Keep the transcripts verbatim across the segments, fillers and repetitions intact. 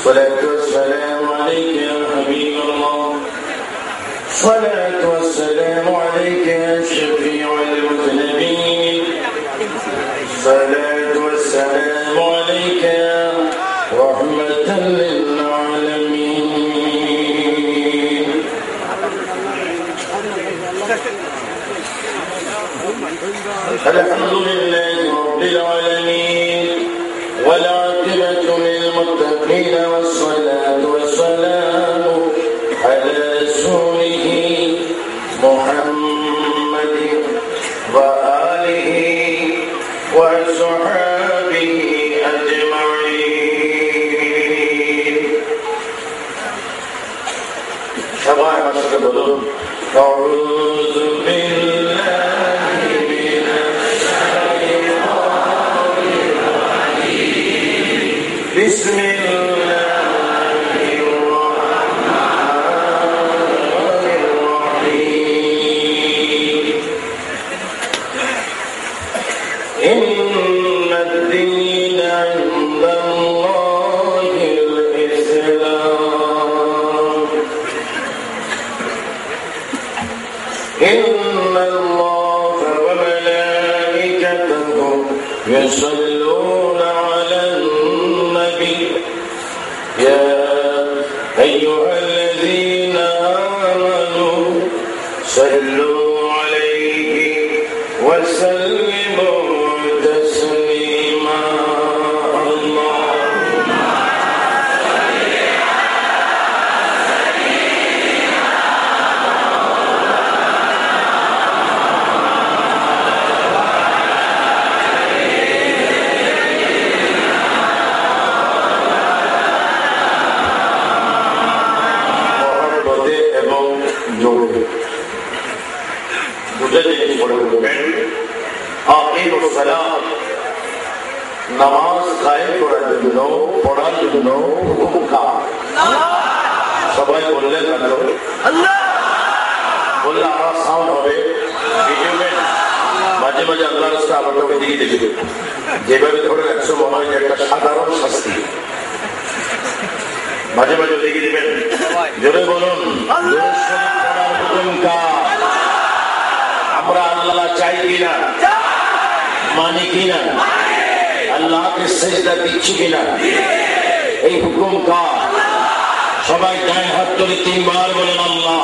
الصلاة والسلام عليك يا حبيب الله الصلاة والسلام عليك يا شفيع المذنبين الصلاة والسلام عليك يا رحمة للعالمين الحمد لله رب العالمين والعاقبة للمتقين والصلاة والسلام على رسوله محمد وآله وصحبه أجمعين. সবাই আমার সাথে বলুন أعوذ بالله من الشيطان الرجيم بسم الله الرحمن الرحيم إن الدين عند الله الإسلام إن الله وملائكته يصلون على النبي يا أيها الذين آمنوا صلوا عليه وسلموا تسليما اللهم صل على سيدنا নামাজ কায়েম করার জন্য পড়ার জন্য হুকুম কার? সবাই বললেন আল্লাহ বললে আমার সাউন্ড হবে মাঝে মাঝে আল্লাহ রাস্তা আমার লোকে দিয়ে দেবে যেভাবে ধরে একশো মনে হয় একটা সাধারণ শাস্তি মাঝে মাঝে লিখে দেবেন জোরে বলুন হুকুম কার? আমরা আল্লাহ চাই কিনা মানি কিনা আল্লাহকে সেজদা দিচ্ছি কিনা এই হুকুম কার? সবাই ডান হাত তুলে তিনবার বলেন আল্লাহ।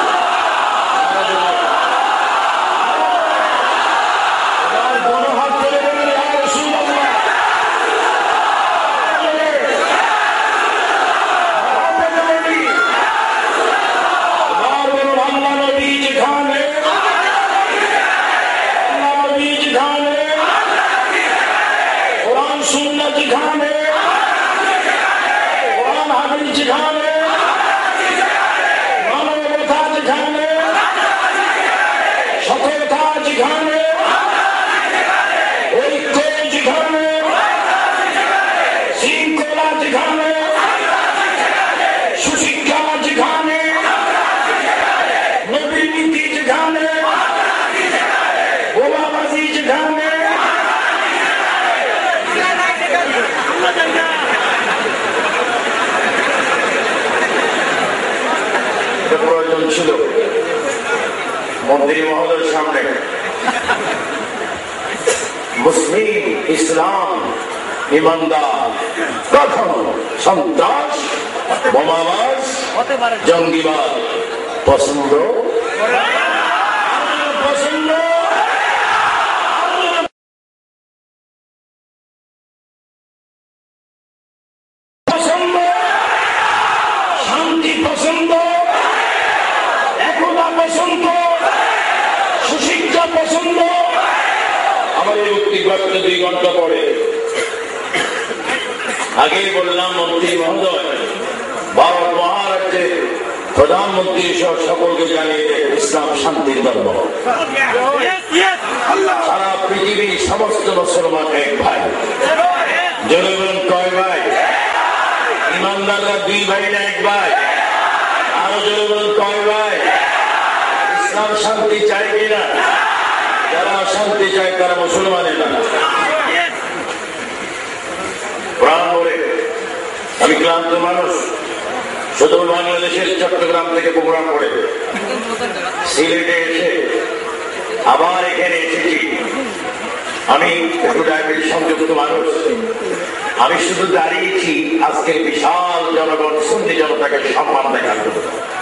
প্রয়োজন ছিল মন্ত্রী মহোদয়ের সামনে মুসলিম ইসলাম ইমানদার কখনো সন্ত্রাস বোমাবাজ জঙ্গিবাদ পছন্দ পছন্দ পছন্দ শান্তি পছন্দ একতা পছন্দ সুশিক্ষা পছন্দ। আমার এই উক্তি ঘটলে দুই ঘন্টা পরে আগেই বললাম মন্ত্রী মহোদয় ভারত মহারাজ্যের প্রধানমন্ত্রী সহ সকলকে জানিয়ে দেয় ইসলাম শান্তির ধর্ম। সারা পৃথিবীর সমস্ত মুসলমান এক ভাই। জোরে বলুন কয় ভাই? ইমানদাররা দুই ভাই না এক ভাই? আরো জোরে বলুন কয় ভাই? ইসলাম শান্তি চায় কিনা? যারা শান্তি চায় তারা মুসলমানের না। প্রাণ ভরে আমি ক্লান্ত মানুষ, শুধু বাংলাদেশের চট্টগ্রাম থেকে প্রোগ্রাম করে সিলেটে এসে আবার এখানে এসেছি। আমি একটু ডায়াবেটিস সংযুক্ত মানুষ, আমি শুধু দাঁড়িয়েছি আজকের বিশাল জনগণ সুন্নি জনতাকে সম্মান দেখার জন্য।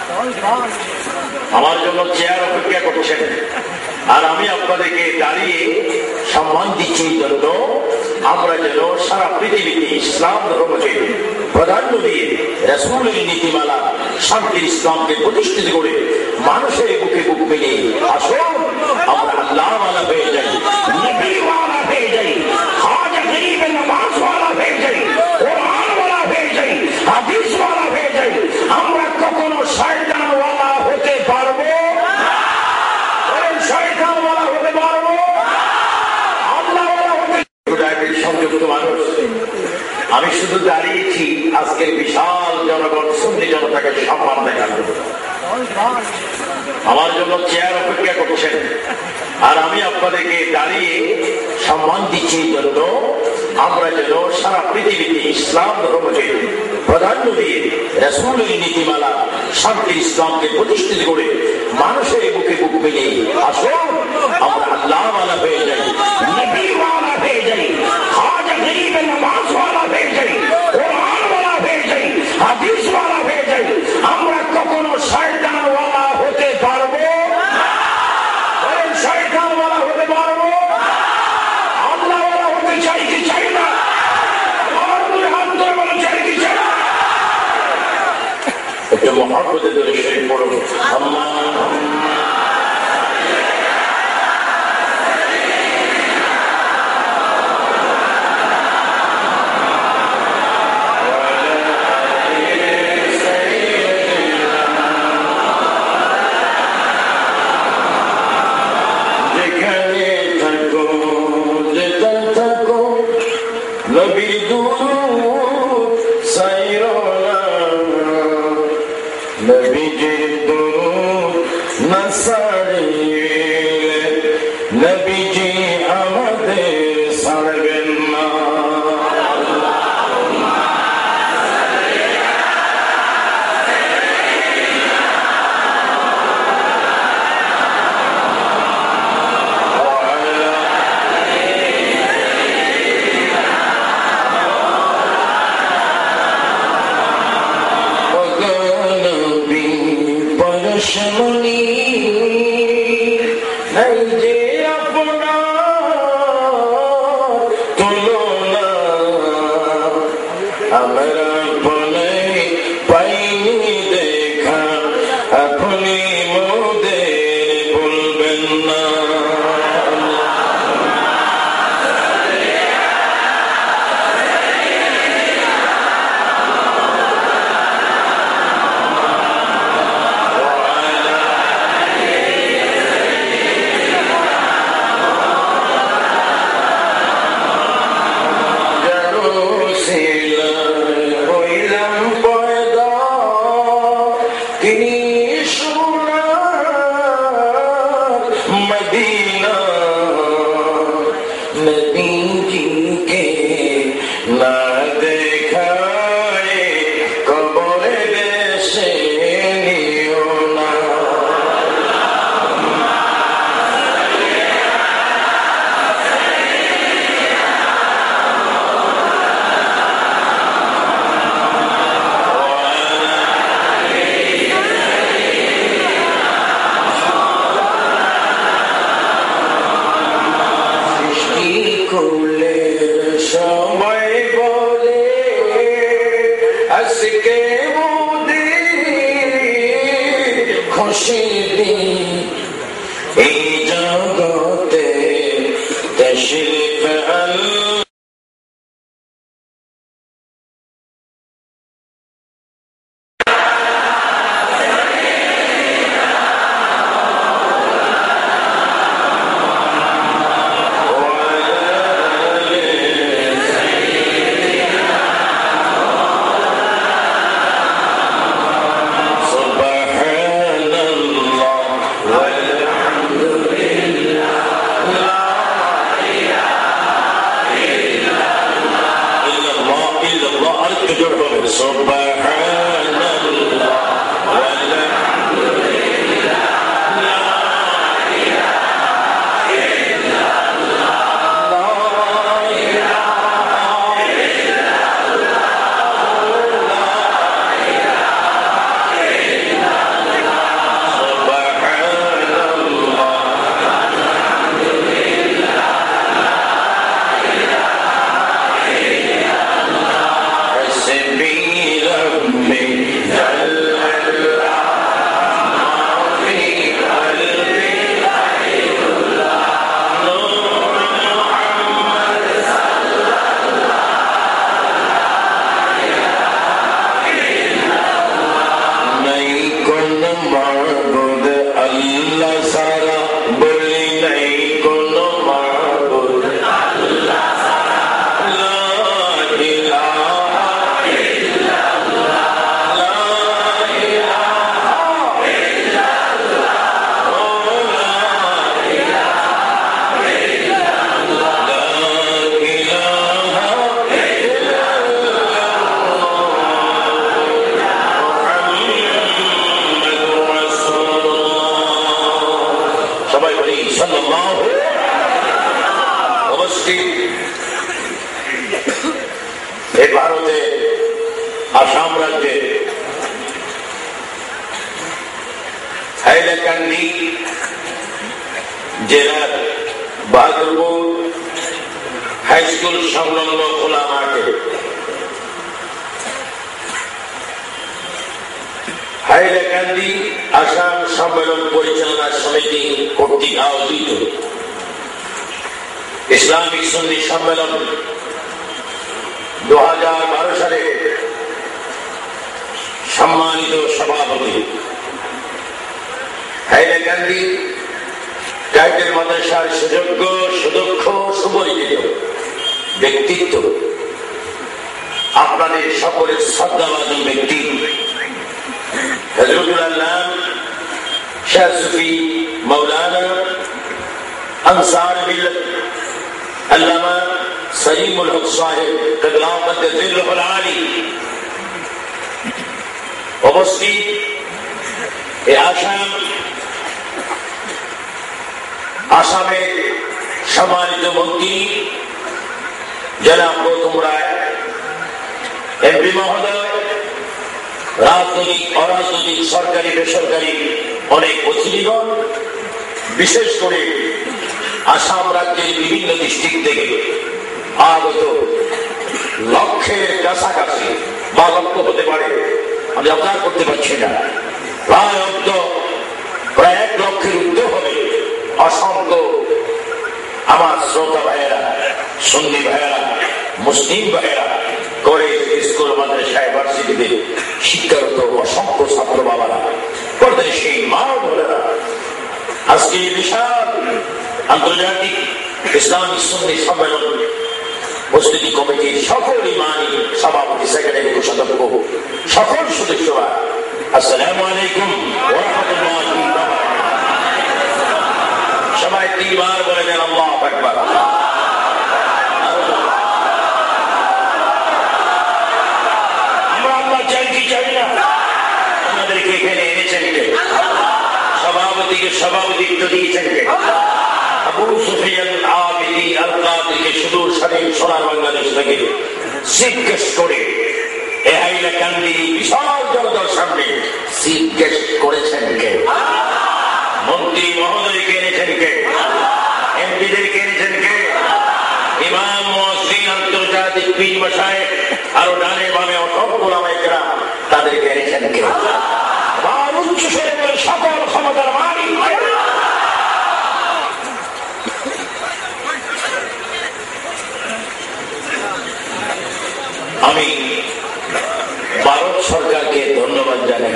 আমার জন্য চেয়ার অপেক্ষা করছেন, আর আমি আপনাদেরকে দাঁড়িয়ে সম্মান দিচ্ছি জন্য আমরা যেন সারা পৃথিবীতে ইসলাম ধর্মকে প্রাধান্য দিয়ে রাসূলের নীতিমালা শান্তির ইসলামকে প্রতিষ্ঠিত করে মানুষের বুকে বুক মিলিয়ে আসুন আমরা আল্লাহওয়ালা হয়ে যাই, নবীওয়ালা হয়ে যাই, খাজা গরিব নামাজওয়ালা হয়ে যাই, কোরআনওয়ালা হয়ে যাই, হাদিসওয়ালা হয়ে যাই। আমরা কখনো শয়তানওয়ালা হতে পারবো না, শয়তানওয়ালা হতে পারবো আল্লাহওয়ালা হতে। ডায়াবেটিস সংযুক্ত মানুষ, আমি শুধু দাঁড়িয়েছি আজকের বিশাল জনগণ সুন্নি জনতাকে সম্মান দেখার জন্য। আমার জন্য চেয়ার অপেক্ষা করছেন, আর আমি আপনাদেরকে দাঁড়িয়ে সম্মান দিচ্ছি জন্য আমরা যেন সারা পৃথিবীতে ইসলাম ধর্মকে প্রাধান্য দিয়ে রাসূলের নীতিমালা শান্তির ইসলামকে প্রতিষ্ঠিত করে মানুষের বুকে বুক মিলিয়ে আসুন আমরা আল্লাহওয়ালা হয়ে যাই, নবীওয়ালা হয়ে যাই, খাজা গরিব নামাজওয়ালা হয়ে যাই, কোরআনওয়ালা হয়ে যাই, হাদিসওয়ালা হয়ে যাই। আমরা কখনো শয়তানওয়ালা হতে পারবো না, শয়তানওয়ালা হতে পারবো আল্লাহওয়ালা হতে চাই কি চাই না? হাত ধরে বলে চাই কি চাই না? একটা মহাব্বতে ধরে শরীর পড়ব আল্লাহ মানুষটি এই ভারতে আসাম রাজ্যে হাইলাকান্দি জেলার বাহাদুরপুর হাই স্কুল সংলগ্ন খোলা মাঠে হাইলাকান্দি আসাম সম্মেলন পরিচালনা সমিতি কর্তৃক আয়োজিত ইসলামিক সুন্নি সম্মেলন দু হাজার বারো সালে সম্মানিত সভাপতি হাইলাকান্দি টাইটেল মাদ্রাসার সুযোগ্য সুদক্ষ সুপরিচিত ব্যক্তিত্ব আপনাদের সকলের শ্রদ্ধাভাজন ব্যক্তি হযরতুল আল্লাহ শাহ সুফি মাওলানা আনসার মিল্লাত আল্লামা সলিমুল হক সাহেব কিবলা মুকদ্দাসুল আলী উপস্থিত এই আসাম আসামের সম্মানিত মন্ত্রী জনাব গৌতম রায় এমপি মহোদয়, রাজনৈতিক অরাজনৈতিক সরকারি বেসরকারি অনেক অতিথিগণ, বিশেষ করে আসাম রাজ্যের বিভিন্ন ডিস্ট্রিক্ট থেকে আগত লক্ষের কাছাকাছি বা লক্ষ হতে পারে, আমি অবদান করতে পারছি না, প্রায় অব্দ প্রায় এক লক্ষের ঊর্ধ্ব হবে অসংখ্য আমার শ্রোতা ভাইয়েরা, সুন্নি ভাইয়েরা, মুসলিম ভাইয়েরা করে স্কুল মাদ্রাসা ইউনিভার্সিটিতে শিক্ষারত অসংখ্য ছাত্র বাবারা করতেন সেই মা বোনেরা আজকে বিশাল আন্তর্জাতিক ইসলামিক সুন্নি সম্মেলন প্রস্তুতি কমিটির সকল ইমানি সভাপতি, সেক্রেটারি, কোষাধ্যক্ষ, সকল সদস্যরা আসসালামু আলাইকুম ওয়া রাহমাতুল্লাহি ওয়া বারাকাতুহু। সবাই তিনবার বলে দেন আল্লাহু আকবার। আমরা আল্লাহ চাই কি চাই না? আমাদেরকে এখানে এনেছেন কে? সভাপতিকে সভাপতিত্ব দিয়েছেন কে? আবু সুফিয়ান আবিদি আল কাদিকে সুদূর স্বাধীন সোনার বাংলাদেশ থেকে জিজ্ঞেস করে এই হাইলাকান্দি বিশাল জনতার সামনে জিজ্ঞেস করেছেন কে? মন্ত্রী মহোদয়কে এনেছেন কে? এমপিদেরকে এনেছেন কে? ইমাম মুয়াজ্জিন আন্তর্জাতিক পীর মাশায়েখ আরো ডানে বামে অসংখ্য ওলামায়ে কেরাম তাদেরকে এনেছেন কে? আর উচ্চ স্বরে বলে সকল ক্ষমতার মালিক আমি ভারত সরকারকে ধন্যবাদ জানাই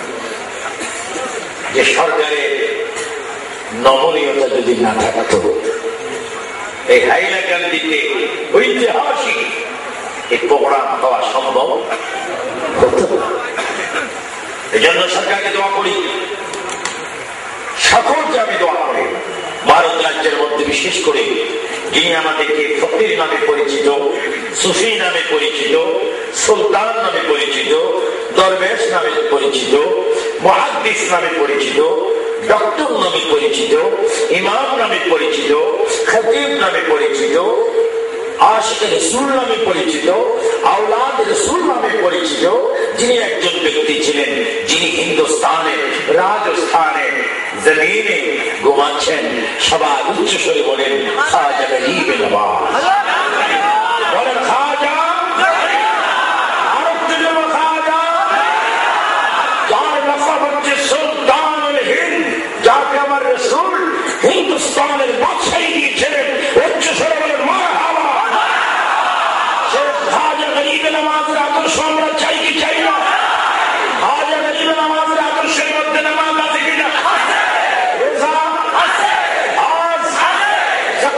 যে সরকারের নমনীয়তা যদি না থাকতো এই হাইলাকান্দিতে ঐতিহাসিক এই প্রোগ্রাম হওয়া সম্ভব হতো। এই জন্য সরকারকে দোয়া করি, সকলকে আমি দোয়া করি ভারত রাজ্যের মধ্যে বিশেষ করে যিনি আমাদেরকে ফকির নামে পরিচিত, সুফি নামে পরিচিত, সুলতান নামে পরিচিত, দরবেশ নামে পরিচিত, মুহাদ্দিস নামে পরিচিত, ডক্টর নামে পরিচিত, ইমাম নামে পরিচিত, খতিব নামে পরিচিত, আশিক রাসূল নামে পরিচিত, আওলাদ রাসূল নামে পরিচিত, যিনি একজন ব্যক্তি ছিলেন যিনি হিন্দুস্তানে রাজস্থানে জমিনে ঘুমাচ্ছেন, সবার উচ্চ স্বরে বলেন খাজা গরিব নওয়াজ, বলেন খাজা, আরব জন্য খাজা, যার লকব হচ্ছে সুলতানুল হিন্দ, যাকে আমার রাসূল হিন্দুস্তানের বাদশাহী দিয়েছিলেন, উচ্চ স্বরে বলেন মারহাবা। সে খাজা গরিব নওয়াজের আদর্শ আমরা চাই কি চাই না? খাজা গরিব নওয়াজের আদর্শের মধ্যে নামাজ আছে কিনা?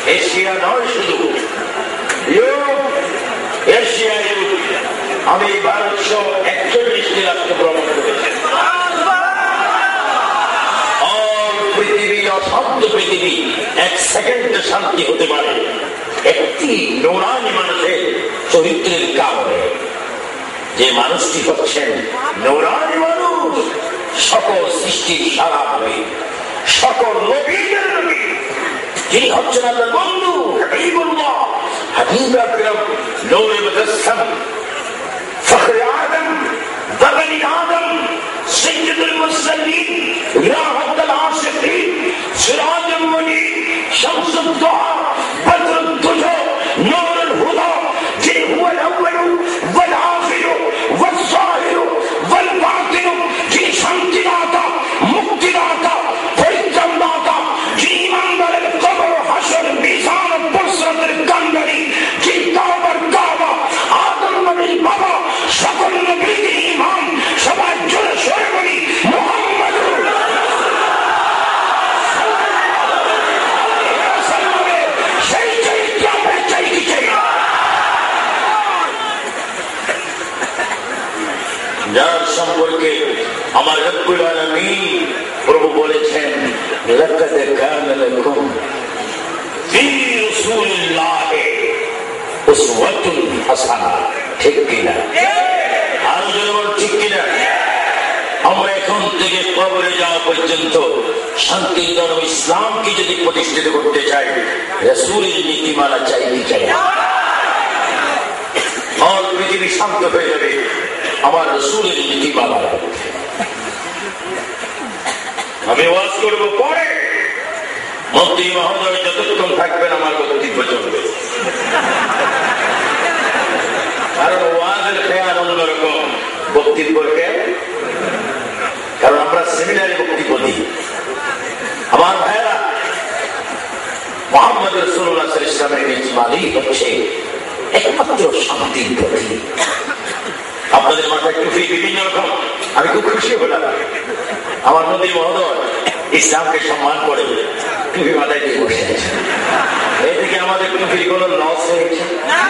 এশিয়া নয় শুধু ইউরোপ, এশিয়া, ইউরোপ, আমি ভারত সহ একচল্লিশটি রাষ্ট্র ভ্রমণ করেছি। পৃথিবী, অশান্ত পৃথিবী এক সেকেন্ডে শান্তি হতে পারে একটি নৌরানি মানুষের চরিত্রের কারণে। যে মানুষটি হচ্ছেন নৌরানি মানুষ, সকল সৃষ্টির সারা নবী, সকল নবীদের নবী, যিনি হচ্ছেন আপনার বন্ধু হাবিবুল্লাহ, হাবিব আকরাম, নূরে মুজাসসাম, ফখরে আদম, বগনি আদম, সৈয়দুল মুরসালিন, রাহতুল আশিকিন, সিরাজুল মুনীর, শামসুদ দুহা, বদরুদ দুজা, নূরুল হুদা, যিনি হুয়াল আউয়ালু ওয়াল আখিরু ওয়াল যাহিরু ওয়াল বাতিনু, যিনি শান্তিদাতা, মুক্তিদাতা, পরিত্রাণদাতা, যিনি ইমানদারের কবর, হাসর, মিজান, পুরসরাতের কান্ডারি, যিনি কাবার কাবা, আদম নবীর বাবা, সকল নবীর ইমাম, সবাই জোরে সোরে বলি মুহাম্মাদুর সেই চরিত্র আমরা চাই কি চাই না? যার সম্পর্কে আমার রব্বুল আলামিন প্রভু বলেছেন লাকাদ কানা লাকুম ফি রাসূলিল্লাহি উসওয়াতুন হাসানাহ, ঠিক কিনা? আর জনগণ ঠিক কিনা? আমরা এখন থেকে কবরে যাওয়া পর্যন্ত শান্তির ধর্ম ইসলামকে যদি প্রতিষ্ঠিত করতে চাই, রাসূলের নীতিমালা চাই কি চাই না? আর পৃথিবী শান্ত হয়ে যাবে আমার রাসূলের নীতিমালা। আমি ওয়াজ করবো পরে, মন্ত্রী মহোদয় যতক্ষণ থাকবেন আমার বক্তব্য চলবে, কারণ ওয়াজের খেয়াল অন্যরকম, বক্তব্যের খেয়াল, কারণ আমরা সেমিনারে বক্তব্য দিই। আমার ভাইয়েরা, মুহাম্মদ রাসূলুল্লাহ সাল্লাল্লাহু আলাইহি ওয়াসাল্লামের নীতিমালাই হচ্ছে একমাত্র শান্তির প্রতীক। আপনাদের মাথায় টুপি বিভিন্ন রকম, আমি খুব খুশি হলাম। আমার নদী মহোদয় ইসলামকে সম্মান করে টুপি মাথায় দিয়ে বসে আছে। এই থেকে আমাদের টুপির কোন লস হয়েছে?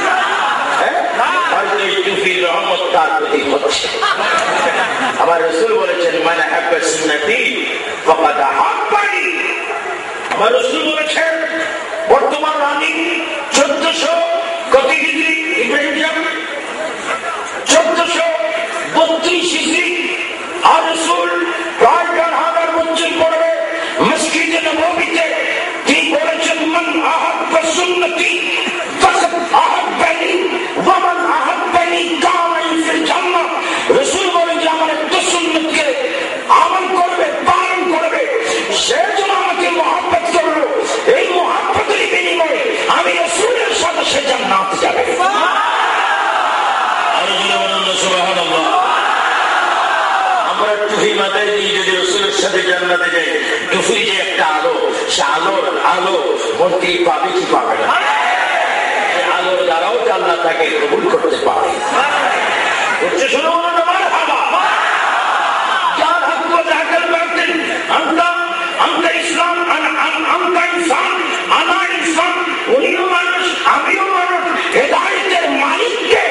আমার রাসূল বলেছেন মান আহাব্বা সুন্নতি ফাকাদ আহাব্বানি। আমার রাসূল বলেছেন বর্তমান রানী চোদ্দশো কত হিজরি ইব্রাহিম চোদ্দশো বত্রিশ হিজরি, আর রাসূল প্রায় চার হাজার বছর পড়বে মসজিদে নববীতে তিনি বলেছেন মান আহাব্বা সুন্নতি ফাকাদ আহাব্বানি ওয়া মান আহাব্বানি কানা ফিল জান্নাহ। রাসূল বলেন যে আমার একটা সুন্নতকে আমল করবে, পালন করবে, সে যেন আমাকে মহব্বত করলো, এই মহব্বতের বিনিময়ে আমি রাসূলের সাথে সে জান্নাতে যাবে। আমরা টুপি মাথায় দিয়ে যদি রাসূলের সাথে জান্নাতে যাই, টুপির যে একটা আলো, সে আলোর আলো মন্ত্রী পাবে কি পাবে না? আলোর দ্বারাও আল্লাহ তাকে কবুল করতে পারে। ইসলাম আমার ইসলাম, উনিও মানুষ আমিও মানুষ, হেদায়েতের মালিককে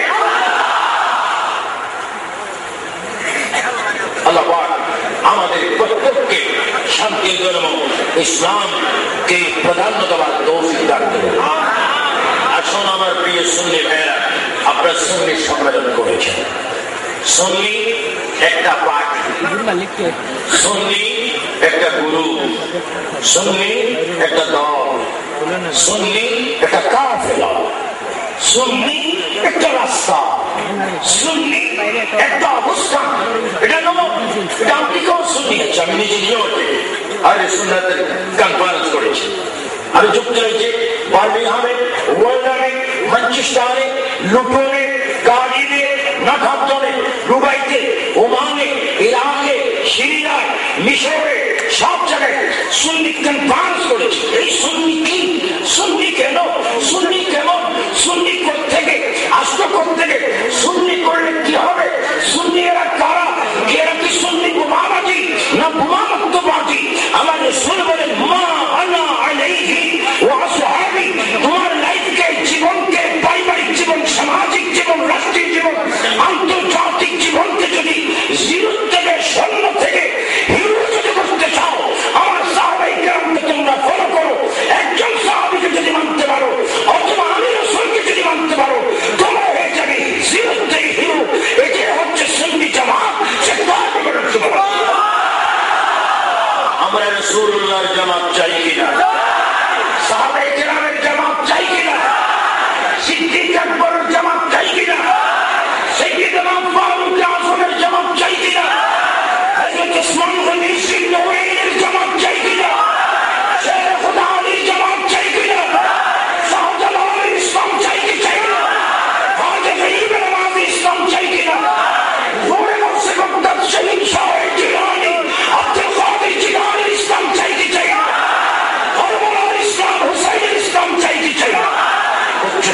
আল্লাহ আমাদের প্রত্যেককে শান্তির ধর্ম ইসলামকে প্রাধান্য দেওয়ার তৌফিক দান করুন। আসুন আমার প্রিয় সুন্নি ভাইয়েরা, আপনারা সুন্নি সম্মেলন করেছেন। সুন্নি একটা পার্টি, সুন্নি একটা গুরু, সুন্নি একটা দল, সুন্নি একটা কাফেলা, সুন্নি একটা রাস্তা, সুন্নি একটা অবস্থান। এটা নয়, এটা আপনি কেউ সুন্নি আছে, আমি নিজে নিয়েও আরে সুন্নাতের কনফারেন্স করেছি। আমি যুক্ত হয়েছি বার্মিংহামে, ওয়েলডারে, ম্যানচেস্টারে, লুটনে, কার্ডিফে, নর্থাম্পটনে, দুবাইতে, ওমানে, ইরাকে, সিরিয়ায়, মিশরে, সব জায়গায় সুন্নি কনফারেন্স করেছি। এই সুন্নি কি? সুন্নি কেন? সুন্নি কেমন? সুন্নি কোত্থেকে আসতো? কোত্থেকে? সুন্নি করলে কি হবে? সুন্নি এরা কারা? এরা কি সুন্নি বোমাবাজি না বোমামুক্তবাজি? আমার রাসূল বলেন মা আনা আলাইহি ওয়া আসহাবি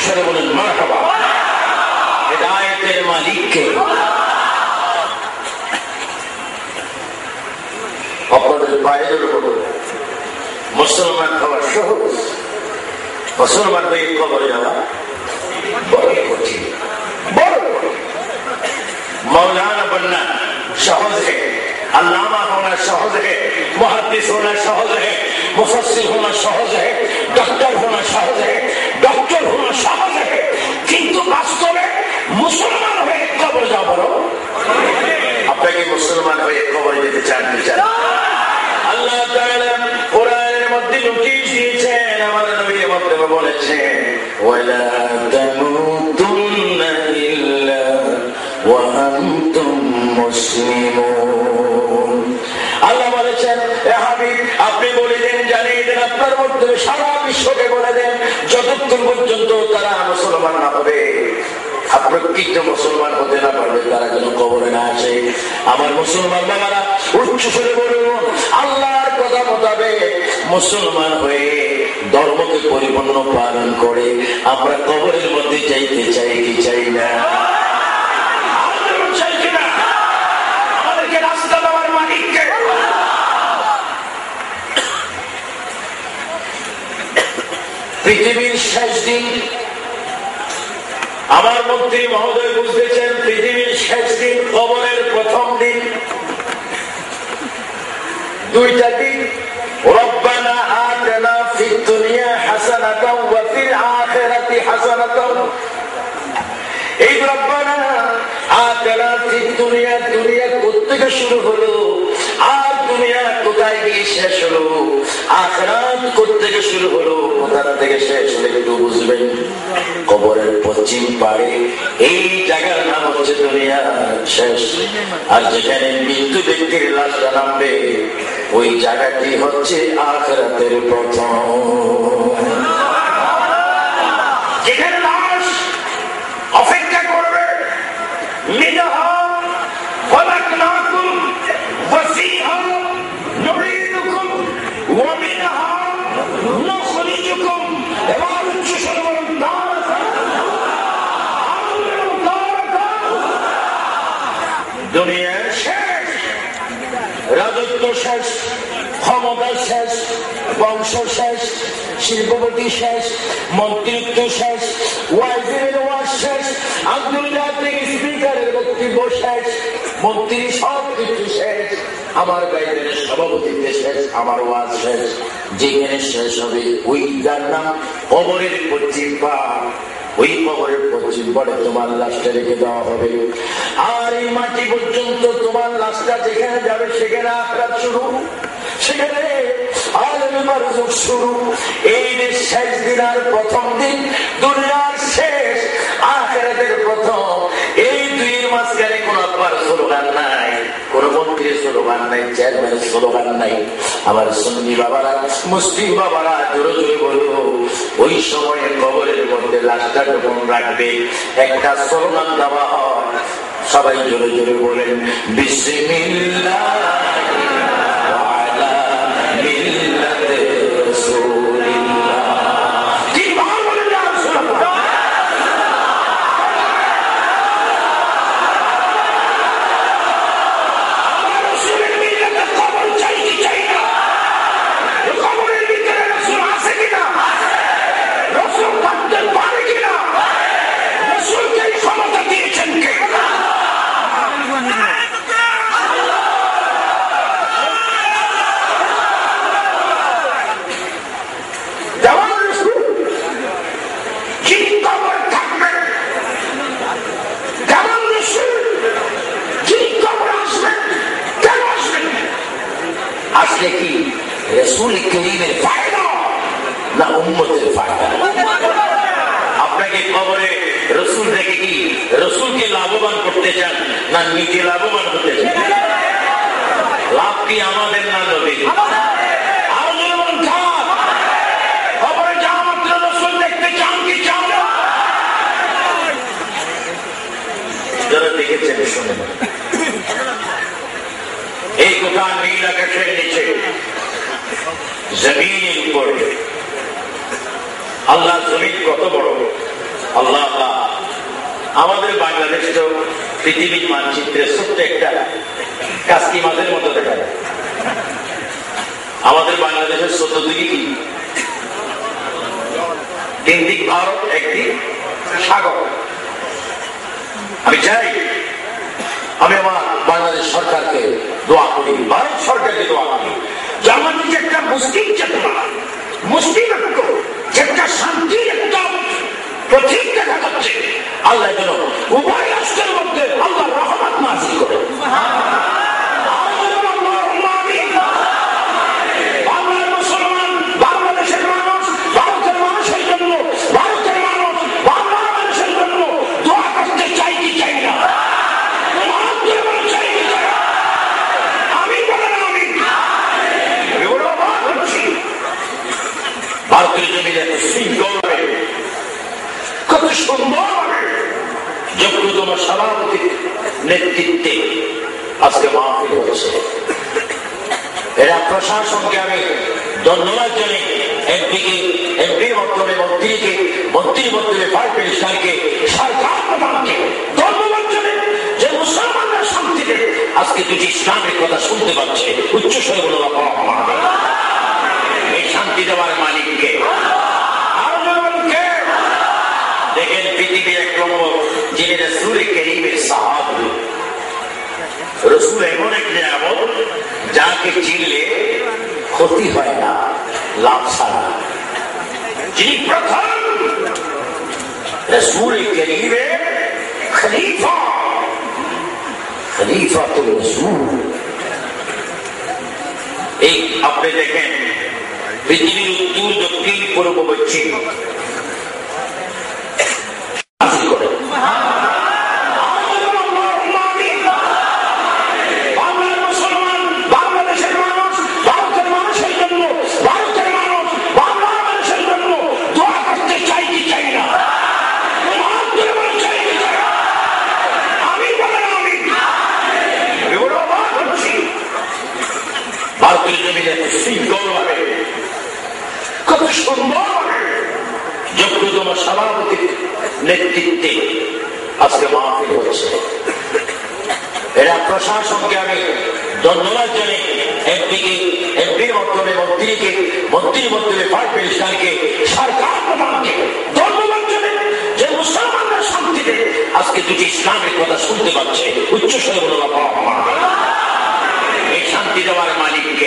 উচ্চস্বরে বলেন মারহাবা। হেদায়েতের মালিককে। আপনাদের বাইরের উপর মুসলমান হওয়া সহজ, মুসলমান হয়ে কবরে যাওয়া বড় কঠিন, বড় কঠিন। मौलाना बनना सहज है, अल्लामा होना सहज है, मुहद्दिस होना सहज है, मुफस्सिर होना सहज है, डॉक्टर होना सहज है, डॉक्टर होना सहज है, किंतु वास्तवे मुसलमान হয়ে কবর যাওয়া বড়। আপনাকে মুসলমান হয়ে কবর যেতে চান কি চান? আল্লাহ তাআলা কোরআনের মধ্যে নোটিশ দিয়েছেন, আমার নবীর মধ্যে বলেছেন ওয়ালা তামুতুন্না ইল্লা ওয়া আনতুম মুসলিমুন। আল্লাহ বলেছেন হে হাবিব আপনি বলে দেন, জানিয়ে দেন আপনার মধ্যে সারা বিশ্বকে বলে দেন যতক্ষণ পর্যন্ত তারা মুসলমান না হবে, প্রকৃত মুসলমান হতে না পারবে, তারা যেন কবরে না আসে। আমার মুসলমান বাবারা উচ্চ স্বরে বলুন, আল্লাহর কথা মোতাবেক মুসলমান হয়ে ধর্মকে পরিপূর্ণ পালন করে আমরা কবরের মধ্যে যাইতে চাই কি চাই না? চাই কিনা? আমাদেরকে রাস্তা দেওয়ার মালিককে। পৃথিবীর শেষ দিন আমার মন্ত্রী মহোদয় বুঝতেছেন, পৃথিবীর শেষ দিন কবরের প্রথম দিন। দুইটা দিন, রব্বানা আতিনা ফিদ দুনিয়া হাসানাতাও ওয়া ফিল আখিরাতি হাসানাতাও। এই রব্বানা আতিনা ফিদ দুনিয়া, দুনিয়া কোত্থেকে শুরু হলো আর দুনিয়া কোথায় গিয়ে শেষ হলো, আখিরাত কোত্থেকে শুরু হলো কোথা থেকে শেষ হলো একটু বুঝবেন। কবরের পশ্চিম পাড়ে এই জায়গার নাম হচ্ছে দুনিয়া শেষ, আর যেখানে মৃত্যু ব্যক্তির লাশটা নামবে ওই জায়গাটি হচ্ছে আখিরাতের প্রথম। যেখানে লাশ অপেক্ষা করবে মিনহা খলাকনাকুম ওয়া ফিহা নুঈদুকুম ওয়া মিনহা নুখরিজুকুম। এবার উচ্চ স্বরে বলুন দুনিয়া শেষ, রাজত্ব শেষ, ক্ষমতা শেষ, বংশ শেষ, শিল্পপতি শেষ, মন্ত্রিত্ব শেষ, ওয়াজিরের ওয়াজ শেষ, আন্তর্জাতিক স্পিকারের বক্তব্য শেষ, মন্ত্রী সব কিছু শেষ, আমার বাইরের সভাপতিত্ব শেষ, আমার ওয়াজ শেষ। যেখানে শেষ হবে ওই যার নাম কবরের পশ্চিম পাড়, ওই কবরের পশ্চিম পাড়ে তোমার লাশটা রেখে দেওয়া হবে। আর এই মাটি পর্যন্ত তোমার লাশটা যেখানে যাবে সেখানে আখরাত শুরু, সেখানে আলেম বারজুক শুরু। এই দেশ শেষ দিন আর প্রথম দিন, দুনিয়ার শেষ আখিরাতের প্রথম। এই দুইয়ের মাঝখানে কোন আপনার স্লোগান নাই, কোন মন্ত্রীর স্লোগান নাই, চেয়ারম্যানের স্লোগান নাই। আমার সুন্নি বাবারা, মুসলিম বাবারা জোরে জোরে বলবো, ওই সময়ে কবরের মধ্যে লাশটা যখন রাখবে একটা স্লোগান দেওয়া হয়, সবাই জোরে জোরে বলেন বিসমিল্লাহ আসলে কি রাসূল করিমের ফায়দা না উম্মতের ফায়দা? আপনাকে কবরে রাসূল রেখে কি রাসূলকে লাভবান করতে চান না নিজে লাভবান করতে চান? লাভ কি আমাদের না নবীর? কবরে যাওয়া মাত্র রাসূল দেখতে চান কি চান না? যারা দেখেছেন শুনে এই কথা নীল আকাশের নিচে জমিনের উপরে, আল্লাহ জমিন কত বড়, আল্লাহ আল্লাহ আমাদের বাংলাদেশ তো পৃথিবীর মানচিত্রে ছোট্ট একটা কাস্কি মাছের মতো দেখা যায়। আমাদের বাংলাদেশের চোদ্দ দিকে কি তিন দিক ভারত, একদিক সাগর। আমি চাই, আমি আমার বাংলাদেশ সরকারকে দোয়া করি, ভারত সরকারকে দোয়া করি যে আমাদের যে একটা মুসলিম চেতনা, মুসলিম ঐক্য, যে একটা শান্তির একটা প্রতীক দেখা যাচ্ছে, আল্লাহ যেন উভয় রাষ্ট্রের মধ্যে আল্লাহর রহমত নাযিল করে। বাংলার মুসলমান, বাংলাদেশের মানুষ, ভারতের মানুষের জন্য, ভারতের মানুষ বাংলার মানুষের জন্য দোয়া করতে চাই কি চাই না? আমি বলেন আমি ভারতের জমিনে শৃঙ্খলা কত সুন্দর যোগ্যতম সভাপতির নেতৃত্বে আজকে মাহফিল হচ্ছে। এরা প্রশাসনকে আমি ধন্যবাদ জানাই, এমপিকে, এমপির মাধ্যমে মন্ত্রীকে, মন্ত্রীর মাধ্যমে ফায়ার মিনিস্টারকে, সরকার প্রধানকে ধন্যবাদ জানাই যে মুসলমানরা শান্তিতে আজকে দুটি ইসলামের কথা শুনতে পাচ্ছে। উচ্চ স্বরে বলো এই শান্তি দেওয়ার মালিককে। দেখেন পৃথিবীর এক নম্বর যিনি রাসূল কারীমের সাহাবী, রাসূল এমন এক নিয়ামত যাকে চিনলে ক্ষতি হয় না, লাভ ছাড়া। যিনি প্রথম রাসূল কারীমের খলিফা, খলিফাতুর রাসূল। এই আপনি দেখেন পৃথিবীর উত্তর, দক্ষিণ, পূর্ব, পশ্চিম কত সুন্দর যোগ্যতম সভাপতির নেতৃত্বে আজকে মাহফিল হচ্ছে। এরা প্রশাসনকে আমি ধন্যবাদ জানাই, এমপিকে, এমপির মাধ্যমে মন্ত্রীকে, মন্ত্রীর মাধ্যমে ফায়ার মিনিস্টারকে, সরকার প্রধানকে ধন্যবাদ জানাই যে মুসলমানরা শান্তিতে আজকে দুটি ইসলামের কথা শুনতে পাচ্ছে। উচ্চ স্বরে বলো এই শান্তি দেওয়ার মালিককে।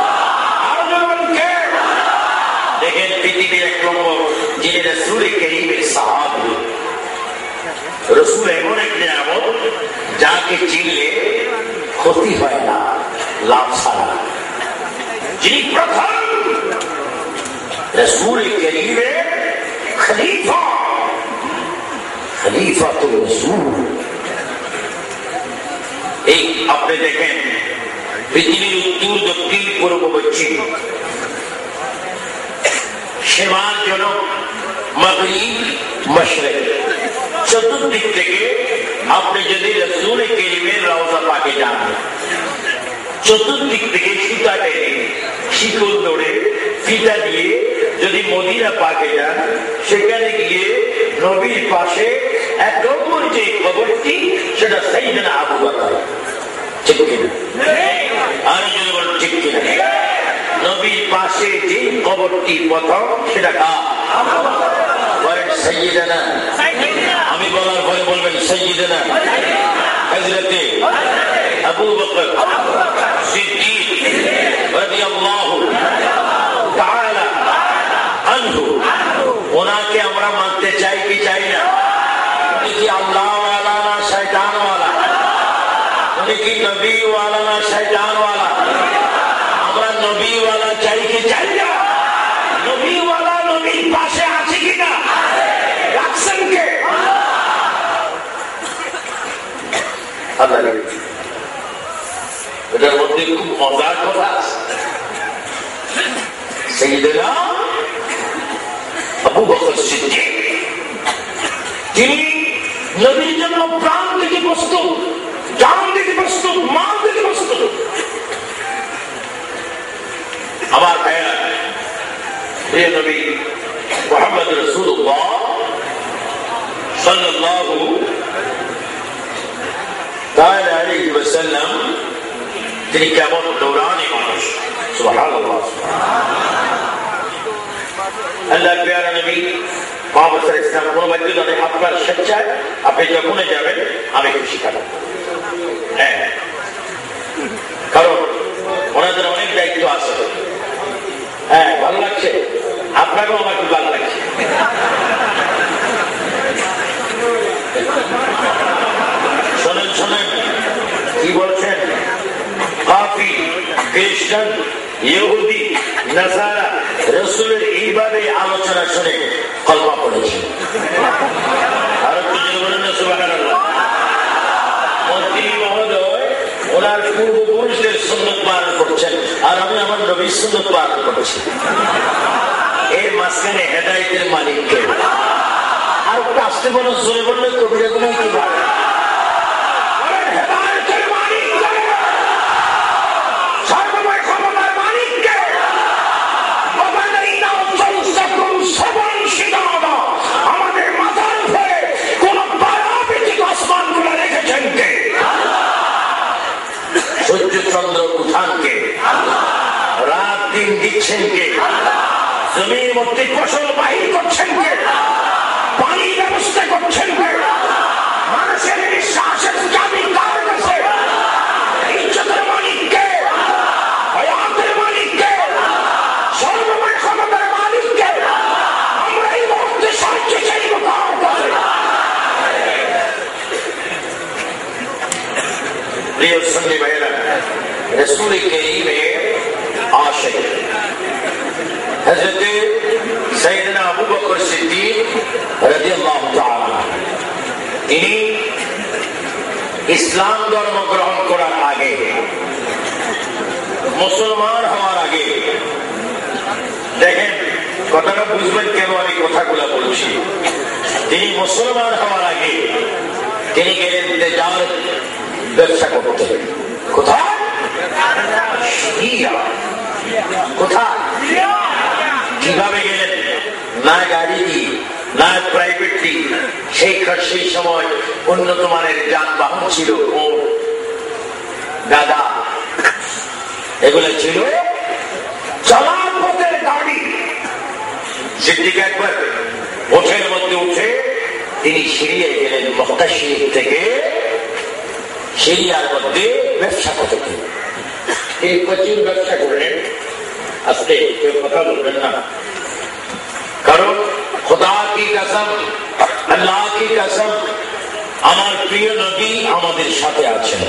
দেখেন পৃথিবীর এক নম্বর যিনি রাসূল কারীমের সাহাবী, রাসূল এমন এক নিয়ামত যাকে চিনলে ক্ষতি হয় না, লাভ ছাড়া। যিনি প্রথম রাসূল কারীমের খলিফা, খলিফাতুর রাসূল। এই আপনি দেখেন পৃথিবীর উত্তর, দক্ষিণ, পূর্ব, পশ্চিম, শিমাল জনক, মাগরিব, মাশরিক, চতুর্দিক থেকে আপনি যদি রাসূল কারীমের রওজা পাকে যান, চতুর্দিক থেকে সুতা টেনে, শিকল ধরে, ফিতা দিয়ে যদি মদিনা পাকে যান, সেখানে গিয়ে নবীর পাশে এক নম্বর যে কবরটি, সেটা সাইয়েদনা আবু বকর। ঠিক কিনা? আর যদি বলেন ঠিক কিনা? নবীর পাশে যে কবরটি প্রথম, সেটা কার? সাইয়েদনা। আমি বলার পরে বলবেন সাইয়েদনা হযরতে আবু বকর সিদ্দিক রাদিয়াল্লাহু তাআলা আনহু। ওনাকে আমরা মানতে চাই কি চাই না? উনি কি আল্লাহ ওয়ালা না শয়তান ওয়ালা? উনি কি নবী ওয়ালা না শয়তান ওয়ালা? আমরা নবী ওয়ালা চাই কি চাই না? নবী ওয়ালা নবীর পাশে আছে কিনা? রাখছেন কে? এটার মধ্যে খুব মজার কথা আছে। সাইয়েদনা আবু বকর সিদ্দিক, তিনি নবীর জন্য প্রাণ থেকে প্রস্তুত, জান থেকে প্রস্তুত, মাল থেকে প্রস্তুত। আমার ভাইয়েরা, প্রিয় নবী মুহাম্মদ রাসূলুল্লাহ সাল্লাল্লাহু তাআলা আলাইহি ওয়াসাল্লাম তিনি কেমন নূরানি মানুষ, সুবহানাল্লাহ। আল্লাহর প্যারা নবী মুহাম্মদ সাল্লাল্লাহু আলাইহি ওয়াসাল্লাম কোন বাধ্যতায় আপনার স্বেচ্ছায় আপনি যখনই যাবেন আমি খুশি থাকব। হ্যাঁ, কারণ ওনাদের অনেক দায়িত্ব আছে। হ্যাঁ, ভালো লাগছে, আপনাকেও আমার খুব ভালো লাগছে। শোনেন শোনেন কি বলছেন, কাফি খ্রিস্টান ইহুদি নাসারা রাসূলের এইভাবে আলোচনা শুনে কলমা পড়েছে। আর একটু জোরে বলেন না সুবহানাল্লাহ। মন্ত্রী মহোদয় ওনার পূর্বপুরুষদের সুন্নত পালন করছেন, আর আমি আমার নবীর সুন্নত পালন করছি। এর মাঝখানে হেদায়েতের মালিককে আর ওটা আসতে বলো, জোরে বললে কবিরা গুনাহ কি পারে। হেদায়েতের মালিককে, সর্বময় ক্ষমতার মালিককে, আমাদের মাথার উপরে কোন পারাবৃত্তিক আসমান গুলো রেখেছেন কে? সূর্য চন্দ্র উঠানকে, রাত দিন দিচ্ছেন কে? জমির মধ্যে ফসল বাহির করছেন কে? পানি ব্যবস্থা করছেন কে? মানুষের নিঃশ্বাসের চাবি কার কাছে? ইজ্জতের মালিককে, হায়াতের মালিককে, সর্বময় ক্ষমতার মালিককে। আমরা এই মুহূর্তে সাহায্য চাইব কার কাছে? প্রিয় সুন্নি ভাইয়েরা, রাসূল কারীমের আশিক হযরত সাইয়েদনা আবু বকর সিদ্দিক রাদিয়াল্লাহু তাআলা, তিনি ইসলাম ধর্ম গ্রহণ করার আগে, মুসলমান হওয়ার আগে, দেখেন কথাটা বুঝবেন কেন আমি কথাগুলো বলছি। তিনি মুসলমান হওয়ার আগে তিনি গেলেন তেজারত, ব্যবসা করতে। কোথায়? কোথায়? কিভাবে গেলেন? না গাড়ি দিয়ে, না প্রাইভেট দিয়ে, সেই সেই সময় উন্নত মানের যানবাহন ছিল, ও গাদা, এগুলো ছিল চলার পথের গাড়ি। সিদ্দিক একবার ওঠের মধ্যে উঠে তিনি সিরিয়ে গেলেন মক্কা শরীফ থেকে, সিরিয়ার মধ্যে ব্যবসা করতে। তিনি প্রচুর ব্যবসা করলেন। আজকে কেউ কথা বলবেন না, কারণ খোদা কি কসম, আল্লাহ কি কসম, আমার প্রিয় নবী আমাদের সাথে আছেন।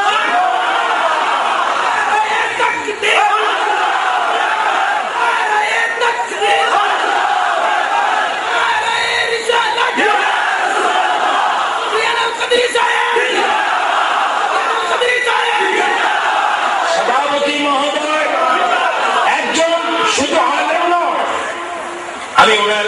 সভাপতি মহোদয় একজন শুধু আলেম নয়, আমি ওনার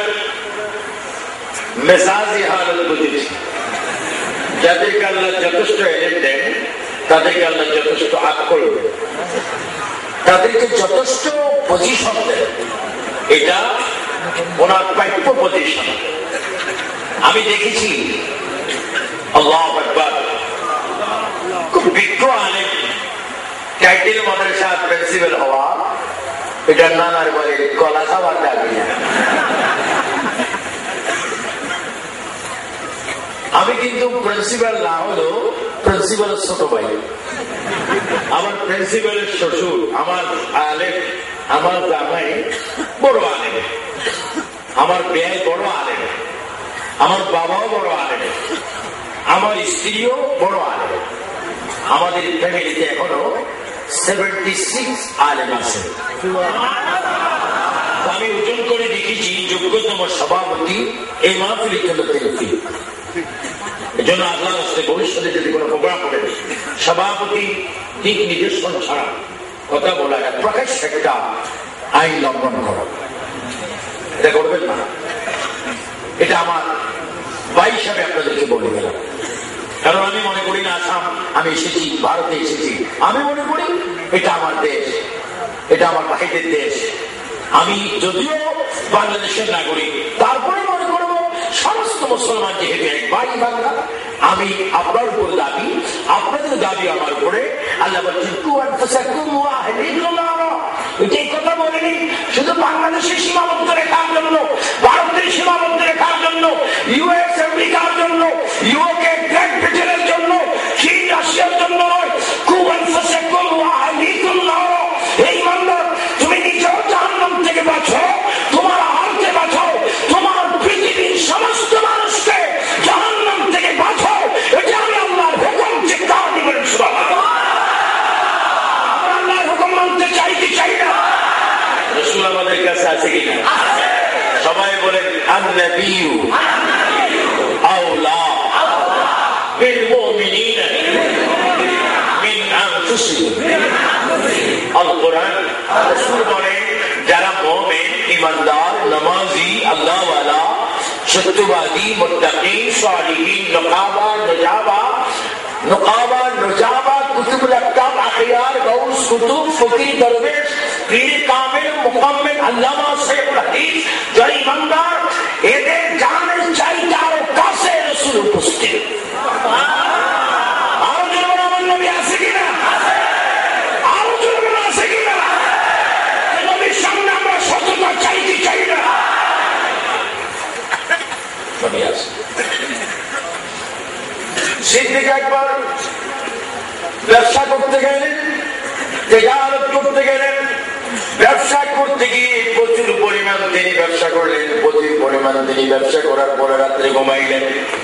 মেজাজি হালত বুঝেছি। যাদেরকে আল্লাহ যথেষ্ট এলেম দেন, তাদেরকে আল্লাহ যথেষ্ট আকল দেন, তাদেরকে যথেষ্ট পজিশন দেন। এটা ওনার প্রাপ্য পজিশন। আমি দেখেছি আল্লাহু আকবার, খুব বিজ্ঞ আলেম, টাইটেল মাদ্রাসার প্রিন্সিপাল হওয়া, এটা নানার বলে কলা খাবার দাবি। আমি কিন্তু প্রিন্সিপাল না হলেও প্রিন্সিপালের ছোট ভাই, আমার প্রিন্সিপালের শ্বশুর, আমার আলেম, আমার জামাই বড় আলেম, আমার বেয়াই বড় আলেম, আমার বাবাও বড় আলেম, আমার স্ত্রীও বড় আলেম। আমাদের ফ্যামিলিতে এখনো সেভেন্টি সিক্স আলেম আছে। আমি ওজন করে দেখেছি যোগ্যতম সভাপতি এই মাহফিলের জন্য তিনি। এই জন্য আল্লাহ রাস্তে ভবিষ্যতে যদি কোনো প্রোগ্রাম করে সভাপতি ঠিক নির্দেশন ছাড়া কথা বলা, প্রকাশ একটা আইন লঙ্ঘন করা, এটা করবেন না। এটা আমার ভাই হিসাবে আপনাদেরকে বলে গেলাম। কারণ আমি মনে করি না আসাম, আমি এসেছি ভারতে এসেছি, আমি মনে করি এটা আমার দেশ, এটা আমার ভাইদের দেশ। আমি যদিও বাংলাদেশের নাগরিক, তারপরে মনে করবো সমস্ত মুসলমান যেহেতু এক ভাই বাংলা, আমি আপনার উপর দাবি, আপনাদের দাবি আমার উপরে। আল্লাহ বলছেন এই কথা বলেনি শুধু বাংলাদেশের সীমাবদ্ধ রেখার জন্য, ভারতের সীমাবদ্ধ রেখার জন্য, ইউএস আমেরিকার জন্য, ইউকে গ্রেট ব্রিটেনের জন্য, চীন রাশিয়ার জন্য নয়। এই মামলা তুমি নিজেও জাহান্নাম থেকে বাঁচো, তোমার আহারকে বাঁচাও, তোমার পৃথিবীর সমস্ত মানুষকে জাহান্নাম থেকে বাঁচাও। এটা আমি আল্লাহর হুকুম চিৎকার দিবেন সুবহানাল্লাহ। আমরা আল্লাহর হুকুম মানতে চাই কি চাই না? রাসূল আমাদের কাছে আছে কিনা? সবাই বলেন আন-নাবিয়্যু আওলা বিল মুমিনিনা মিন আনফুসিহিম। আল কোরআন রাসূল বলেন যারা মুমিন, ঈমানদার, নামাজি, আল্লাহওয়ালা, সত্যবাদী, মুত্তাকি, সালিহিন, নুকাবা, নুজাবা, নুকাবা, নুজাবা, কুতুবুল আকতাব, আখিয়ার, গাউস, কুতুব, ফকির, দরবেশ, পীর কামিল, মুকাম্মিল, আল্লামা, শাইখুল হাদিস, যারা ঈমানদার, এদের জানের চাইতে আরো কাছে রাসূল উপস্থিত। আরো জোরে আমার নবী আছে কিনা? আরো জোরে আছে কিনা? নবীর সামনে আমরা সততা চাই কি চাই না? নবী আছে। সিদ্দিক একবার ব্যবসা করতে গেলেন, তিজারত করতে গেলেন। ব্যবসা করতে গিয়ে প্রচুর পরিমাণ তিনি ব্যবসা করলেন। প্রচুর পরিমাণ তিনি ব্যবসা করার পরে রাত্রে ঘুমাইলেন।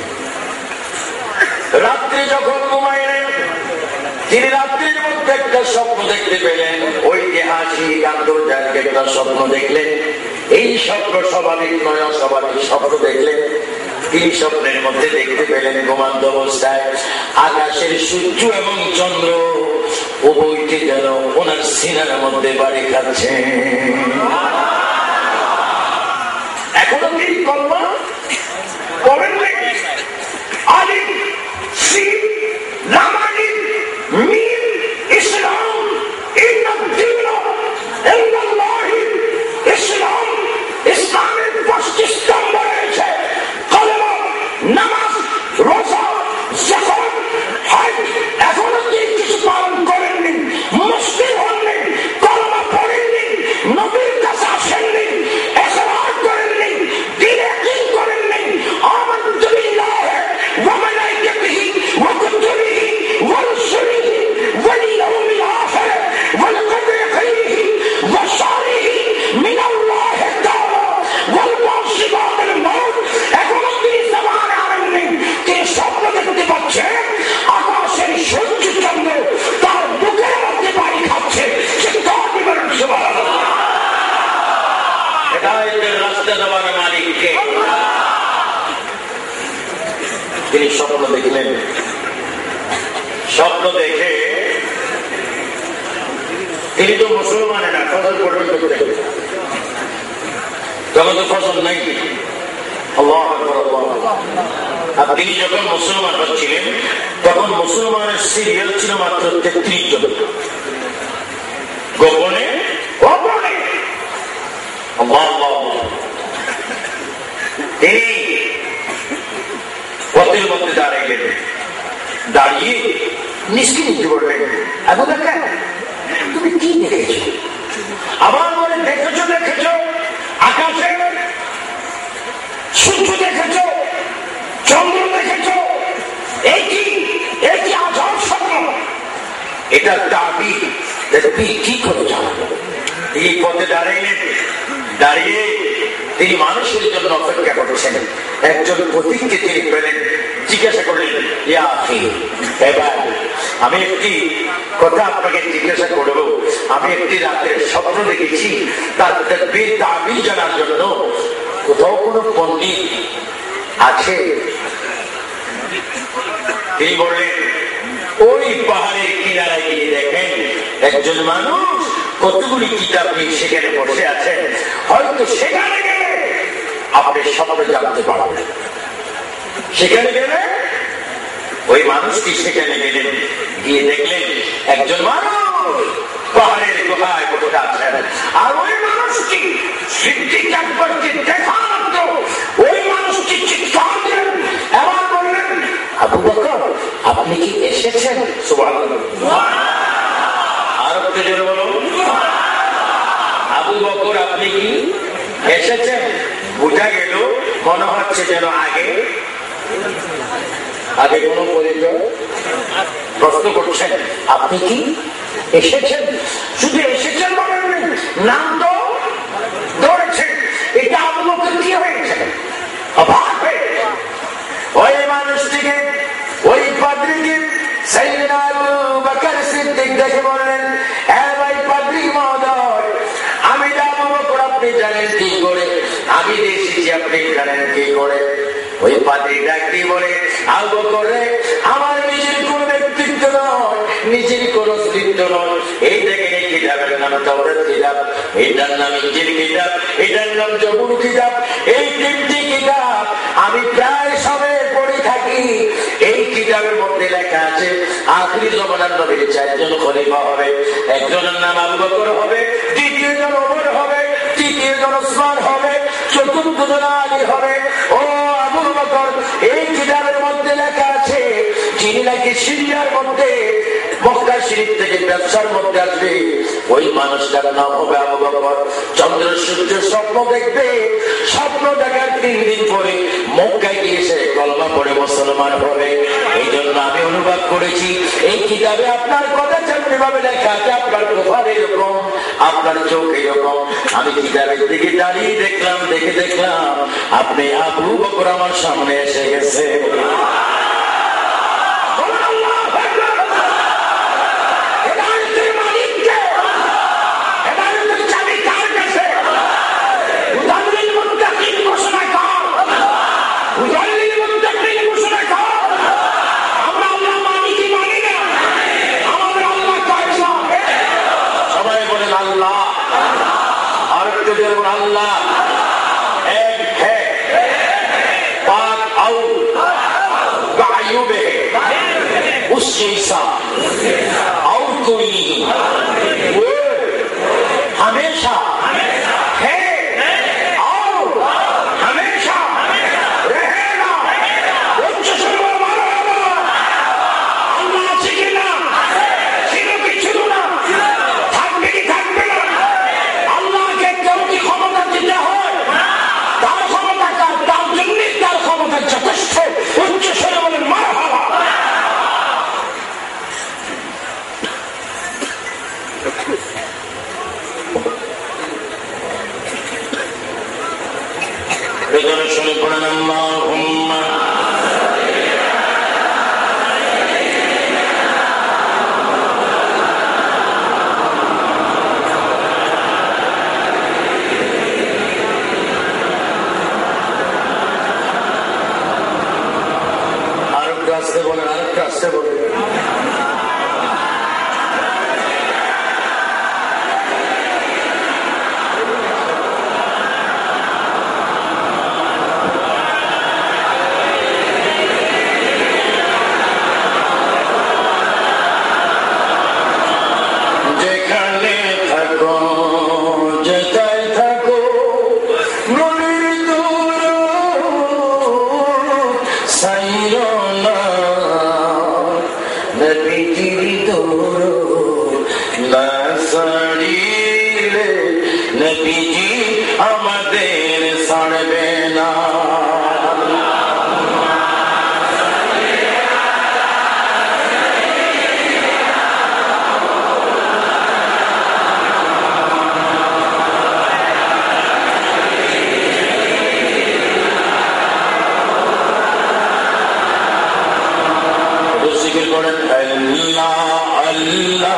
রাত্রে যখন ঘুমাইলেন, তিনি রাত্রির মধ্যে একটা স্বপ্ন দেখতে পেলেন। ঐতিহাসিক আন্তর্জাতিক একটা স্বপ্ন দেখলেন। এই স্বপ্ন স্বাভাবিক নয়, অস্বাভাবিক স্বপ্ন দেখলেন। তিনি স্বপ্নের মধ্যে দেখতে পেলেন ঘুমান্ত অবস্থায় আকাশের সূর্য এবং চন্দ্র উভয়টি যেন ওনার সিনার মধ্যে বাড়ি খাচ্ছে। এখনো তিনি কল্পনা করেন নাই। আলিফ সিন লাম আলিফ মিম ইসলাম ইন্নাদ-দীন ইনদাল্লাহি ইসলাম। ইসলামের পাঁচটি স্তম্ভ রয়েছে, কালেমা, নামাজ, রোজা, যাকাত, হজ। এখনো তিনি কিছু পালন করেননি, মুসলিম হননি, কালেমা পড়েননি, নবীর কাছে আসেননি, ইকরার করেননি, দ্বীন ইয়াকিন করেননি। আমানতু বিল্লাহি ওয়া মালাইকাতিহি ওয়া কুতুবিহি ওয়া রুসুলিহি ওয়াল ইয়াউমিল আখির ওয়াল কদরি খাইরিহি ওয়া শারিহি মিনাল্লাহি তাআলা ওয়াল বা'সি বা'দাল মাউত। এখনো তিনি জামানে আনেননি। তিনি স্বপ্ন দেখতে পাচ্ছেন আকাশের সূর্য চন্দ্র তার বুকের মধ্যে বাড়ি খাচ্ছে। চিৎকার দিবেন সুবহানাল্লাহ। হেদায়েতের রাস্তা দেওয়ার মালিক কে? তিনি স্বপ্ন দেখলেন। স্বপ্ন দেখে তিনি তো মুসলমানে না, ফজর পর্যন্ত দেখলেন। তখন তো ফজর নাই। আল্লাহু আকবার, আল্লাহু আকবার। আর তিনি যখন মুসলমান হচ্ছিলেন তখন মুসলমানের সিরিয়াল ছিল মাত্র তেত্রিশ জন। গোপনে গোপনে তিনি পথের মধ্যে দাঁড়াইলেন। দাঁড়িয়ে নিষ্কি নিতে বললেন, আবু বকর তুমি কি দেখেছ? আবার বলে দেখেছ দেখেছ আকাশে সূর্য দেখেছ, চন্দ্র দেখেছ, এই কি এই কি আজব স্বপ্ন? এটা দাবি তুমি কি করে জানো? তিনি পথে দাঁড়াইলেন। দাঁড়িয়ে তিনি মানুষের জন্য অপেক্ষা করছেন। একজন পথিককে তিনি পেলেন। জিজ্ঞাসা করলেন, ইয়া আখি, এবার আমি একটি কথা আপনাকে জিজ্ঞাসা করব। আমি একটি রাতের স্বপ্ন দেখেছি, তার দাবি জানার জন্য কোথাও কোনো পণ্ডিত আছে? তিনি বললেন, ওই পাহাড়ের কিনারায় গিয়ে দেখেন একজন মানুষ কতগুলি কিতাব নিয়ে সেখানে বসে আছেন। হয়তো সেখানে গেলে আপনি স্বপ্ন জানতে পারবেন। সেখানে গেলে ওই মানুষটি সেখানে গেলেন, গিয়ে দেখলেন একজন মানুষ পাহাড়ের গুহায় বসে আছেন। আর ওই মানুষটি সিদ্দিক আকবরকে দেখা মাত্র ওই মানুষটি চিৎকার করে আপনি কি এসেছেন? সুবহানাল্লাহ। আর একটু জোরে বলুন, আবু বকর আপনি কি এসেছেন? বোঝা গেল মনে হচ্ছে যেন আগে আগে কোন পরিচয় প্রশ্ন করছেন, আপনি কি এসেছেন? শুধু এসেছেন বলেন নাম তো ধরেছেন। এটা আবু বকর কি হয়েছে? অবাক হয়ে ওই মানুষটিকে, ওই পাদ্রীকে সাইয়েদনা আবু বকর সিদ্দিক দেখে বললেন, এ ভাই পাদ্রী মহোদয়, আমি আবু বকর, আপনি জানেন কি করে আমি এসেছি, আপনি জানেন কি করে? ওই পাদ্রী ডাকতে বলে, আবু বকর রে, আমার নিজের কোন ব্যক্তিত্ব নয়, নিজের কোন অস্তিত্ব নয়। এই দেখেন এই কিতাবের নাম তাওরাত কিতাব, এটার নাম ইনজিল কিতাব, এটার নাম জবুর কিতাব। এই তিনটি কিতাব আমি প্রায় সময় পড়ে থাকি। এই কিতাবের মধ্যে লেখা আছে আখিরি জমানার নবীর চারজন খলিফা হবে। একজনের নাম আবু বকর হবে, দ্বিতীয় জন ওমর হবে, তৃতীয় জন ওসমান হবে, চতুর্থ জন আলী হবে। ও আবু বকর, এই কিতাবের মধ্যে লেখা আছে যিনি নাকি সিরিয়ার মধ্যে মক্কা শরীফ থেকে ব্যবসার মধ্যে আসবে, ওই মানুষটার নাম হবে আবু বকর। চন্দ্র সূর্য স্বপ্ন দেখবে, স্বপ্ন দেখার তিন দিন পরে মক্কায় গিয়ে সে কলমা পড়ে মুসলমান হবে। এই জন্য আমি অনুবাদ করেছি এই কিতাবে আপনার কথা যেমনি ভাবে লেখা আছে, আপনার প্রভাব এরকম, আপনার চোখ এরকম। আমি কিতাবের দিকে দাঁড়িয়ে দেখলাম, দেখে দেখলাম আপনি আবু বকর আমার সামনে এসে গেছে। আল্লাহ এক है, पाक और गायब है, उस जैसा और कोई नहीं, वो हमेशा है और हमेशा रहेगा। उच्च स्वर मारो, अल्लाह আছে না, ছিল কি ছিল না, থাকবে কি থাকবে না। আল্লাহকে কেউ কি ক্ষমতা দিতে হয়? তার ক্ষমতা কার? তার জন্যই তার ক্ষমতা যথেষ্ট। উচ্চ স্বরে বলেন মারহাবা। এজন্য শুনে পড়েন আল্লাহুম্মা আসতে বলেন, আরেকটা আসতে বলেন। যেখানে থাকো, যেটাই থাকো, নবীর দুরূদ সাইয়ো না, নবীজির দুরূদ না সারিলে নবীজি আমাদের ছাড়বে না। জিকির করেন আল্লাহ আল্লাহ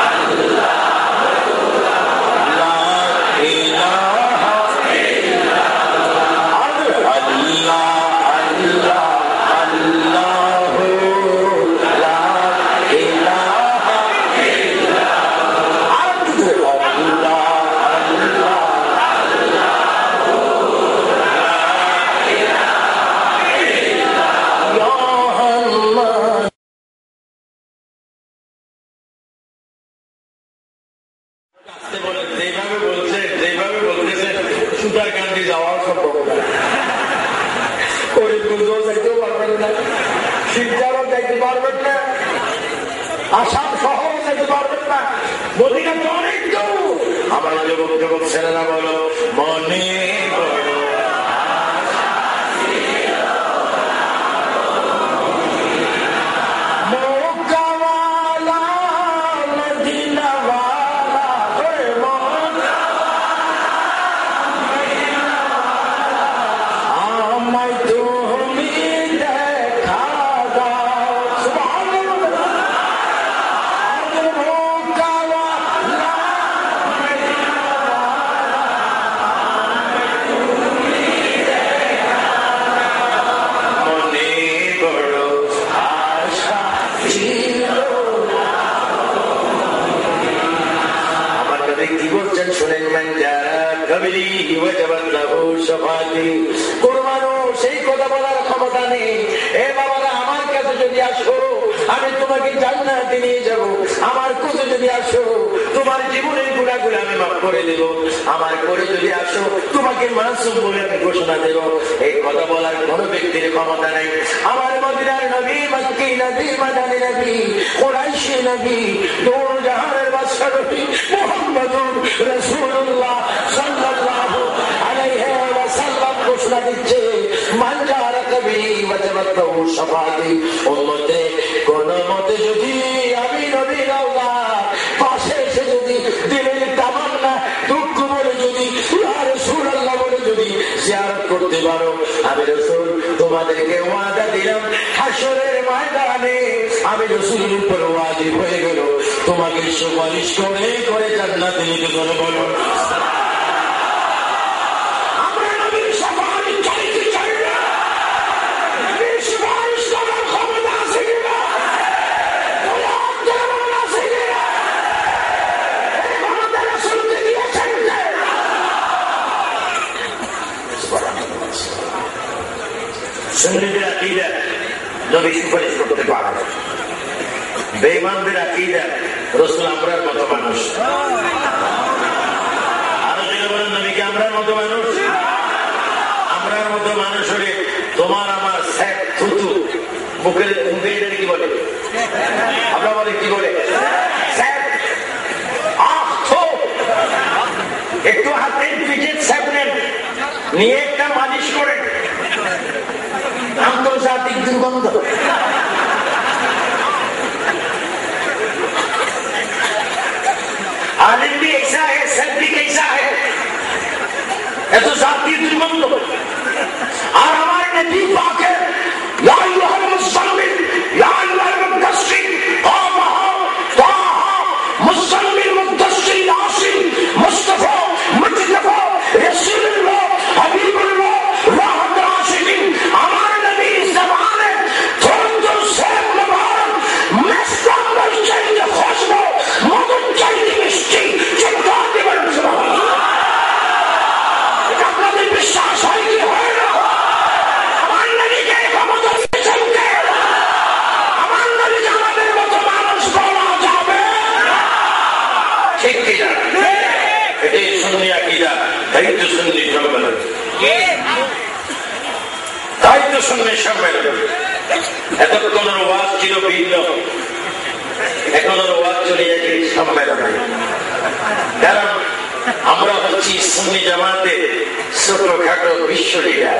যেভাবে বলছে, যেভাবে বলতেছে সুতার কান্দি যাওয়ার সম্ভব না, যাইতেও পারবেন না, শিবজারও যাইতে পারবেন না, আসাম শহর যেতে পারবেন না, মদিনা তো অনেক দূর। আমার যুবক যুবক ছেলেরা বলো মনে সেই কথা বলার ক্ষমতা নেই। এ বাবারা আমার কাছে যদি আসো আমি তোমাকে জান্নাতে নিয়ে যাব, আমার কাছে যদি আসো তোমার জীবনের গুণাগুলো আমি মাফ করে দেব, আমার করে যদি আসো তোমাকে মাসুম বলে আমি ঘোষণা দেব। এই কথা বলার কোন ব্যক্তির ক্ষমতা নাই। আমার মদিনার নবী, মক্কি নবী, মাদানী নবী, কুরাইশি নবী, দূর জাহানের বাদশা নবী মুহাম্মদুর রাসূলুল্লাহ সাল্লাল্লাহু আলাইহি ওয়াসাল্লাম ঘোষণা দিচ্ছে মান জারা কবি ওয়াজাবাত লাহু শাফাআতি। উম্মতে কোন মতে যদি আমি নবী রাওলা পাশে এসে যদি দিলের তামান্না দুঃখ বলে যদি ইয়া রাসূলুল্লাহ বলে যদি জিয়ারত করতে পারো, আমি রাসূল তোমাদেরকে ওয়াদা দিলাম হাশরের ময়দানে আমি রাসূলের উপর ওয়াজিব হয়ে গেল তোমাকে সুপারিশ করে করে জান্নাতে নিতে বলো বলো। সুন্নিদের আকীদা নবী সুপারিশ করতে পারে, বেঈমানদের আকীদা রাসূল আমরার মতো মানুষ। আরো যেটা বলেন নবীকে আমরার মতো মানুষ, আমরার মতো মানুষ হলে তোমার আমার স্যাক থুতু মুখের মুখে এটা কি বলে, আমরা বলে কি বলে একটু হাতের পিঠে স্যাপ নেন নিয়ে একটা মালিশ করেন, আন্তর্জাতিক দুর্গন্ধ। आलिम भी ऐसा है, सब भी कैसा है, ये तो जाती दुर्गंध। और हमारे नबी पाक है या अय्युहल मुज़्ज़म्मिल या अय्युहल मुद्दस्सिर क़ुम ताहा मुज़्ज़म्मिल मुद्दस्सिर यासीन मुस्तफा मुजतबा रसूलुल्लाह हबीबुल्लाह राहत राशिदीन। हमारे नबी ज़माने थोड़े से मुबारक मस्का में चाहिए खुशबू मधु चाहिए मिष्टी चिपका दे बन सुभान अल्लाह। अपना विश्वास है कि है ना हमारे नबी के ক্ষমতা চলতে আমার নবী জামাতের মতো মানুষ বলা যাবে ঠিক কি না? এটাই সুন্নি আকীদা, দায়িত্ব সুন্নি সম্মেলন, দায়িত্ব সুন্নি সম্মেলন। এতক্ষণ ওয়াজ ছিল ভিন্ন, এখন ওয়াজ চলে যাচ্ছে সম্মেলনে। কারণ আমরা হচ্ছি সুন্নি জামাতে ছোটখাটো বিশ্ব লিডার,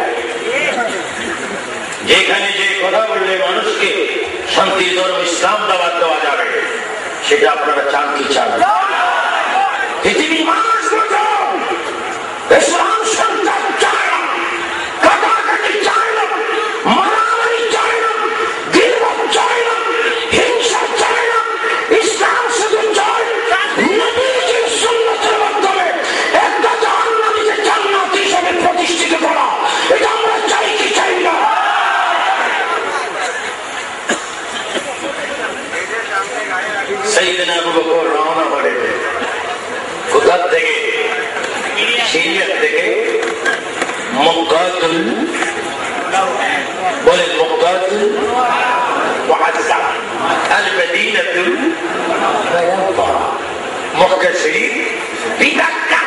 যেখানে যে কথা বললে মানুষকে শান্তি ধর্ম ইসলাম দাওয়াত দেওয়া যাবে সেটা আপনারা চান কি চান? পৃথিবীর মানুষ ইসলাম সন্তান চায় না, কাটাকাটি চায় না, মারামারি চায় না, গিবত চায় না, হিংসা চায় না। ইসলাম শুধু চায় নবীজির সুন্নতের মাধ্যমে একটা জান্নাতীকে জান্নাত হিসেবে প্রতিষ্ঠিত করা। এটা আমরা চাই কি চাই না? সাইয়েদনা আবু বকর রওনা হলেন কোথা থেকে? সিরিয়া থেকে। মক্কাতুল বলেন মক্কাতুল মুআজ্জাম আল মদিনাতুল মুনাওয়ারা। মক্কা শরীফ বিবাক্কা,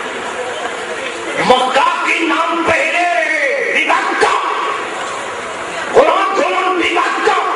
মক্কা के नाम पहले विवाक्का, गुलाम गुलाम विवाक्का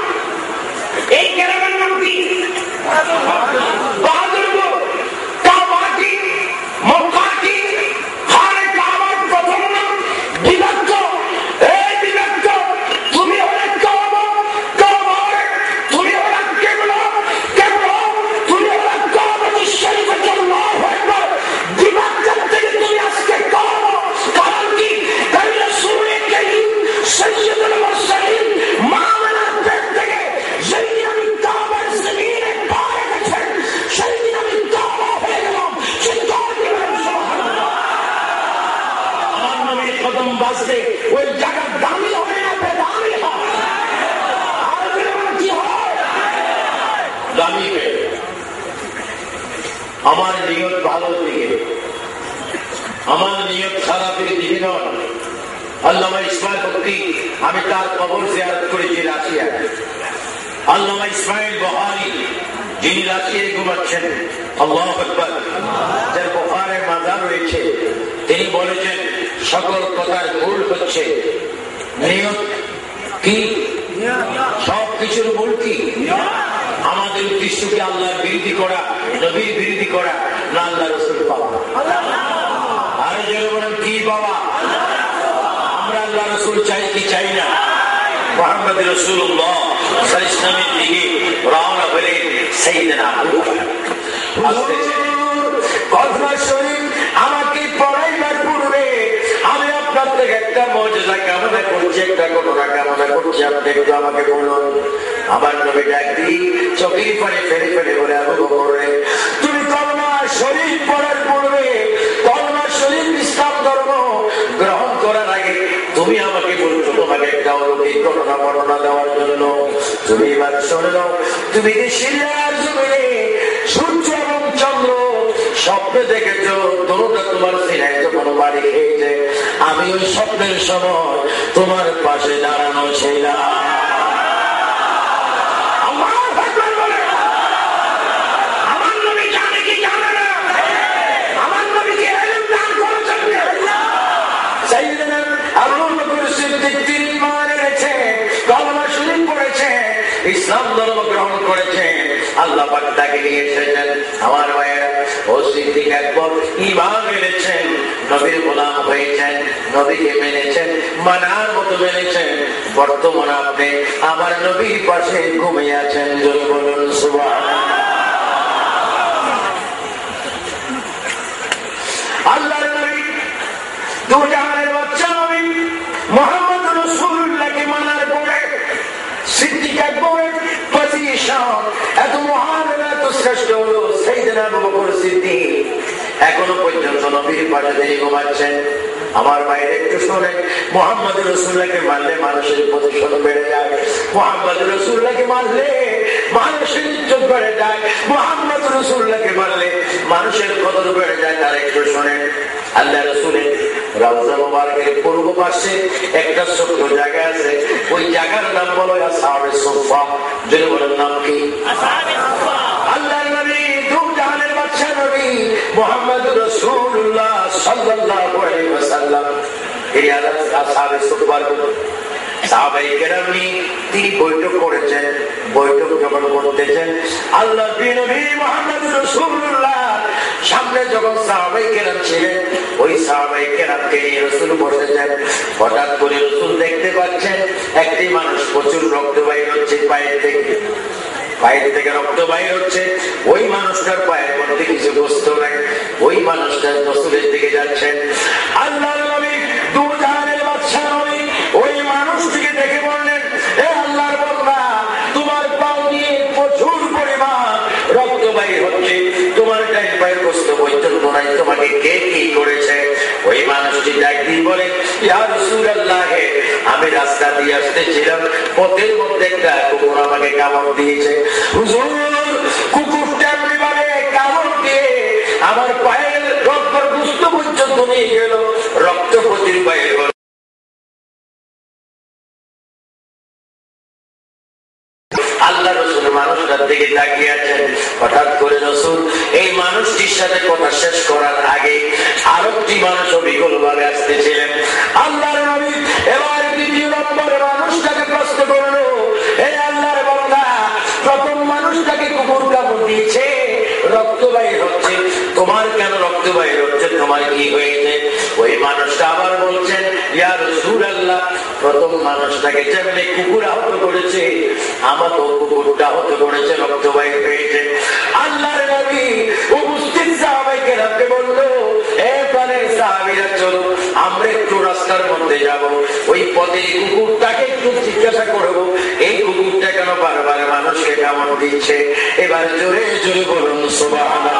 আল্লামা ইসমাইল বখরি, আমি তার কবর জিয়ারত করেছি রাশিয়া। আল্লামা ইসমাইল বুখারী যিনি রাশিয়ায় ঘুমাচ্ছেন, আল্লাহু আকবার, যার বুখারীর মাজার রয়েছে, তিনি বলেছেন সকল কথার মূল হচ্ছে নিয়ত। কি সব কিছুর মূল কি? আমাদের উদ্দেশ্য কি আল্লাহর বিরোধী করা, নবীর বিরোধী করা, না আল্লাহ রাসূল পাওয়া? আরে জোরে বলেন কি বাবা? আমরা আল্লাহ রাসূল চাই কি চাই না? মুহাম্মদ রাসূলুল্লাহ সাল্লাল্লাহু আলাইহি ওয়াসাল্লামের দিকে রওনা হলেন সাইয়েদনা আবু বকর। কলমা শরীফ আমাকে পড়াইবার পূর্বে আমি আপনার থেকে একটা মুজিজা কামনা করছি, একটা ঘটনা কামনা করছি, আপনি একটু আমাকে বলুন। আমার নবী ডাক দিয়ে চোখের পানি ফেলে ফেলে বলে, আবু বকর রে, তুমি কলমা শরীফ পড়ার পূর্বে, কলমা শরীফ ইসলাম ধর্ম গ্রহণ করার আগে তুমি আমাকে বলছো তোমাকে একটা অলৌকিক ঘটনা বর্ণনা দেওয়ার জন্য। তুমি এবার শুনে নাও, তুমি সিরিয়ার জমিনে সূর্য এবং চন্দ্র স্বপ্নে দেখেছ, দোনোটা তোমার সিনায় যখন বাড়ি খেয়েছে, আমি ওই স্বপ্নের সময় তোমার পাশে দাঁড়ানো ছিলাম। ইসলাম ধর্ম গ্রহণ করেছেন, আল্লাহ পাক তাকে নিয়ে এসেছেন। আমার ভাইয়েরা, ও সিদ্দিক একবার ঈমান এনেছেন, নবীর গোলাম হয়েছেন, নবীকে মেনেছেন, মানার মতো মেনেছেন। বর্তমানে আপনি আমার নবীর পাশে ঘুমিয়ে আছেন। জোরে বলুন সুবহানাল্লাহ। আল্লাহর নবী, দু জাহানের বাদশা নবী মুহাম্মদ রাসূলুল্লাহকে মানার পরে সিদ্দিক আকবরের পজিশন এত মহান, এত শ্রেষ্ঠ হলো সাইয়েদনা আবু বকর সিদ্দিক। এখনো পর্যন্ত নবীর পাশে তিনি ঘুমাচ্ছেন। আমার বাইরে একটু শোনেন, মুহাম্মদ রাসূলুল্লাহকে মানলে মানুষের পজিশন বেড়ে যায়, মুহাম্মদ রাসূলুল্লাহকে মানলে মানুষের ইজ্জত বেড়ে যায়, মুহাম্মদ রাসূলুল্লাহকে মানলে মানুষের কদর বেড়ে যায়। তার একটু শোনেন, আল্লাহ রাসূলের রাউজা মুবারকের পূর্ব পাশে একটা ছোট্ট জায়গা আছে, ওই জায়গার নাম হলো আসহাবে সুফা। যদি বলেন নাম কি? আল্লাহর নবী, দু জাহানের বাদশা নবী মুহাম্মদ রাসূলুল্লাহ সাল্লাল্লাহু আলাইহি ওয়াসাল্লাম এই আসহাবে সুফার সাহাবায়ে কেরাম নিয়ে তিনি বৈঠক করেছেন। বৈঠক যখন করতেছেন, আল্লাহর নবী মুহাম্মদ রাসূলুল্লাহ সামনে যখন সাহাবায়ে কেরাম ছিলেন, ওই সাহাবায়ে কেরামকে নিয়ে রাসূল বসেছেন। হঠাৎ করে রাসূল দেখতে পাচ্ছেন একটি মানুষ প্রচুর রক্ত বাইর হচ্ছে পায়ের থেকে, পায়ের থেকে রক্ত বাইর হচ্ছে। ওই মানুষটার পায়ের মধ্যে কিছু বস্তু নাই, ওই মানুষটা রাসূলের দিকে যাচ্ছেন। আল্লাহর নবী, দু জাহানের বাদশা নবী ওই মানুষটিকে দেখে বললেন, হে আল্লাহর বান্দা, তোমার পাও দিয়ে প্রচুর পরিমাণ রক্ত বাইর হচ্ছে, তোমার ডান পায়ের গোশত পর্যন্ত নাই, তোমাকে কে কি করেছে? ওই মানুষটি ডাক দিয়ে বলে, ইয়া রাসূলুল্লাহ, আমি রাস্তা দিয়ে আসতেছিলাম, পথের মধ্যে একটা কুকুর আমাকে কামড় দিয়েছে। হুজুর, কুকুরটা এমনিভাবে কামড় দিয়ে আমার পায়ের রক্তের গোশত পর্যন্ত নিয়ে গেল, রক্ত প্রচুর বাইর হল। আল্লাহ রাসূল মানুষটার দিকে তাকিয়ে আছেন। হঠাৎ করে রাসূল এই মানুষটির সাথে কথা শেষ করার আগে আরেকটি মানুষ বিকল ভাবে আসতেছিলেন। আল্লাহর নবী এবার দ্বিতীয় নম্বরে মানুষটাকে প্রশ্ন করলো, হে আল্লাহর বান্দা, প্রথম মানুষটাকে কুকুর কামড় দিয়েছে, রক্ত বাইর হচ্ছে, তোমার কেন রক্ত বাইর হচ্ছে, তোমার কি হয়েছে? ওই মানুষটা আবার বলছেন, ইয়া রাসূলুল্লাহ, প্রথম মানুষটাকে যেমনি কুকুর আহত করেছে, আমার তো কুকুরটা আহত করেছে, রক্ত বাইর হয়েছে। আল্লাহর নবী উপস্থিত সাহাবায়ে কেরামকে বলল, হে প্রাণের সাহাবীরা, চলো আমরা একটু রাস্তার মধ্যে যাব, ওই পথে কুকুরটাকে একটু জিজ্ঞাসা করবো এই কুকুরটা কেন বারবার মানুষকে কামড় দিচ্ছে। এবার জোরে জোরে বলুন সুবহানাল্লাহ।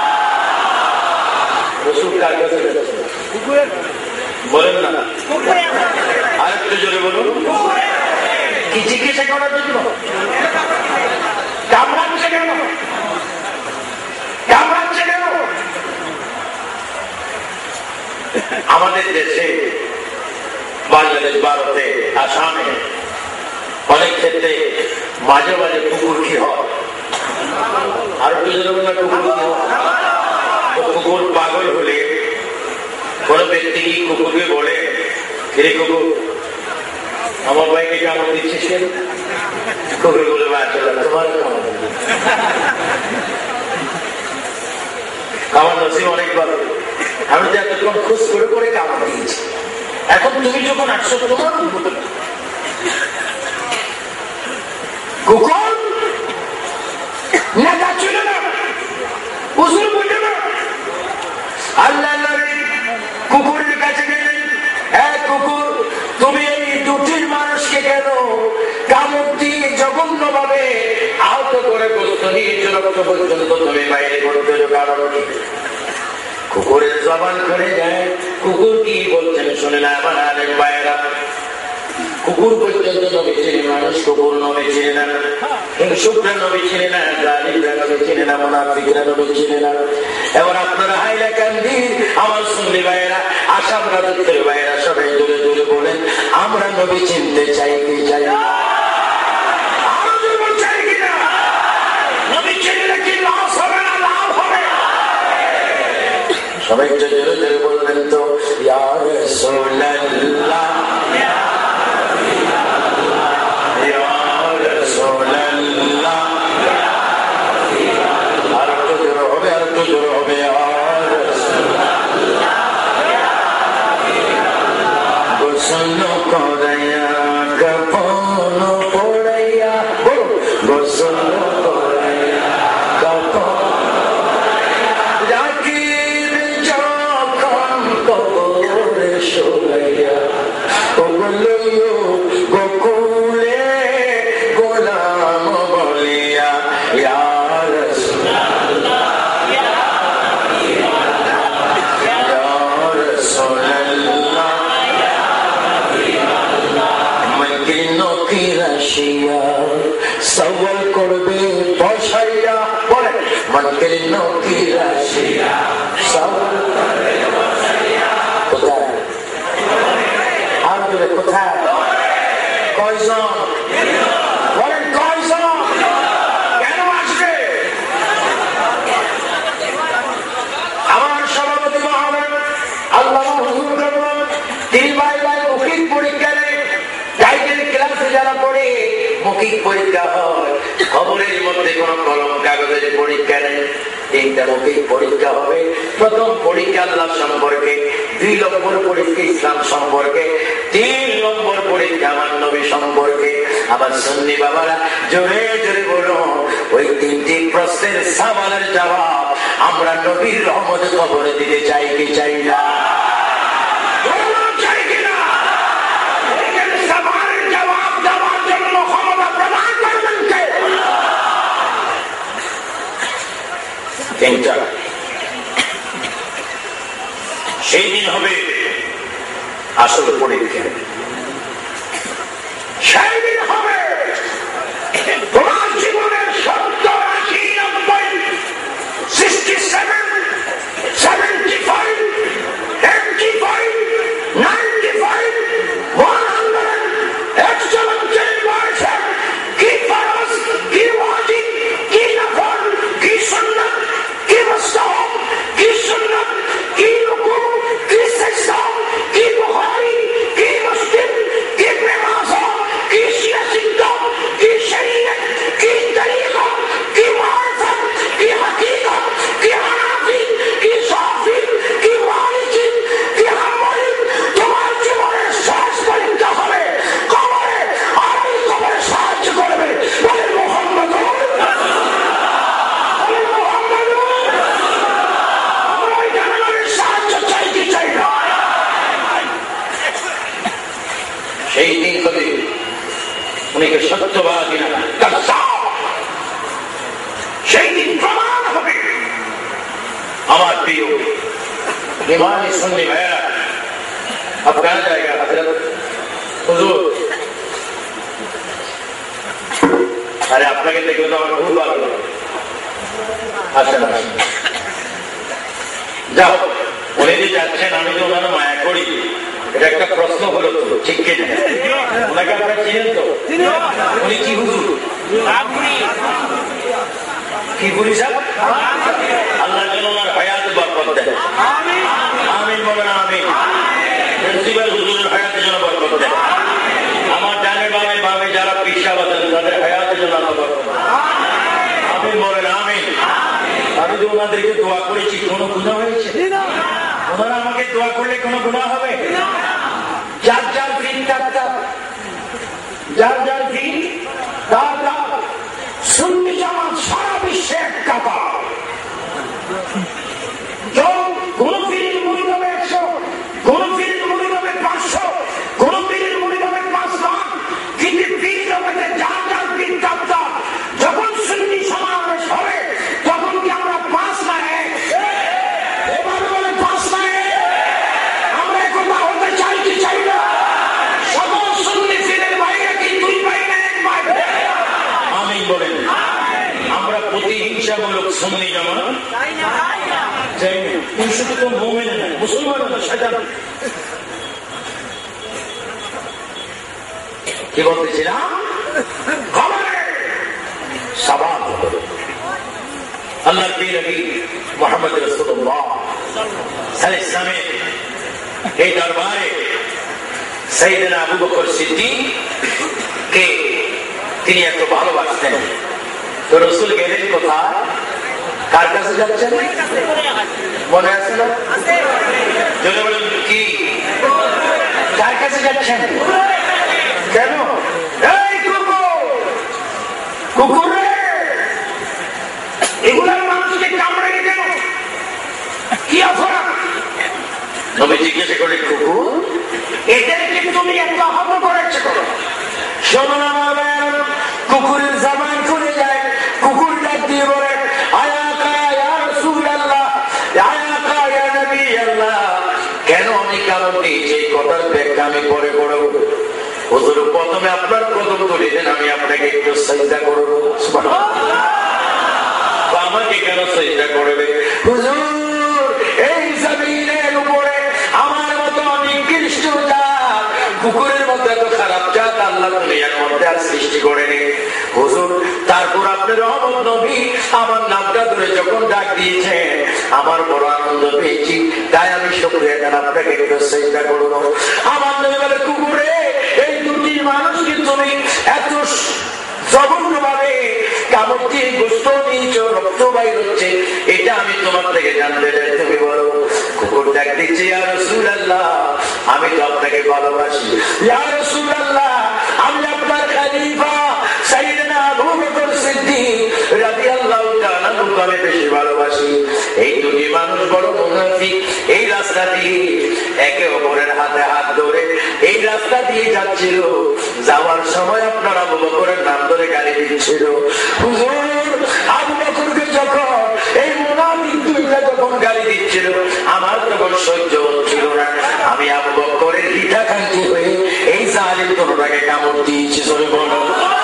রাসূল কার কাছে কুকুরের বলেন না, আর একটু জোরে বলুন। কি জিজ্ঞাসা করার জন্য? কামড়াচ্ছে কেন? কামড়াচ্ছে কেন? আমাদের দেশে বাংলাদেশ, ভারতে, আসামে অনেক ক্ষেত্রে মাঝে মাঝে কুকুর কি হয়, আর কুকুর কি হয়, কুকুর পাগল হলে কোন ব্যক্তি কি কুকুরকে বলে, রে কুকুর আমার ভাইকে কামড় দিচ্ছিস কেন? কুকুর বলে তোমার আমার নসিব অনেক ভালো, আমি তো এতক্ষণ খোঁজ করে করে কামড় দিয়েছি, এখন তুমি যখন আসছো তোমার কুকুর নেতা ছিল না, উজুর বুঝে না। আল্লাহ নবী কুকুরের কাছে গেলেন, এক কুকুর তুমি এই দুটির মানুষকে কেন কামড় দিয়ে জঘন্য ভাবে আহত করে গোস্ত নিয়েছ, রক্ত পর্যন্ত তুমি বাইরে করতে কারণ কুকুরের জবান করে যায়। কুকুর কি বলছেন শুনে না আমার আলেম ভাইয়েরা, কুকুর পর্যন্ত নবী চিনে, মানুষ কুকুর নবী চিনে না, হিংসুকরা নবী চিনে না, জালিমরা নবী চিনে না, মুনাফিকরা নবী চিনে না। এবার আপনারা হাইলাকান্দি আমার সুন্নি ভাইয়েরা, আসাম রাজত্বের ভাইয়েরা সবাই দূরে দূরে বলেন, আমরা নবী চিনতে চাই কি চাই না? চাই কিনা? নবী চিনলে কি লস হবে না লাভ হবে? সবাই একটু জোরে জোরে বলবেন তো, ইয়া রাসূলুল্লাহ সওয়াল করবে বসাইয়া, বলে মনকের নকি রাশিয়া সওয়াল করবে বসাইয়া। কোথায়? আর বলে কোথায়? কয়জন? বলেন কয়জন? কেন আসবে? আমার সভাপতি মহানব আল্লামা হুজুর রহমান তিনি বাই বাই মৌখিক পরীক্ষা নেই, গাইডের ক্লাসে যারা পড়ে মৌখিক পরীক্ষা হয়, খবরের মধ্যে কোন কলম কাগজের পরীক্ষা নেই, তিনটা মৌখিক পরীক্ষা হবে। প্রথম পরীক্ষা আল্লাহ সম্পর্কে, দুই নম্বর পরীক্ষা ইসলাম সম্পর্কে, তিন নম্বর পরীক্ষা আমার নবী সম্পর্কে। আবার সুন্নি বাবারা জোরে জোরে বলো, ওই তিনটি প্রশ্নের সওয়ালের জবাব আমরা নবীর রহমতে খবরে দিতে চাই কি চাই না? তিনটা। সেই দিন হবে আসল পরীক্ষা, সেই দিন হবে তোমার জীবনের সত্তর আশি নব্বই sixty seven seventy five eighty five ninety five one hundred এক্সেলেন্সের বয়সে কি ফরজ, কি ওয়াজিব, কি নফল, কি সুন্নাত, কি মুস্তাহাব, কি সুন্নাত, কি রুকু, কি সিজদা, কি বুখারী, কি মুসলিম, কি ইবনে মাজাহ, কি সিয়াসিদ্দাহ, কি শরীয়ত, কি তরিকা, কি মারিফত, কি হাকিকত, কি হানাফি, কি শাফি, কি মালিকি, কি হাম্বলি, তোমার জীবনের শেষ পরীক্ষা হবে কবরে, আর ওই কবরে সাহায্য করবে বলে মুহাম্মদ। সেই দিন হবে উনিকে সত্যবাদী না, সেই দিন প্রমাণ হবে। আমার প্রিয় ইমানি সুন্নি ভাইয়েরা, अब कहाँ जाएगा हजरत हुजूर? अरे আপনাকে দেখলে তো আমার খুব ভালো লাগে। আসেন আসেন, যাও উনি যে যাচ্ছেন আমি তো ওনার মায়া করি, এটা একটা প্রশ্ন হলো তো, ঠিক কিনা? ওনাকে আপনারা চিনেন তো? উনি কি হুজুর? কি বলি সাহেব? আল্লাহ যেন ওনার হায়াত বরকত দেন। আমিন বলেন আমিন। প্রিন্সিপাল হুজুরের হায়াতের জন্য বরকত দেন। আমার ডানে বামে বামে যারা পিসা বাঁধেন তাদের হায়াতের জন্য আল্লাহ বরকত দেন। আমিন বলেন আমিন। আমি তো ওনাদেরকে দোয়া করেছি, কোনো গুনাহ হয়েছে? ওনারা আমাকে দোয়া করলে কোনো গুনাহ হবে? যার যার দিন তার তার, যার যার দিন তার তার। সুন্নি জামাত সারা বিশ্বে এক কাপা। কোন পীরের মুরিদ হবে একশো, কোন পীরের মুরিদ হবে পাঁচশো, কোন পীরের মুরিদ হবে পাঁচ লাখ, কিন্তু পীর জগতে যার যার পীর তার তার। যখন সুন্নি সমাবেশ হবে তখন কি আমরা পাঁচ না এক? এবার বলে পাঁচ না এক? আমরা একথা হতে চাই কি চাই না? সকল সুন্নি পীরের বাইরে কি দুই ভাই না এক ভাই? আমিন বলেন। আমরা প্রতিহিংসামূলক সুন্নি জামাত চাই না। শুধু তো মুমিন না, মুসলমান না, শয়তান। কি বলতেছিলাম? সাবান আল্লাহর প্রিয় নবী মুহাম্মদ রাসূলুল্লাহ সাল্লাল্লাহু আলাইহি ওয়াসাল্লামের এই দরবারে সাইয়েদনা আবু বকর সিদ্দিক কে তিনি এত ভালোবাসতেন। তো রাসূল গেলেন কোথায়? কার কাছে যাচ্ছেন? মনে আছে না? যদি বলেন কি কার কাছে যাচ্ছেন? কেন? এই কুকুর, কুকুর রে, এগুলার মানুষকে কামড়ে কেন? কি অপরাধ? নবী জিজ্ঞাসা করলেন, কুকুর এদেরকে তুমি এত আহত করেছো করো? শোনো না আমার, কুকুরের জবান খুলে যায়, কুকুর ডাক দিয়ে বলে কেন আমি কারণ দিয়েছি? এই কথার ব্যাখ্যা আমি পরে করব। হুজুর প্রথমে আপনার কদম ধরে দেন, আমি আপনাকে একটু সিজদা করব। আমাকে কেন সিজদা করবে? হুজুর এই জমিনের উপরে আমার মতো নিকৃষ্ট জাত, কুকুরের মতো এত খারাপ জাত আল্লাহ দুনিয়ার মধ্যে আর সৃষ্টি করেনি। হুজুর তারপর আপনি রহমত নবী আমার নামটা ধরে যখন ডাক দিয়েছেন আমার বড় আনন্দ পেয়েছি, তাই আমি শুকরিয়া জান আপনাকে একটু সিজদা করব। আমার নবী বলে, কুকুরে এই দুটি মানুষকে তুমি এত জঘন্য ভাবে কামড় দিয়ে গোশত নিয়েছো, রক্ত বাইর হচ্ছে, এটা আমি তোমার থেকে জানতে চাই। তুমি বলো। কুকুর ডাক দিচ্ছে, ইয়া রাসূলুল্লাহ আমি তো আপনাকে ভালোবাসি। ইয়া রাসূলুল্লাহ আমি আপনার খলিফা সাইয়েদনা আবু বকর সিদ্দিক রাদিয়াল্লাহু তাআলা আমি বেশি ভালোবাসি। এই দুটি মানুষ বড় মুনাফিক, এই রাস্তা দিয়ে একে অপরের হাতে হাত ধরে এই রাস্তা দিয়ে যাচ্ছিল। যাওয়ার সময় আপনার আবু বকরের নাম ধরে গালি দিচ্ছিল। হুজুর আবু বকরকে যখন এই মুনাফিক দুইটা যখন গালি দিচ্ছিল আমার তখন সহ্য হচ্ছিল না। আমি আবু বকরের হিতাকাঙ্ক্ষী হয়ে এই জালিম তরুণাকে কামড় দিয়েছি। চলে বলো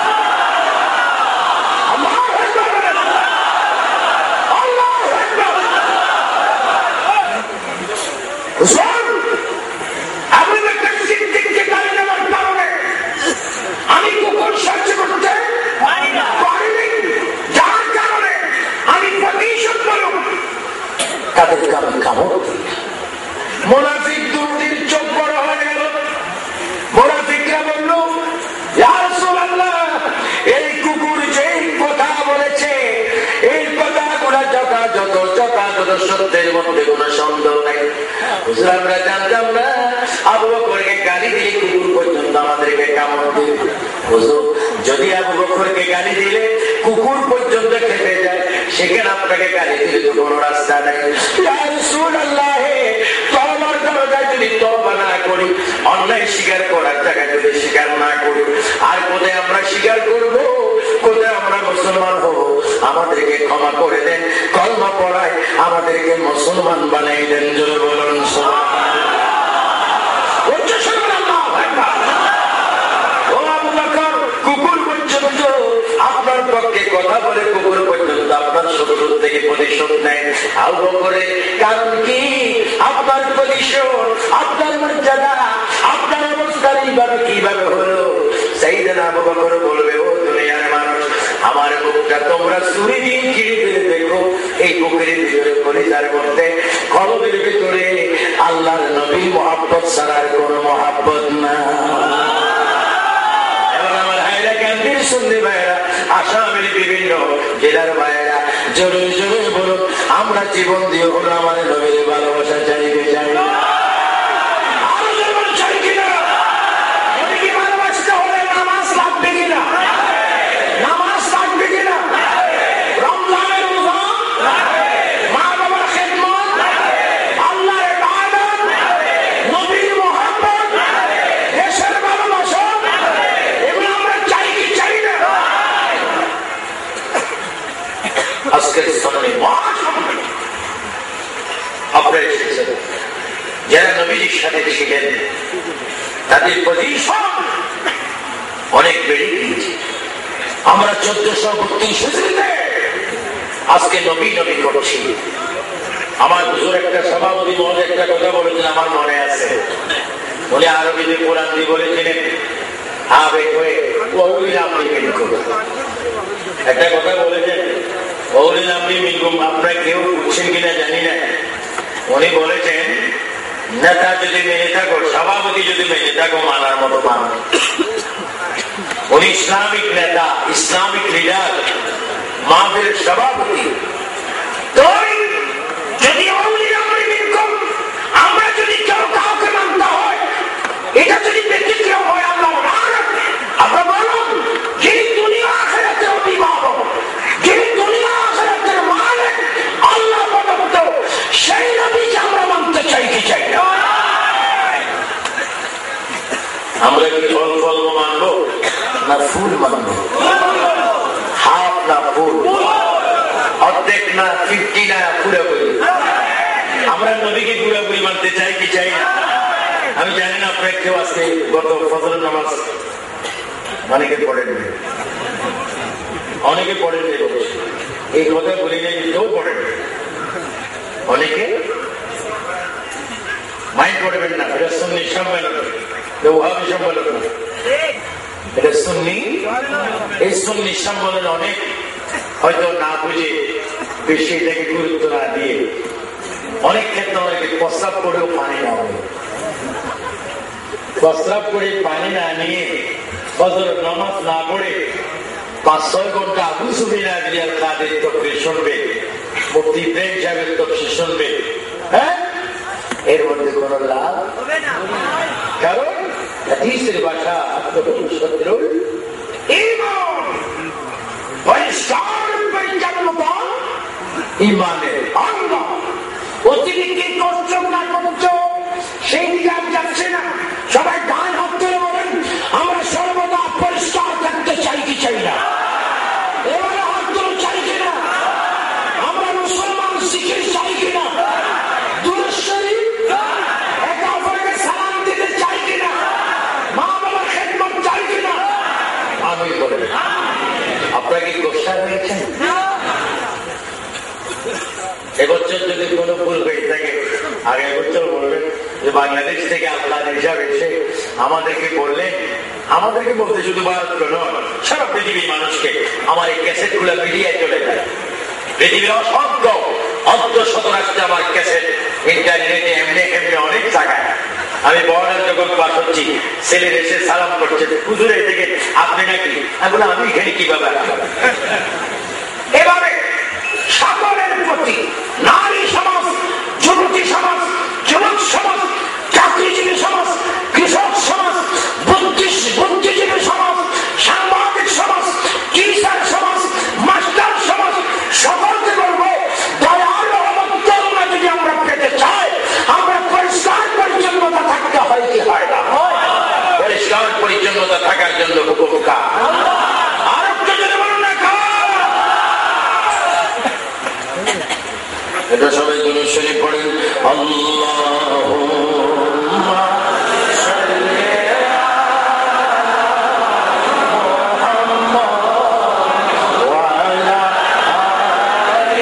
আমি কুকুর সহ্য করতে পারিনি, যার কারণে আমি প্রতিশোধ করব। তাদেরকে আমি কামড় দিই। মুনাফিক দুর্দিন চোখ বড় হয়ে গেল। মুনাফিকরা বলল, ইয়া রাসূলুল্লাহ এই কুকুর যে কথা বলেছে এই কথাগুলো যথাযথ যথাযথ সত্যের মধ্যে কোনো সন্দেহ নাই। হুজুর আমরা জানতাম না আবু বকরকে গালি দিলে কুকুর পর্যন্ত আমাদেরকে কামড় দিবে। হুজুর যদি আবু বকরকে গালি দিলে কুকুর পর্যন্ত খেতে যায়, সেখানে আপনাকে গালি দিলে তো কোনো রাস্তা নাই। ইয়া রাসূলুল্লাহ তোমার দরজায় যদি তওবা না করি, অন্যায় স্বীকার করার জায়গায় যদি স্বীকার না করি, আর কোথায় আমরা স্বীকার করব, কোথায় আমরা মুসলমান হব? আমাদেরকে ক্ষমা করে দেন, কলমা পড়ায় আমাদেরকে মুসলমান বানাই দেন। জোরে বলুন সুবহানাল্লাহ। কুকুর পর্যন্ত আপনার পক্ষে কথা বলে, কুকুর পর্যন্ত আপনার শত্রু থেকে প্রতিশোধ নেয় আবু বকরের কারণ কি আপনার প্রতিশোধ আপনার মর্যাদা আপনার অবস্থান এইভাবে কিভাবে হলো সাইয়েদনা আবু বকর বলবে ও দুনিয়ার মানুষ আমার বুকটা তোমরা চুরি দিন কিনে দেখো এই বুকের ভিতরে কলিজার মধ্যে কলবের ভিতরে আল্লাহর নবী মহব্বত ছাড়ার কোন মহব্বত না। এবং আমার ভাইরা কেন্দ্রের সুন্নি ভাইরা আসামের বিভিন্ন জেলার ভাইরা জোরে জোরে বলুন আমরা জীবন দিয়ে হলো আমার নবীর ভালোবাসা চাইবে চাই না আজকের স্মরণে আপনারা এসেছেন যারা নবীজির সাথে ছিলেন তাদের পজিশন অনেক বেড়ে গিয়েছে। আমরা চোদ্দশো বত্রিশ আজকে নবী নবী করছি। আমার হুজুর একটা সভাপতি মহল একটা কথা বলেছেন আমার মনে আছে, উনি আরবিতে কোরআন দিয়ে বলেছিলেন আবে হয়ে একটা কথা বলেছেন আপনারা কেউ বুঝছেন কিনা জানি না। উনি বলেছেন নেতা যদি মেনে থাকো সভাপতি যদি মেনে থাকো মানার মতো মানুষ। উনি ইসলামিক নেতা ইসলামিক লিডার মাহফিল সভাপতি। যদি আমরা যদি কেউ কাউকে মানতে হয় এটা যদি ব্যতিক্রম হয় আল্লাহ আমরা বলুন যিনি দুনিয়া আখিরাতের অভিভাবক যিনি দুনিয়া আখিরাতের মালিক আল্লাহ প্রদত্ত সেই নবীকে আমরা মানতে চাই কি চাই না? আমরা কি অল্প অল্প মানবো না ফুল মানবো? হাফ না ফুল, অর্ধেক না ফিফটি না পুরোপুরি? আমরা নবীকে পুরোপুরি মানতে চাই কি চাই না? আমি জানি না আপনার কেউ আজকে গত ফজরের নামাজ অনেকে পড়েন অনেকে পড়েন এই কথা বলি নাই কেউ পড়েন অনেকে মাইন্ড করবেন না। এটা সুন্নি সম্মেলন কেউ ওয়াহাবি সম্মেলন না, এটা সুন্নি। এই সুন্নি সম্মেলন অনেক হয়তো না বুঝে বেশি এটাকে গুরুত্ব না দিয়ে অনেক ক্ষেত্রে অনেকে প্রস্তাব করেও পানি না হয়, প্রস্তাব করে পানি না নিয়ে ফজরের নামাজ না পড়ে পাঁচ ছয় ঘন্টা আবু সুফিয়ান আজরিয়ার কাদের তফসির শুনবে, মুফতি প্রেম সাহেবের তফসির শুনবে, হ্যাঁ এর মধ্যে কোন লাভ হবে না। কারণ হাদিসের ভাষা আত্মপরিশোধের ঈমান পরিষ্কার পরিচ্ছন্নতা ঈমানের অঙ্গ। অতিরিক্ত কষ্ট না করছো সেই দিকে আর যাচ্ছে না। সবাই গান হাত তুলে বলেন আমরা সর্বদা পরিষ্কার থাকতে চাই কি চাই না? এবারে হাত তুলে চাই কিনা? আমরা মুসলমান শিখে চাই কিনা? দুরূদ শরীফ একে অপরকে সালাম দিতে চাই কিনা? মা বাবার খেদমত চাই কিনা? আমি বলেন আপনারা কি গোসা হয়েছেন? এবছর যদি কোনো ভুল হয়ে থাকে আগে এবছর বলবেন যে বাংলাদেশ থেকে আল্লাহ হিসাব এসে আমাদেরকে বললেন, আমাদেরকে বলতে শুধু ভারতকে নয় সারা পৃথিবীর মানুষকে আমার এই ক্যাসেট গুলো মিডিয়ায় চলে যায়। পৃথিবীর অসংখ্য অর্ধ শত রাষ্ট্রে আমার ক্যাসেট ইন্টারনেটে এমনি এমনি অনেক জায়গায়। আমি বর্ডার যখন পাস হচ্ছি ছেলের এসে সালাম করছে হুজুরের থেকে আপনি নাকি? আমি আমি এখানে কিভাবে এভাবে সকলের প্রতি নারী সমাজ, যুবতী সমাজ, যুবক সমাজ, চাকরিজীবী সমাজ, কৃষক সমাজ, বুদ্ধিজীবী সমাজ, সাংবাদিক সমাজ, টিচার সমাজ, মাস্টার সমাজ সকলকে বলবো দয়ার রহমতের যদি আমরা পেতে চাই আমরা পরিষ্কার পরিচ্ছন্নতা থাকতে হয় কি হয় না? পরিষ্কার পরিচ্ছন্নতা থাকার জন্য হুকুমকা এটা সবাই দুরূদ শরীফ পড়েন আল্লাহুম্মা সাল্লি আলা মুহাম্মাদ ওয়া আলা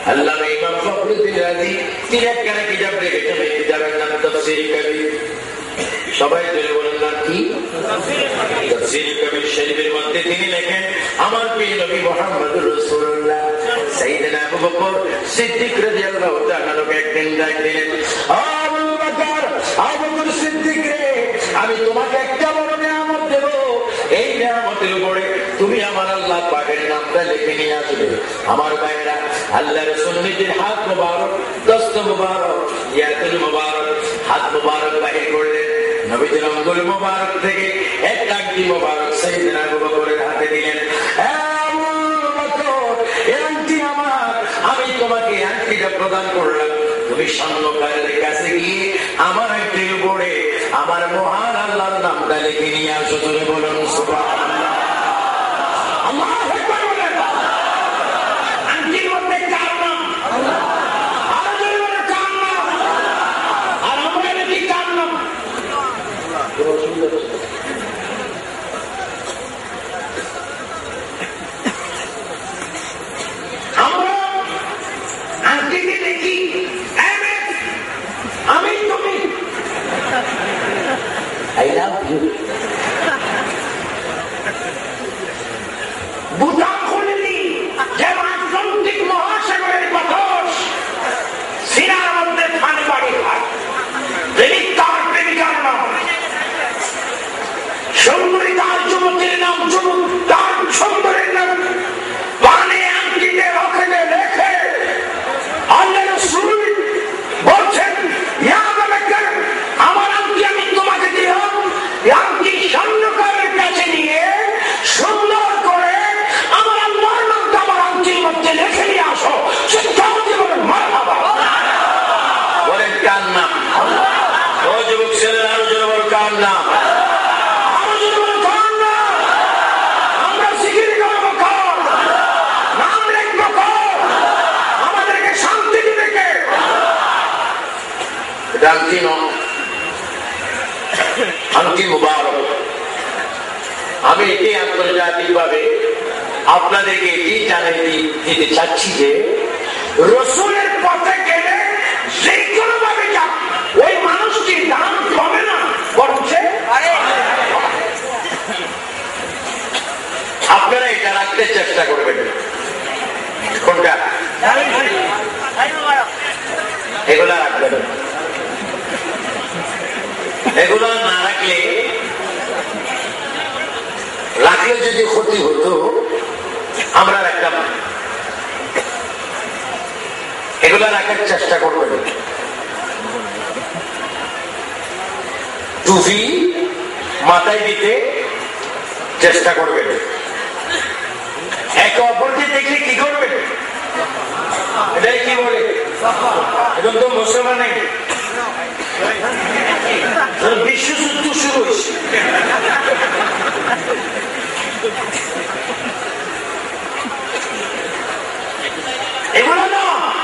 আল্লামা ইমাম ফখরুদ্দিন রাজি তিনি একখানা কিতাব লিখেছেন, এই কিতাবের নাম তাফসীর কবির। সবাই ধরে বলেন না কি? তাফসীর কবির শরীফের মধ্যে তিনি লেখেন, আমার প্রিয় নবী মুহাম্মদুর রাসূলুল্লাহ সাইয়েদনা আবু বকর সিদ্দিক রাদিয়াল্লাহু তাআলা একদিন ডাক দিলেন, আবু বকর, আবু বকর সিদ্দিক রে, আমি তোমাকে একটা বড় নিয়ামত দেব, এই নিয়ামতের উপরে তুমি আমার আল্লাহ পাকের নামটা লিখে নিয়ে আসবে। আমার ভাইরা, আল্লাহ রাসূল নিজের হাত মুবারক, দস্ত মুবারক, ইয়াতুল মুবারক, হাত মুবারক বাহির করলেন। নবীজির আঙ্গুল মুবারক থেকে এক আংটি মুবারক সাইয়েদনা আবু বকরের হাতে দিলেন। আবু বকর, এই আংটি আমার, আমি তোমাকে আংটিটা প্রদান করলাম, তুমি স্বর্ণকারের কাছে গিয়ে আমার আংটির উপরে আমার মহান আল্লাহর নামটা লিখে নিয়ে আসো। ধরে বলুন সুবহানাল্লাহ। আল্লাহু আকবার বলেন। আংটির মধ্যে কার নাম? আর ধরে বলেন কার নাম? আর আমরা কি কার নাম? আমরা আংটিতে দেখি আমি তুমি, আই লাভ ইউ। বুতাম খুলিনি যেমন আটলান্টিক মহাসাগরের বাতাস সিনার মধ্যে ফানি বাড়ি হয়। প্রেমিকার প্রেমিকার নাম, সুন্দরী তার যুবকের নাম, যুবক তার সুন্দরের নাম, পানে আংটিতে রকেটে লেখে আল্লাহ রাসূল বলছেন, ইয়া আবু বকর, আমার আংটি আমি তোমাকে দিলাম, আংটি স্বর্ণকারের কাছে নিয়ে সুন্দর করে আমার আল্লাহর নামটা আমার আংটির মধ্যে লিখে নিয়ে আসো। চিৎকার বলেন মারহাবা। বলেন কার নাম? ও যুবক ছেলেরা, আরো জোরে বল কার নাম? আরো জোরে বল কার নাম? আমরা জিকির করব কার নাম, লিখব কার, আমাদেরকে শান্তি দিবে কে? এটা আংটি নয়, আংটি মুবারক। আমি এটি আন্তর্জাতিক ভাবে আপনাদেরকে এটি জানিয়ে দিতে চাচ্ছি যে রাসূলের পথে গেলে যে কোনো ভাবে যান, ওই মানুষটির দাম কমে না, বরঞ্চ আপনারা এটা রাখতে চেষ্টা করবেন। কোনটা? এগুলা রাখবেন। এগুলা না রাখলে রাখলে যদি ক্ষতি হতো আমরা রাখতাম। এগুলা রাখার চেষ্টা করবেন। টুপি মাথায় দিতে চেষ্টা করবেন। একে অপরকে দেখলে কি করবেন? এটাই কি বলে? এখন তো মুসলমান নেই, বিশ্বযুদ্ধ শুরু হয়েছে। এগুলো না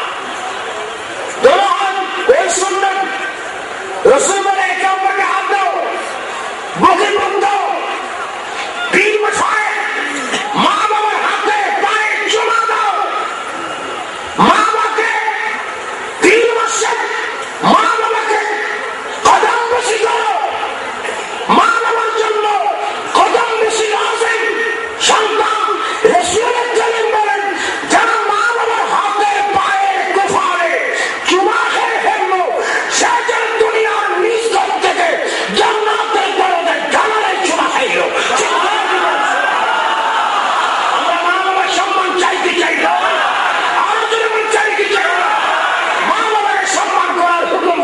রাসূল বলে একে অপরকে হাত দাও, বুকে মুখ দাও, পীর মশাই মা বাবার হাতে পায়ে চুমা দাও, মা বাবাকে পীর মশাই মা বাবাকে কদম বসি করো, মা বাবার জন্য কদম বসি আছেন সন্তান। রাসূলের জালেম বলেন, যারা মা বাবার হাতে পায়ে কুফারে চুমা খেয়ে ফেললো, সে যেন দুনিয়ার নিজ ঘর থেকে জান্নাতের দরজায় জানালায় চুমা খাইলো। আমরা মা বাবার সম্মান চাইতে চাই না, আরো যদি চাইতে চাই না, মা বাবার সম্মান করার হুকুম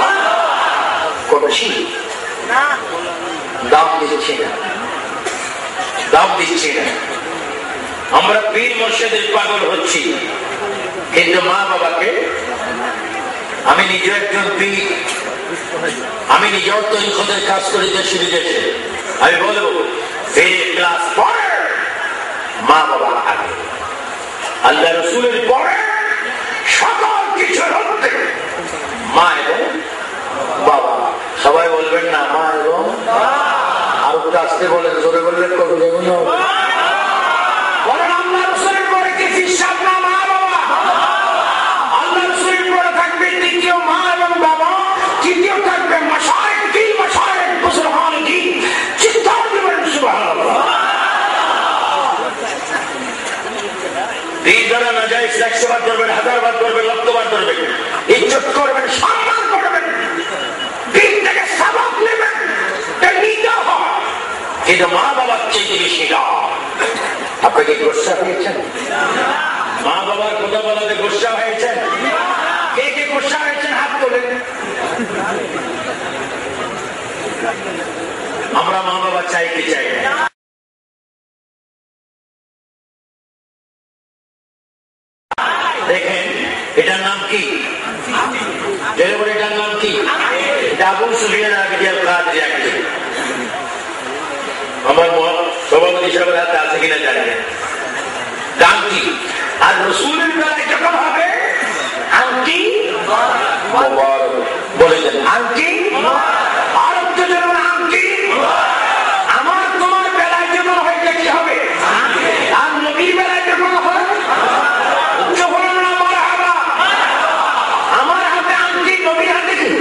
করছি না, দাম দিচ্ছি না, দাম দিচ্ছি না। আমরা পীর মুর্শিদের পাগল হচ্ছি, কিন্তু মা বাবাকে, আমি নিজে একজন পীর, আমি নিজেও তরিকতের কাজ করে দেশে বিদেশে, আমি বলবো ক্লাস পরে মা বাবা আগে, আল্লাহ রাসূলের পরে সকল কিছুর মধ্যে মা এবং বাবা। সবাই বলবেন না মা এবং, আর একটু আসতে বলেন, জোরে বললেন কত যেমন বলেন আল্লাহ রাসূলের পরে কি হিসাব না মা বাবা? দ্বিতীয় থাকবে মাশায়েখ কি মাশায়েখ বুজুরগান কি চিৎকার দিবেন সুবহানাল্লাহ। দিন যারা নাজায়েজ একশো বার করবেন, হাজার বার করবেন, লক্ষ বার করবেন, ইজ্জত করবেন, সম্মান করবেন, দিন থেকে সবক নেবেন, নিতে হয়। কিন্তু মা বাবার চেয়ে বেশি না। আপনাকে গোসা হয়েছেন? মা বাবার কথা বলাতে গোসা হয়েছেন? কে কে গোসা হয়েছেন হাত তোলেন। আমরা মা বাবা চাই কি চাই? দেখেন এটার নাম কি? এটার নাম কি? আবু সুফিয়ান আবিদিয়াল কাদরিয়া। আমার সভাপতি সাহেবের হাতে আছে কিনা জানি না। দাম কি? আর রসুলের বেলায় যখন হবে আংটি বলেছেন, আংটি আর একজন আংটি। আমার তোমার বেলায় যখন হয়েছে কি হবে? আর নবীর বেলায় যখন হয় আমার হাতে আংটি, নবীর হাতে কি?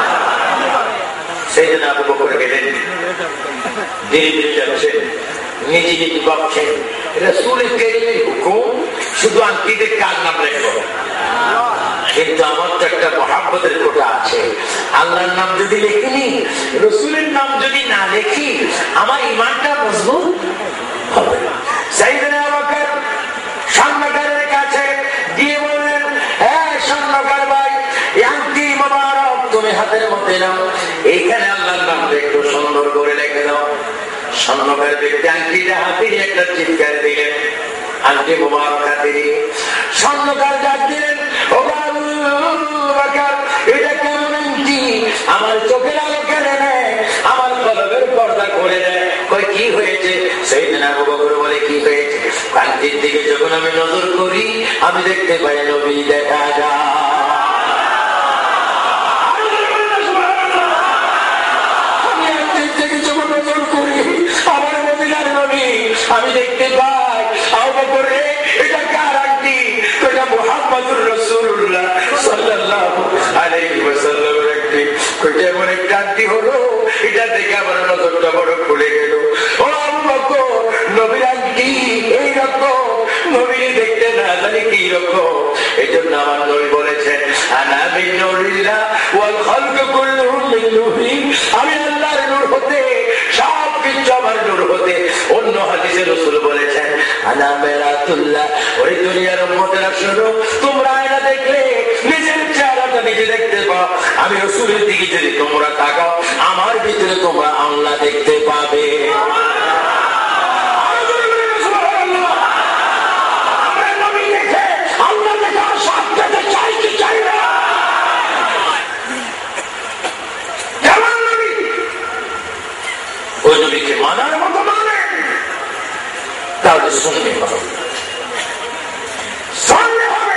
সেই জন্য আবু বকর গেলেন, ধীরে ধীরে যাচ্ছেন, নিজে নিজে ভাবছেন রাসূলের কারীমের হুকুম শুধু আংটিতে কার নাম লেখো, কিন্তু আমার তো একটা মহাব্বতের কোটা আছে। আল্লাহর নাম যদি লেখিনি, রাসূলের নাম যদি না লেখি, আমার ঈমানটা মজবুত হবে না। সাইয়েদনা আবু বকর স্বর্ণকারের কাছে গিয়ে বললেন, হ্যাঁ স্বর্ণকার ভাই, এই আংটি মোবারক তুমি হাতের মধ্যে নাও, এইখানে আল্লাহর নামটা একটু সুন্দর করে লিখে দাও। স্বর্ণকার ব্যক্তি আংটিটা হাতে নিয়ে একটা চিৎকার দিলেন, আংটি মোবারক হাতে নিয়ে স্বর্ণকার ডাক দিলেন, ও আবু বকর এটা কেমন আংটি? আমার চোখের আলো কেড়ে নেয়, আমার কলবের পর্দা করে দেয়। কই কি হয়েছে? সাইয়েদনা আবু বকর বলে, কি হয়েছে? আংটির দিকে যখন আমি নজর করি, আমি দেখতে পাই নবী দেখা যায়। আমি দেখতে পাই আবু বকর এটা কার আংটি? এটা মুহাম্মদুর রাসূলুল্লাহ সাল্লাল্লাহু আলাইহি ওয়াসাল্লামের আংটি। কইটা এমন একটা আংটি হলো, এটা দেখে আমার নজরটা বড় খুলে গেল। ও আবু বকর, নবীর আংটি এইরকম, নবীর দেখতে না জানি কি রকম। এই জন্য আমার নবী বলেছেন, আনা মিন নূরিল্লাহ ওয়াল খালকু কুল্লুহুম মিন নূরি। আমি আল্লাহর নূর হতে, সব কিছু আমার নূর হতে। অন্য হাদিসে রাসূল বলেছেন, আনা মিরাতুল্লাহ। ওই দুনিয়ার উম্মতেরা শোনো, তোমরা আয়না দেখলে নিজের চেহারাটা নিজে দেখতে পাও, আমি রাসূলের দিকে যদি তোমরা তাকাও, আমার ভিতরে তোমরা আল্লাহ দেখতে পাবে। ওই নবীকে মানার মতো মানে তাহলে শুনতে হবে, শুনতে হবে।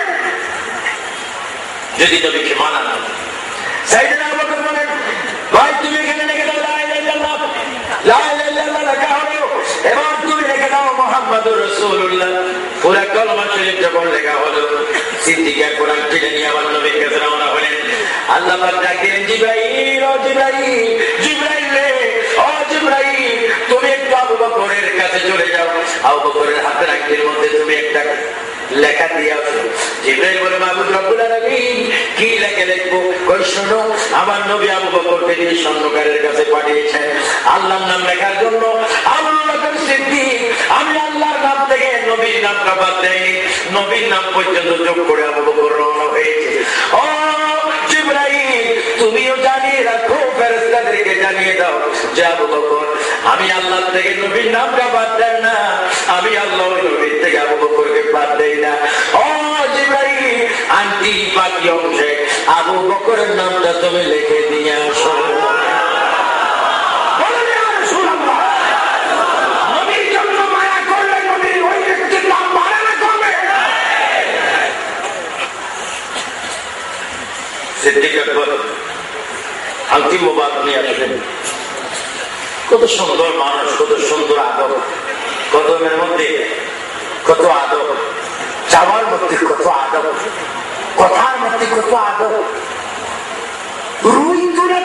যদি নবীকে মানা না, সাইয়েদনা আবু বকর বলেন, ভাই তুমি এখানে লিখে দাও লা ইলাহা ইল্লাল্লাহ, লা ইলাহা ইল্লাল্লাহ লেখা হলো, এবার তুমি লিখে দাও মুহাম্মাদুর রাসূলুল্লাহ। পুরো কলমা শরীফ যখন লেখা হলো, সিদ্দিক কোরআন টেনে নিয়ে আমার নবীর কাছে রওনা হলেন। আল্লাহ পাক ডাক দিলেন, জিবরাইল, ও জিবরাইল, জিবরাইল রে, ও জিবরাইল, তুমি একটু আবু বকরের কাছে চলে যাও, আবু বকরের হাতের আংটির মধ্যে তুমি একটা লেখা দিয়ে আসো। জিবরাইল বলে, মাবুদ রব্বুল আলামিন, কি লেখা লিখবো? কই শোনো, আমার নবী আবু বকরকে তিনি স্বর্ণকারের কাছে পাঠিয়েছেন আল্লাহর নাম লেখার জন্য। আবু বকর সিদ্দিক, আমি আল্লাহর নাম থেকে নবীর নামটা বাদ দেয়নি, নবীর নাম পর্যন্ত যোগ করে আবু বকর রওনা হয়েছে। ও জিবরাইল, তুমিও জানিয়ে রাখো, ফেরেশতাদেরকে জানিয়ে দাও যে আবু বকর আমি আল্লাহ থেকে নবীর নামটা বাদ দেয় না, আমি আল্লাহ নবীর থেকে আবু বকরকে বাদ দেই না। ও জিবরাইল, আংটি বাকি অংশে আবু বকরের নামটা তুমি লিখে দিয়ে আসো। নবীর জন্য মায়া করলে নবীর ওই ব্যক্তির নাম বাড়ে না কমে? সিদ্দিক আকবর আংটি মোবারক নিয়ে আসলেন। কত সুন্দর মানুষ, কত সুন্দর আদব, কদমের মধ্যে কত আদব, চাওয়ার মধ্যে কত আদব, কথার মধ্যে কত আদব, রুই তুলে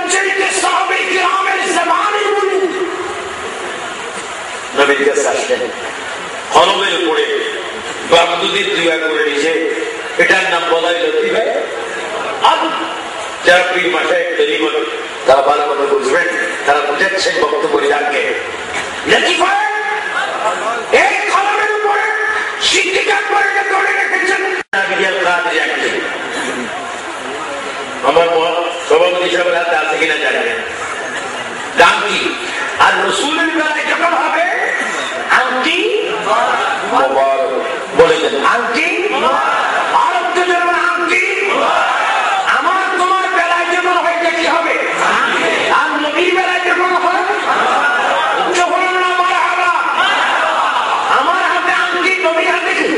নবীর কাছে আসলেন, কলমের উপরে বাগদুদির দুয়া করে নিছে, এটার নাম বলা লতিফে আল। যারা পীর মাসায়েখ তরিক তারা ভালো করে বুঝবেন, তারা বুঝাচ্ছেন বক্তব্য বিধানকে। লতিফা এই কলমের উপরে সিদ্দিকাত বলে ধরে রেখেছেন আবিয়াল কাদের আকে। আমার সভাপতি সাহেবের হাতে আছে কিনা জানেন, দাম কি? আর রসুলের বেলায় যখন হবে আংটি বলে দেন, আংটি আরবদের আংটি। আমার তোমার বেলায় যখন হয় কি হবে? আর নবীর বেলায় যখন হয় যখন আমার হারা, আমার হাতে আংটি, নবীর হাতে কি?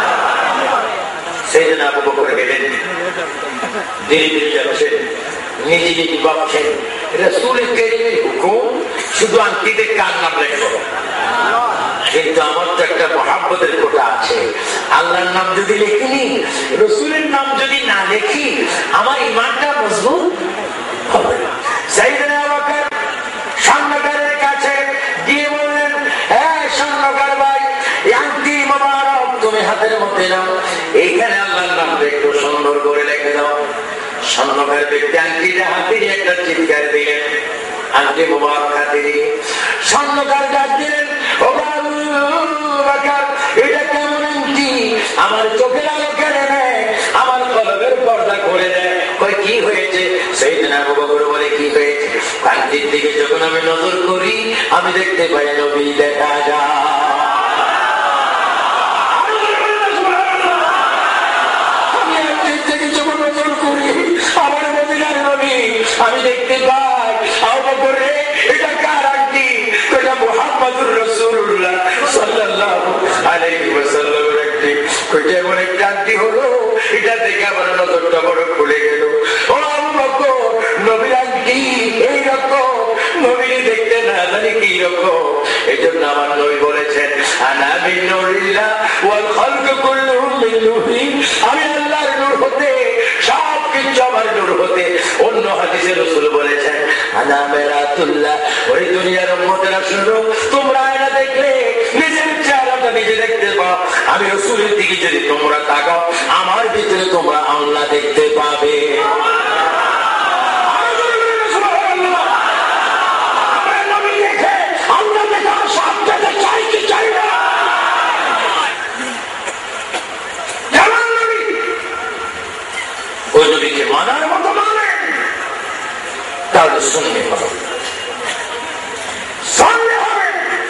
সেই জন্য আবু বকর গেলেন, ধীরে ধীরে যাচ্ছেন, নিজে নিজে ভাবছেন রাসূলের কারীমের হুকুম শুধু আংটিতে কার নাম লেখো, কিন্তু আমার তো একটা মহাব্বতের কোটা আছে। আল্লাহর নাম যদি লেখিনি, রাসূলের নাম যদি না লেখি, আমার ঈমানটা মজবুত হবে না। সাইয়েদনা আবু বকর স্বর্ণকারের কাছে গিয়ে বললেন, হ্যাঁ স্বর্ণকার ভাই, এই আংটি মোবারক তুমি হাতের মধ্যে নাও, এইখানে আল্লাহর নামটা একটু সুন্দর করে লিখে দাও। স্বর্ণকার ব্যক্তি আংটিটা হাতে নিয়ে একটা চিৎকার দিলেন, আংটি মোবারক হাতে নিয়ে স্বর্ণকার ডাক দিলেন, ও আবু বকর, এটা কেমন আংটি? আমার চোখের আলো কেড়ে নেয়, আমার কলবের পর্দা করে দেয়। কই কি হয়েছে? সাইয়েদনা আবু বকর বলে, কি হয়েছে? আংটির দিকে যখন আমি নজর করি, আমি দেখতে পাই নবী দেখা যায়। আমি দেখতে পাই আবু বকর, এটা কার আংটি? এটা মুহাম্মদুর রাসূলুল্লাহ সাল্লাল্লাহু আলাইহি ওয়াসাল্লামের আংটি। কইটা এমন একটা আংটি হলো, এটা দেখে আমার নজরটা বড় খুলে গেল। ও আবু বকর, নবীর আংটি এইরকম, নবী দেখতে না জানি কি রকম। এই জন্য আমার নবী বলেছেন, আনা মিন নূরিল্লাহ ওয়াল খালকু কুল্লুহুম মিন নূরি, আমি আল্লাহর নূর হতে, সব কিছু আমার নূর হতে। অন্য হাদিসে রাসূল বলেছেন, আনা মিরাতুল্লাহ, ওই দুনিয়ার উম্মতেরা শুনো, তোমরা আয়না দেখলে নিজের চেহারাটা নিজে দেখতে পাও, আমি রাসূলের দিকে যদি তোমরা তাকাও, আমার ভিতরে তোমরা আল্লাহ দেখতে পাবে। ওই নবীকে মানার মতো মানে, তাহলে শুনতে হবে, শুনতে হবে।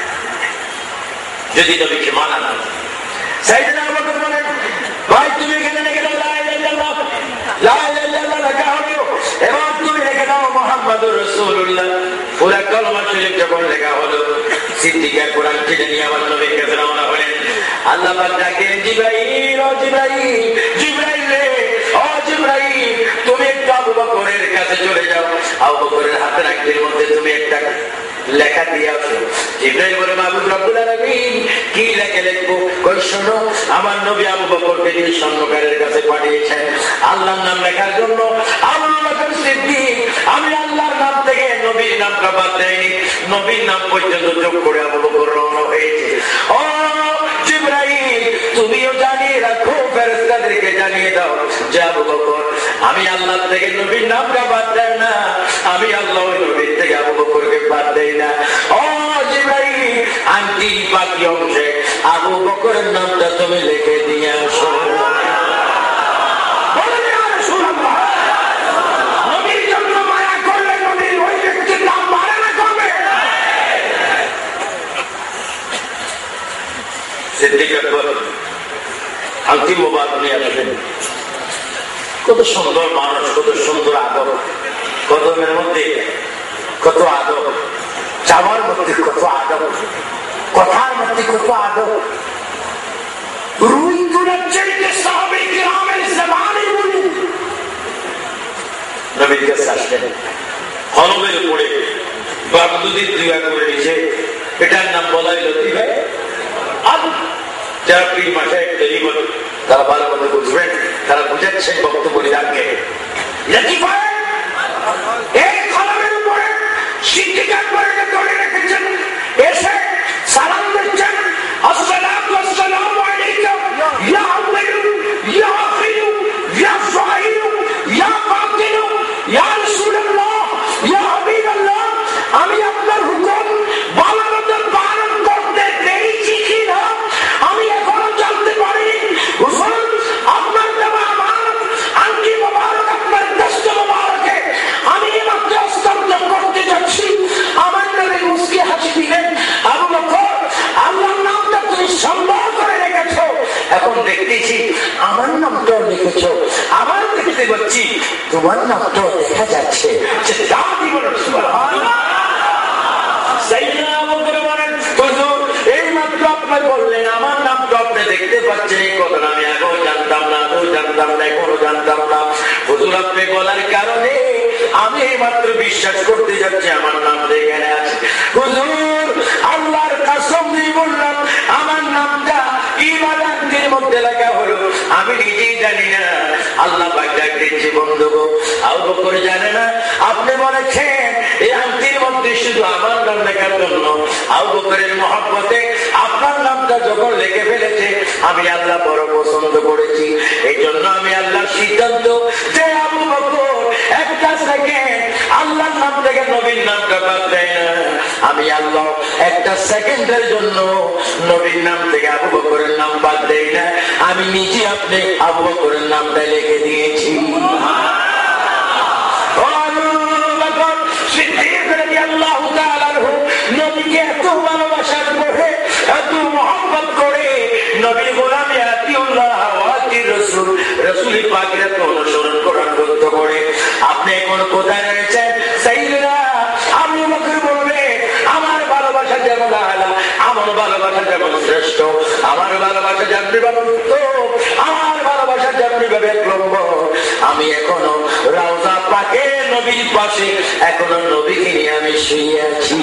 যদি নবীকে মানা না, সাইয়েদনা আবু বকর বলেন, ভাই তুমি এখানে লিখে দাও লা ইলাহা ইল্লাল্লাহ, লা ইলাহা ইল্লাল্লাহ লেখা হলো, এবার তুমি লিখে দাও মুহাম্মাদুর রাসূলুল্লাহ। পুরা কলমা শরীফ যখন লেখা হলো, সিদ্দিকা কোরআন থেকে নিয়ে আমার নবীর কাছে রওনা হলেন। আল্লাহ পাক ডাকেন, জিবরাইল, ও জিবরাইল, জিবরাইল রে, ও জিবরাইল, তুমি একটু আবু বকরের কাছে চলে যাও, আবু বকরের হাতের আংটির মধ্যে তুমি একটা লেখা দিয়ে আসো। জিবরাইল বলে, মাবুদ রব্বুল আলামিন, কি লেখা লিখবো? কই শোনো, আমার নবী আবু বকরকে তিনি স্বর্ণকারের কাছে পাঠিয়েছেন আল্লাহর নাম লেখার জন্য। আবু বকর সিদ্দিক, আমি আল্লাহর নাম থেকে নবীর নামটা বাদ দেয়নি, নবীর নাম পর্যন্ত যোগ করে আবু বকর রওনা হয়েছে। ও জিবরাইল, তুমিও জানিয়ে রাখো, ফেরেশতাদেরকে জানিয়ে দাও যে আবু বকর, আমি আল্লাহ থেকে নবীর নামটা বাদ দেয় না, আমি আল্লাহ ওই নবীর থেকে আবু বকরকে বাদ দেই না। ও জিবরাইল, আংটি বাকি অংশে আবু বকরের নামটা তুমি লিখে দিয়ে আসো। নবীর জন্য মায়া করলে নবীর ওই ব্যক্তির নাম বাড়ে না কমে? সিদ্দিক আকবর আংটি মোবারক নিয়ে আসলেন। কত সুন্দর মানুষ, কত সুন্দর আদব, কদমের মধ্যে কত আদব, চাওয়ার মধ্যে কত আদব, কথার মধ্যে কত আদব। রুই গুণের চাইতে সাহাবে কিরামের জবানে বলি নবীর কাছে আসলেন, কলমের উপরে বাগদুদির দুয়া করে নিছে, এটার নাম বলাই লতিফে আল। যারা পীর মাসায়েখ তরিক তারা ভালো করে বুঝবেন, তারা বুঝাচ্ছেন বক্তব্য বিধানকে। লতিফা এই কলমের উপরে সিদ্দিক আকবরকে ধরে রেখেছেন, এসে সালাম নামটাও লিখেছ, আমার দেখতে পাচ্ছি তোমার নামটাও দেখা যাচ্ছে। এই মাত্র আপনার বললেন আমার নামটা আপনি দেখতে পাচ্ছেন, এই কথা আমি আগেও জানতাম না, আগেও জানতাম না, এখনো জানতাম না। হুজুর আপনি বলার কারণে আমি এই মাত্র বিশ্বাস করতে যাচ্ছি আমার নাম এখানে আছে। হুজুর আল্লাহর কসম দিয়ে বললাম আমার নামটা ইমানের মধ্যে লেখা হলো, আমি নিজেই জানি না। আল্লাহ পাক ডাক দিচ্ছে, বন্ধু গো আবু বকর জানে না আপনি বলেছেন এই আংটির মধ্যে শুধু আমার নাম লেখার জন্য। আবু বকরের মহব্বতে আপনার নামটা যখন লিখে ফেলেছে আমি আল্লাহ বড় পছন্দ করেছি, এই জন্য আমি আল্লাহর সিদ্ধান্ত যে আবু বকর একটা সেকেন্ড আল্লাহর নাম থেকে নবীর নামটা বাদ দেয় না। আমি আল্লাহ একটা সেকেন্ডের জন্য নবীর নাম থেকে আবু বকরের নাম বাদ দেই না। আমি নিজে আপনি আবু বকরের নামটা লিখে দিয়েছি। নবীকে এত ভালোবাসার করে, এত মহব্বত করে, নবীর গোলামে আতিউল্লাহ ওয়াতি রাসূল, রাসূল পাকের এত অনুসরণ করার বন্ধ করে আপনি এখন কোথায় রয়েছেন? সাইয়েদনা আবু বকর বলবে আমার ভালোবাসা যেমন আলা, আমার ভালোবাসা যেমন শ্রেষ্ঠ, আমার ভালোবাসা যেমনি আমার ভালোবাসা যেমনি ভাবে লম্ব, আমি এখনো রাউজা পাকে নবীর পাশে এখনো নবীকে নিয়ে আমি শুয়ে আছি।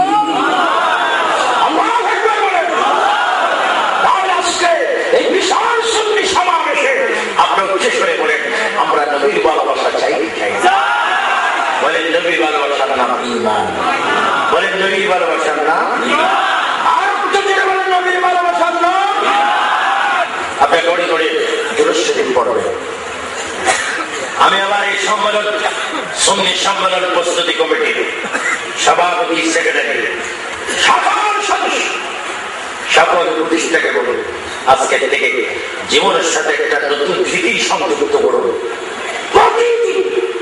এই বিশাল সুন্নি সমাবেশে আপনি উচ্চস্বরে বলেন আমরা নবীর ভালোবাসা চাই চাই বলেন নবীর ভালোবাসার নাম ঈমান, বলেন নবীর ভালোবাসার নাম আর বলেন নবীর ভালোবাসার নাম। আপনি গড়ে গড়ে দুরূদ শরীফ পড়বেন। আমি আবার এই সম্মেলন সুন্নি সম্মেলন প্রস্তুতি কমিটির সভাপতি, সেক্রেটারি, সকল সদস্য, সকল প্রতিষ্ঠাকে বলুন আজকে থেকে জীবনের সাথে একটা নতুন স্মৃতি সংযুক্ত করুন। প্রতিদিন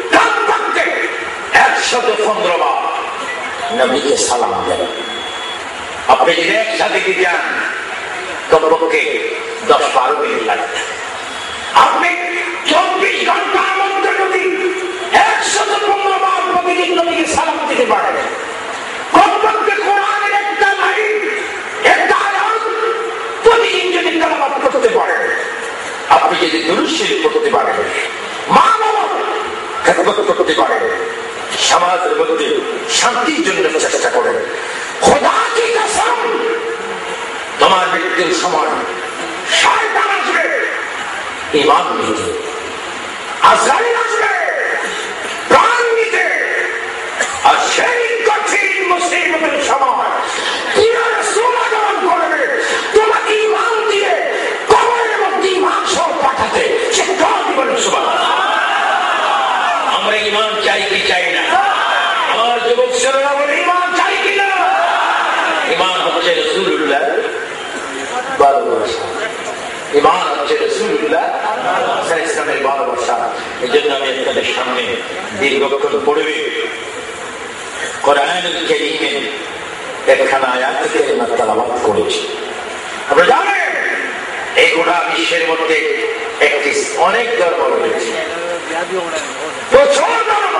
একশত পনেরো বার নবীকে সালাম দেন। আপনি যদি একসাথে কি যান কমপক্ষে দশ বারো মিনিট লাগবে। আপনি চব্বিশ ঘন্টার মধ্যে যদি একশত পনেরো বার প্রতিদিন নবীকে সালাম দিতে পারেন, কমপক্ষে কোরআনের একটা লাইন, একটা আয়াত প্রতিদিন যদি তেলাওয়াত করতে পারেন, আপনি যদি দুরূদ শরীফ পড়তে পারেন, মা বাবার খেদমত করতে পারেন, সমাজের মধ্যে শান্তির জন্য চেষ্টা করেন, খোদা কি কসম তোমার মৃত্যুর সময় শয়তান আসবে ঈমান নিতে, আজরাইল আসবে প্রাণ নিতে, আর সেই কঠিন মুসিবতের সময় প্রিয় রাসূল আগমন করবে তোমাকে ঈমান দিয়ে কবরের মধ্যে ঈমান সহ পাঠাতে। সে কার দিবেন? সুবহানাল্লাহ। আমরা ঈমান চাই কি চাই না? আমার যুবক ছেলেরা বলে ঈমান চাই কি না? ঈমান হচ্ছে রাসূলুল্লাহ ভালোবাসা, ঈমান হচ্ছে রাসূলুল্লাহ ইসলামের ভালোবাসা। এই জন্য আমি আপনাদের সামনে দীর্ঘক্ষণ পড়বে কোরআনুল কারীমে একখানা আয়াত কারিমা তেলাওয়াত করেছি। আপনারা জানেন এই গোটা বিশ্বের মধ্যে একটি অনেক ধর্ম রয়েছে, প্রচুর ধর্ম।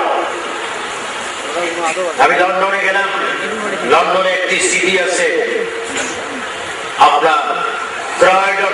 আমি লন্ডনে গেলাম, লন্ডনে একটি সিটি আছে আপনার ক্রয়ডন,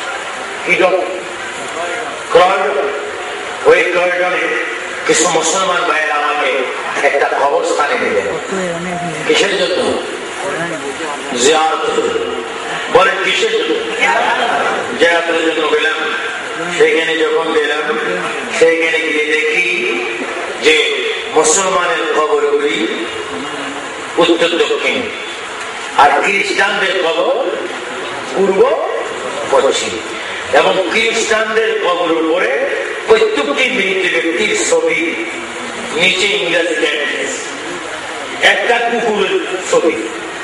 ক্রয়ডন। ওই ক্রয়ডনে কিছু মুসলমান ভাইয়েরা আমাকে একটা কবরস্থানে নিলেন। কিসের জন্য? জিয়ারত। বলেন কিসের জন্য? জিয়ারতের জন্য গেলাম। সেখানে যখন গেলাম সেখানে গিয়ে দেখি যে মুসলমানের কবরগুলি উত্তর দক্ষিণ, আর খ্রিস্টানদের কবর পূর্ব পশ্চিম, এবং খ্রিস্টানদের কবর উপরে প্রত্যেকটি মৃত ব্যক্তির ছবি, নিচে ইংরেজিতে একটা কুকুরের ছবি।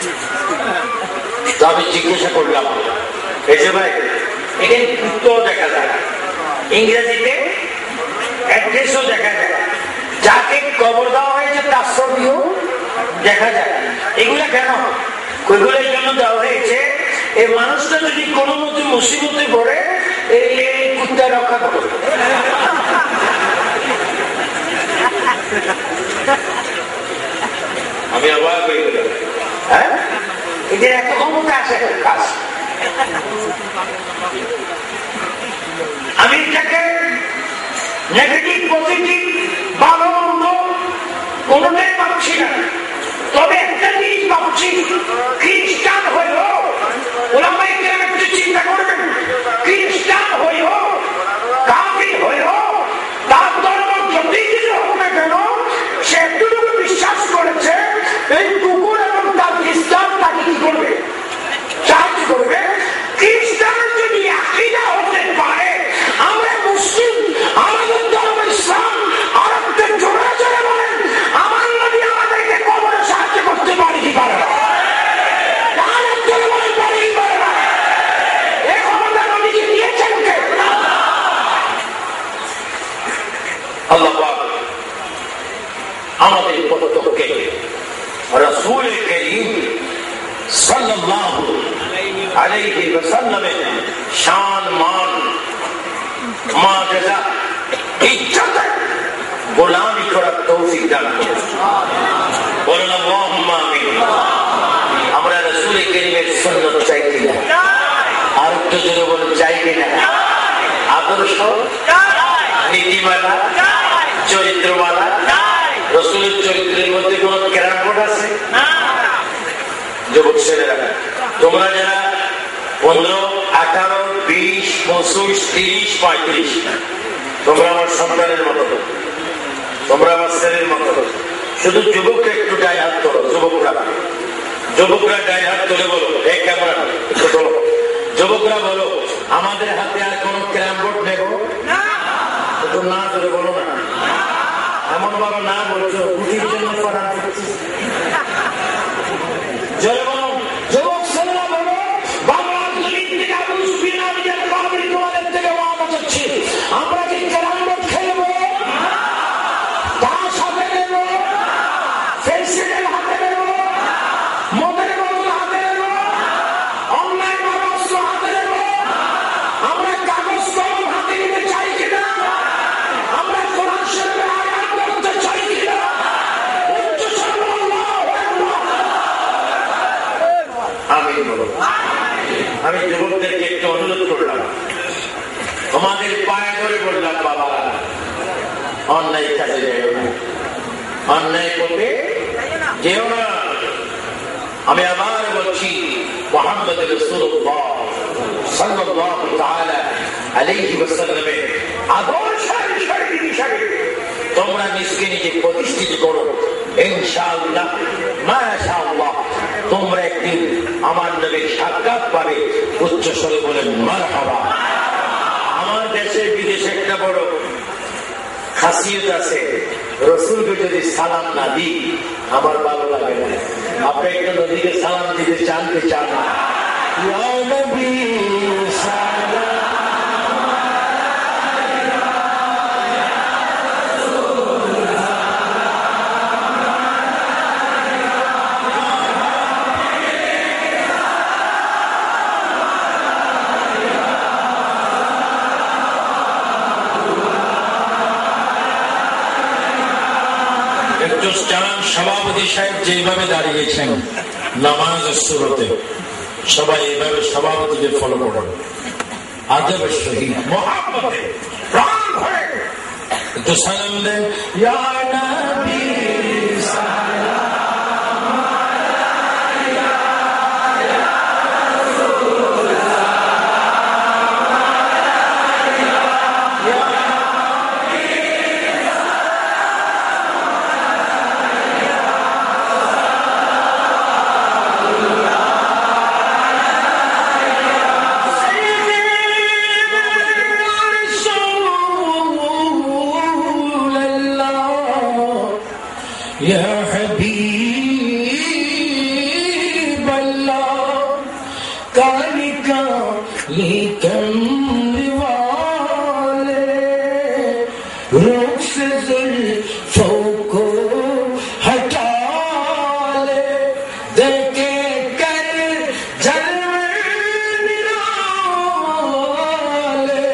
আমি জিজ্ঞাসা করলাম, এই যে ভাই এখানে কুকুরও দেখা যায়, ইংরেজিতে অ্যাড্রেসও দেখা যায়, যাকে কবর দেওয়া হয়েছে তার ছবিও দেখা যায়। এগুলা কেন? এগুলোর জন্য দেওয়া হয়েছে এই মানুষটা যদি কোনো মতো মুসিবতে পড়ে এই কুত্তা রক্ষা করো। আমি আবার বলি হ্যাঁ এদের এত ক্ষমতা আছে কাজ। আমি এটাকে নেগেটিভ পজিটিভ ভালো মন্দ কোনটাই ভাবছি না, তবে একটা জিনিস ভাবছি, খ্রিস্টান হইল ওলামায়ে কেরাম একটু চিন্তা করবেন, খ্রিস্টান হইল কাফির হইল তার ধর্ম যদি কিছু হোক না কেন সে এতটুকু বিশ্বাস করেছে এই কুকুর এবং তার খ্রিস্টান তাকে কি করবে, সাহায্য করবে। খ্রিস্টানের যদি আকীদা হতে পারে আমরা মুসলিম, আমাদের ধর্ম ইসলাম, আর একটা জোরে জোরে বলেন আমার নবী আমাদেরকে কবরে সাহায্য করতে পারে কি পারে না? এই ক্ষমতা নবীকে দিয়েছেন কে? আল্লাহ পাক আমাদের প্রত্যেককে রাসূল কারীম সাল্লাল্লাহু আলাইহি ওয়াসাল্লামের শান মান মুআজিজা ইজ্জত গোলামি করার তৌফিক দান করুন। বলুন আল্লাহুম্মা আমিন। আমরা রাসূল কারীমের সুন্নাত চাই কিনা? আর একটু জোরে বলুন চাই কিনা? আদর্শ, নীতিমালা, চরিত্রমালা, রাসূলের চরিত্রের মধ্যে কোন ক্যারামবোর্ড আছে? যুবক ছেলেরা তোমরা যারা পনেরো আঠারো বিশ পঁচিশ তিরিশ পঁয়ত্রিশ তোমরা আমার সন্তানের মতো, তোমরা আমার ছেলের মতো, শুধু যুবকরা একটু গায়ে হাত তোলো। যুবকরা যুবকরা গায়ে হাত তুলে বলো, এই ক্যামেরা একটু তোলো। যুবকরা বলো আমাদের হাতে আর কোন ক্যারামবোর্ড নেব না? না ধরে বলো না, এমন ভাবে না বলছো বুঝির জন্য করা জয় বলো। যুবক ছেলেরা বলো বাংলার জমিন থেকে আবু সুফিয়ান নিজের বাবার তোমাদের থেকে ওয়াদা করছি আমরা কি ক্যারামবোর্ড খেলবো? তার সাথে নেব, ফেন্সিলের হাতে নেব, মদের বোতল হাতে নেব, অনলাইন অস্ত্র হাতে নেব, আমরা কাগজ কলম হাতে নিতে চাই কিনা? আমরা কোরআন শরীফের আয়াত পড়তে চাই কিনা? উচ্চ স্বরে আল্লাহু আকবার। আমিন বলো। আমি যুবকদেরকে একটু অনুরোধ করলাম, তোমাদের পায়ে ধরে বললাম বাবা অন্যায় কাজে যেও না, অন্যায় করবে যেও না। আমি আবার বলছি মুহাম্মদ রাসূলুল্লাহ সাল্লাল্লাহু তাআলা আলাইহি ওয়াসাল্লামের আদর্শের হিসাবে তোমরা নিজকে নিজে প্রতিষ্ঠিত করো। ইনশাআল্লাহ মাশাআল্লাহ তোমরা একদিন আমার নবীর সাক্ষাৎ পাবে। উচ্চ স্বরে বলেন মারহাবা। আমার দেশে বিদেশে একটা বড় খাসিয়ত আছে, রাসূলকে যদি সালাম না দিই আমার ভালো লাগে না। আপনি একটা নবীকে সালাম দিতে চান কি চান না? ইয়া নবী সালাম সভাপতি সাহেব যেভাবে দাঁড়িয়েছেন নামাজের শুরুতে সবাই এইভাবে সভাপতিকে ফলো করুন। আদবের সহিত মুহাব্বতে প্রাণ ভরে একটু সালাম দেন। ইয়া নবী সালাম আলাইকা ইয়া রাসূলুল্লাহ ইয়া يا حبيب الله كانك لكم لواله روح سے زلفوں کو ہٹا لے دیکھے کر جلوے نرالے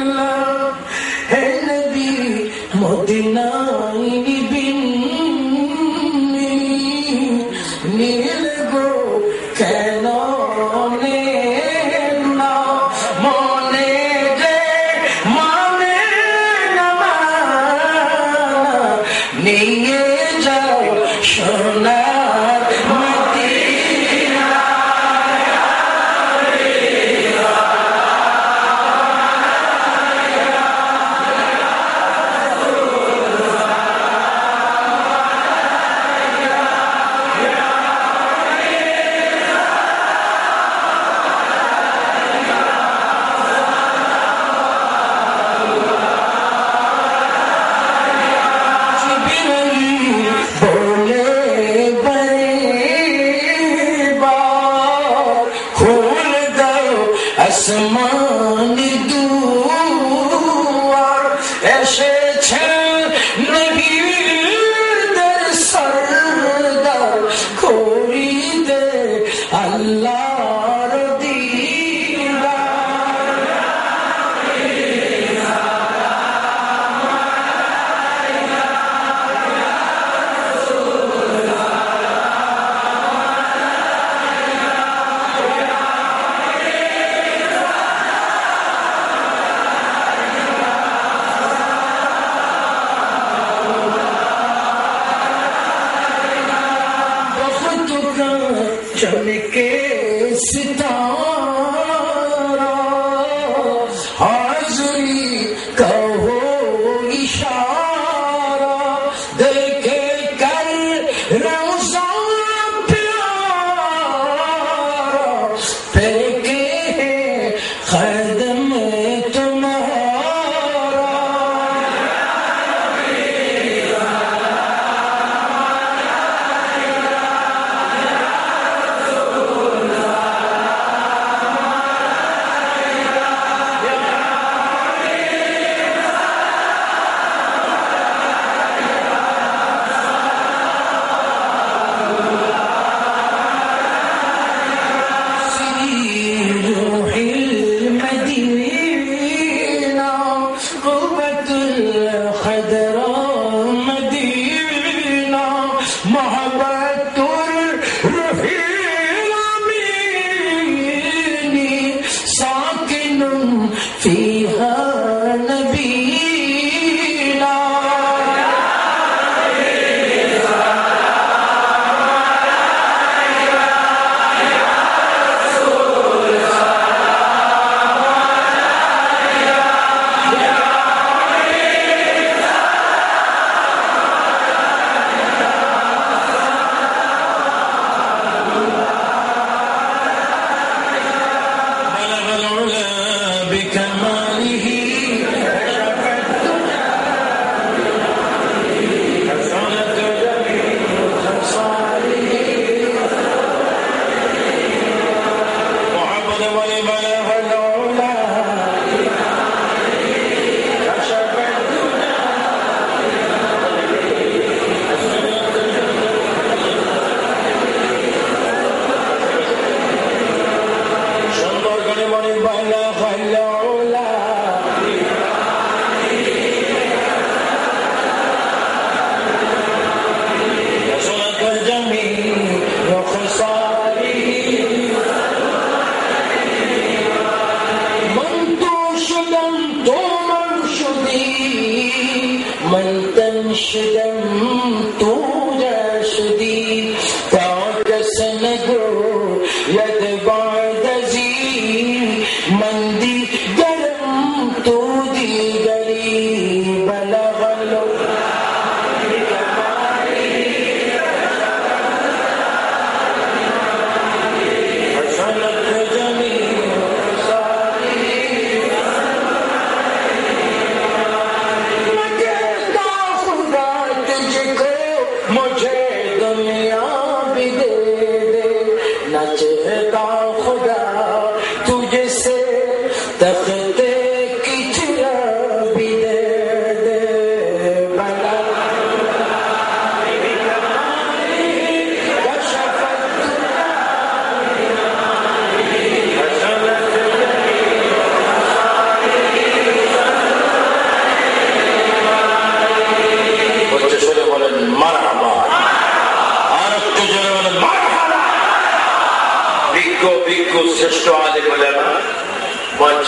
بكماله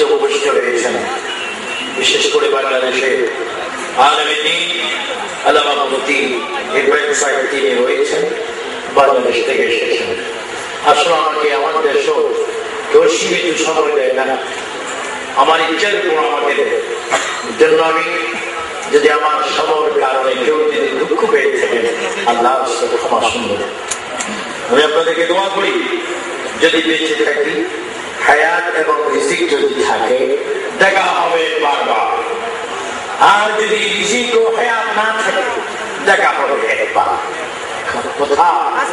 উপবিষ্ট হয়েছেন, বিশেষ করে বাংলাদেশে আলেমে দ্বীন আল্লামা মুফতি ইব্রাহিম সাহেব তিনি রয়েছেন, বাংলাদেশ থেকে এসেছেন। আসলে আমাকে আমার দেশও কেউ সীমিত সময় দেয় না, আমার ইচ্ছার উপর আমাকে দেয়। জন্য আমি যদি আমার সময়ের কারণে কেউ যদি দুঃখ পেয়ে থাকেন, আল্লাহ ক্ষমা সুন্দর। আমি আপনাদেরকে দোয়া করি, যদি বেঁচে থাকি, হায়াত এবং রিজিক যদি থাকে, দেখা হবে বারবার। আর যদি রিজিক ও হায়াত না থাকে, দেখা হবে একবার। কথা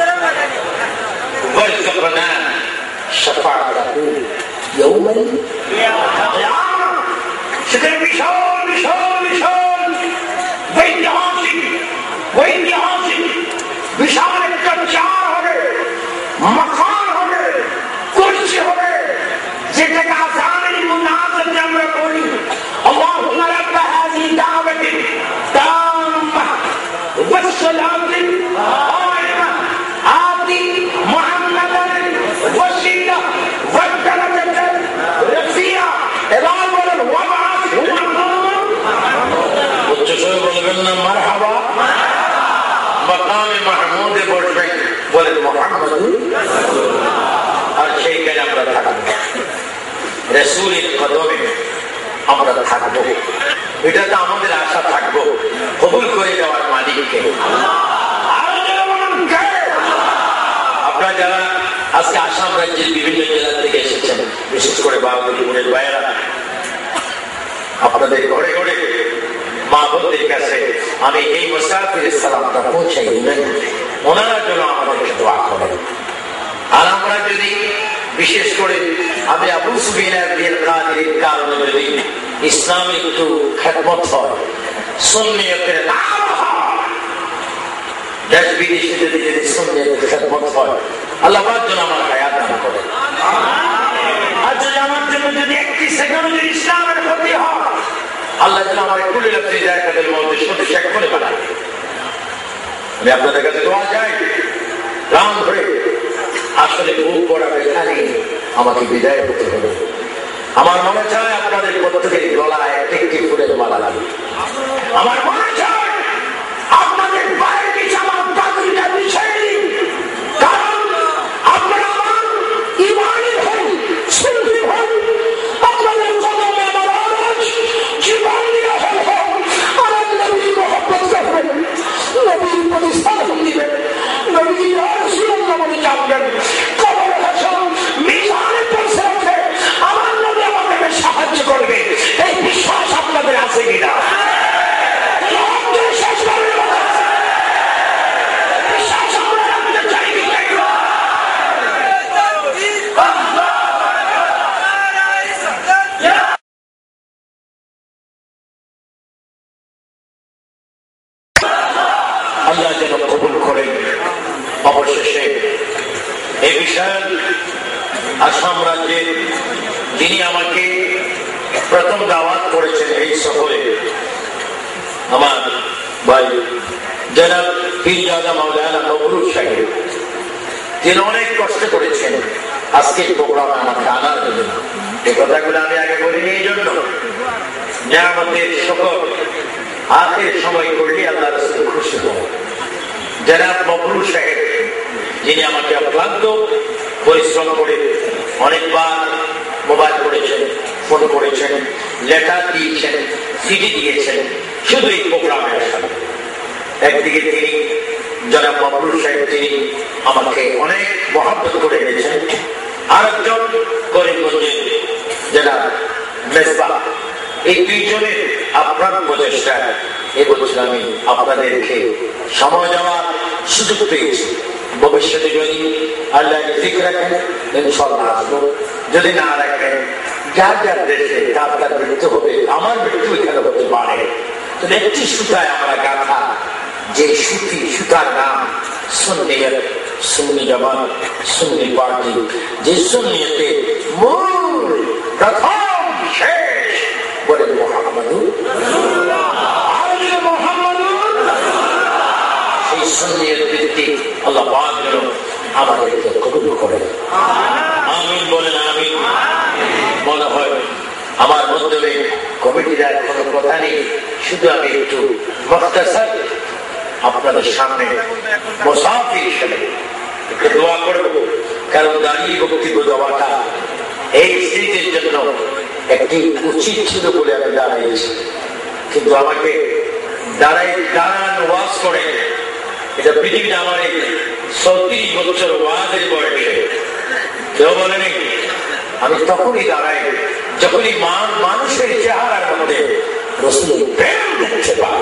ওয়ারযুকনা শাফাআতাহু ইয়াওমাল কিয়ামা। সেখানে বিশাল বিশাল বিশাল ঐতিহাসিক ঐতিহাসিক বিশাল একটা চার হবে, মাকান হবে, কুরসি হবে, যেটাকে আযানের মুনাজাতে আমরা বলি আল্লাহুম্মা রাব্ব হাযিহি দাওয়াতি তাম্মা ওয়াস সালাতি কায়িমা আতি মুহাম্মাদান ওয়াসিলা ওয়া দারাজাতান রাফিয়া। এবার বলেন ওয়াবাসহু উচ্চ স্বরে বলবেন না মারহাবা। মাকামে মাহমুদে বসবেন, বলেন মুহাম্মাদুর রাসূলুল্লাহ। আর সেইখানে আমরা থাকবো, রাসূলের কদমে আমরা থাকবো। এটা তো আমাদের আশা থাকবো, কবুল করে দেওয়ার মালিককে। আপনারা যারা আজকে আসাম রাজ্যের বিভিন্ন জেলা থেকে এসেছেন, বিশেষ করে বাবুপুরের বাইরা, আপনাদের ঘরে ঘরে মা বোনদের কাছে আমি এই মুসাফিরের সালামটা পৌঁছাই দিবেন, ওনারা জন্য আমাদেরকে দোয়া করেন। আর আমরা যদি বিশেষ করে আমি আবু সুফিয়ান বিন কাদির কারণে যদি ইসলামে একটু খেদমত হয়, সুন্নিয়তের দেশ বিদেশে যদি যদি সুন্নিয়তের খেদমত হয়, আল্লাহ পাক যেন আমার হায়াত দান করে। আর যদি আমার জন্য যদি একটি সেকেন্ড যদি ইসলামের ক্ষতি হয়, আল্লাহ যেন আমার কুলি রাত্রি জায়গাদের মধ্যে শুধু শেখ করে বানাবে। আমি আপনাদের কাছে দোয়া চাই, রাম ধরে আসলে বুক পড়াবে খালি আমাকে বিদায় হতে হবে। আমার মনে চায় আপনাদের প্রত্যেকের গলায় একটি ফুলের মালা লাগে। আমার মনে চায় আপনাদের পায়ের নিচে আমার পাগড়িটা বিছিয়ে দিন, কারণ আপনারা আমার ঈমানের হন, সুন্নি হন, আপনাদের কদমে আমার আরজ জীবন দিয়ে হন হন, আমার নবীর মহব্বত করবেন, নবীর প্রতি সালাম দিবেন, নবী ইয়া রাসূলুল্লাহ বলে যাবেন। কবর হাসর মিজানে পৌঁছে রাখে আমার নবী আমাকে সাহায্য করবে, এই বিশ্বাস আপনাদের আছে কিনা? আল্লাহ যেন কবুল করেন। অবশেষে এই বিশাল আসাম রাজ্যে যিনি আমাকে প্রথম দাওয়াত করেছেন এই শহরে, আমার ভাই জনাব পীরজাদা মাওলানা নবরুল সাহেব, তিনি অনেক কষ্ট করেছেন আজকের প্রোগ্রামে আমাকে আনার জন্য। এই কথাগুলো আমি আগে বলিনি, এই জন্য যে আমাদের সকল আখের সময় করলে আল্লাহ রাসূল খুশি হন। জনাব নবরুল সাহেব যিনি আমাকে অক্লান্ত পরিশ্রম করে অনেকবার মোবাইল করেছেন, ফোন করেছেন, লেটার দিয়েছেন, সিডি দিয়েছেন, শুধু এই প্রোগ্রামে আসার। একদিকে তিনি জনাব নবরুল সাহেব তিনি আমাকে অনেক মহব্বত করে এনেছেন, আর একজন করিমগঞ্জের জনাব মেজবা। এই দুইজনের আপনার উপদেষ্টা এবছর আমি আপনাদেরকে সময় দেওয়ার সুযোগ পেয়েছি। ভবিষ্যতে যদি আল্লাহ ঠিক রাখেন ইনশাআল্লাহ আসবো, যদি না রাখেন যার যার দেশে তার তার মৃত্যু হবে, আমার মৃত্যু এখানে হতে পারে। তো একটি সুতায় আমরা গাথা, যে সুতি সুতার নাম সুন্নিয়ত, সুন্নি জামাত, সুন্নি পার্টি, যে সুন্নিয়তে মূল প্রথম শেষ বলে মুহাম্মাদুর রাসূলুল্লাহ। সেই সুন্নিয়ত ভিত্তিক আল্লাহ পাক যেন আমাদেরকে কবুল করেন। আমিন বলেন আমিন। মনে হয় আমার মধ্যে কমিটির আর কোনো কথা নেই, শুধু আমি একটু মুখতাসার আপনাদের সামনে মুসাফির হিসেবে একটু দোয়া করব, কারণ দাঁড়িয়ে বক্তব্য দেওয়াটা এই স্মৃতির জন্য একটি উচিত ছিল বলে আমি দাঁড়িয়েছি। কিন্তু আমাকে দাঁড়াই দাঁড়ান ওয়াজ করে, এটা পৃথিবীতে আমার এই চৌত্রিশ বছর ওয়াজের বয়সে কেউ বলেনি। আমি তখনই দাঁড়াই যখনই মানুষের চেহারার মধ্যে রসুলের প্রেম দেখতে পাই,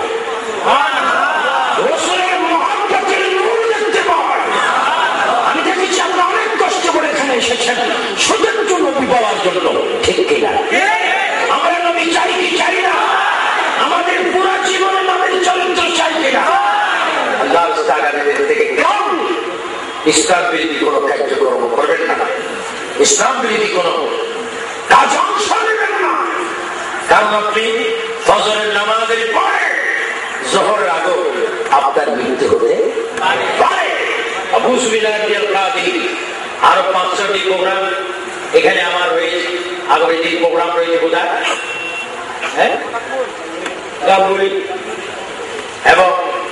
রসুলের মহব্বতের নূর দেখতে পাই। আমি দেখেছি আমরা অনেক কষ্ট করে এখানে এসেছেন শুধুমাত্র নবী পাওয়ার জন্য, ঠিক কিনা? আমরা নবী চাই কি চাই না? আমাদের পুরো জীবনে নবীর চরিত্র চাই কিনা? আল্লাহ থেকে কেউ ইসলাম বিরোধী কোন কার্যক্রম করবেন না, ইসলাম বিরোধী কোন কাজ অংশ নেবেন না। কারণ আপনি ফজরের নামাজের পরে জোহরের আগে আপনার মৃত্যু হতে পারে। আবু সুফিয়ান আরো পাঁচ ছটি প্রোগ্রাম এখানে আমার রয়েছে, আগামী দিন প্রোগ্রাম রয়েছে কোথায়? হ্যাঁ, গাবুলি এবং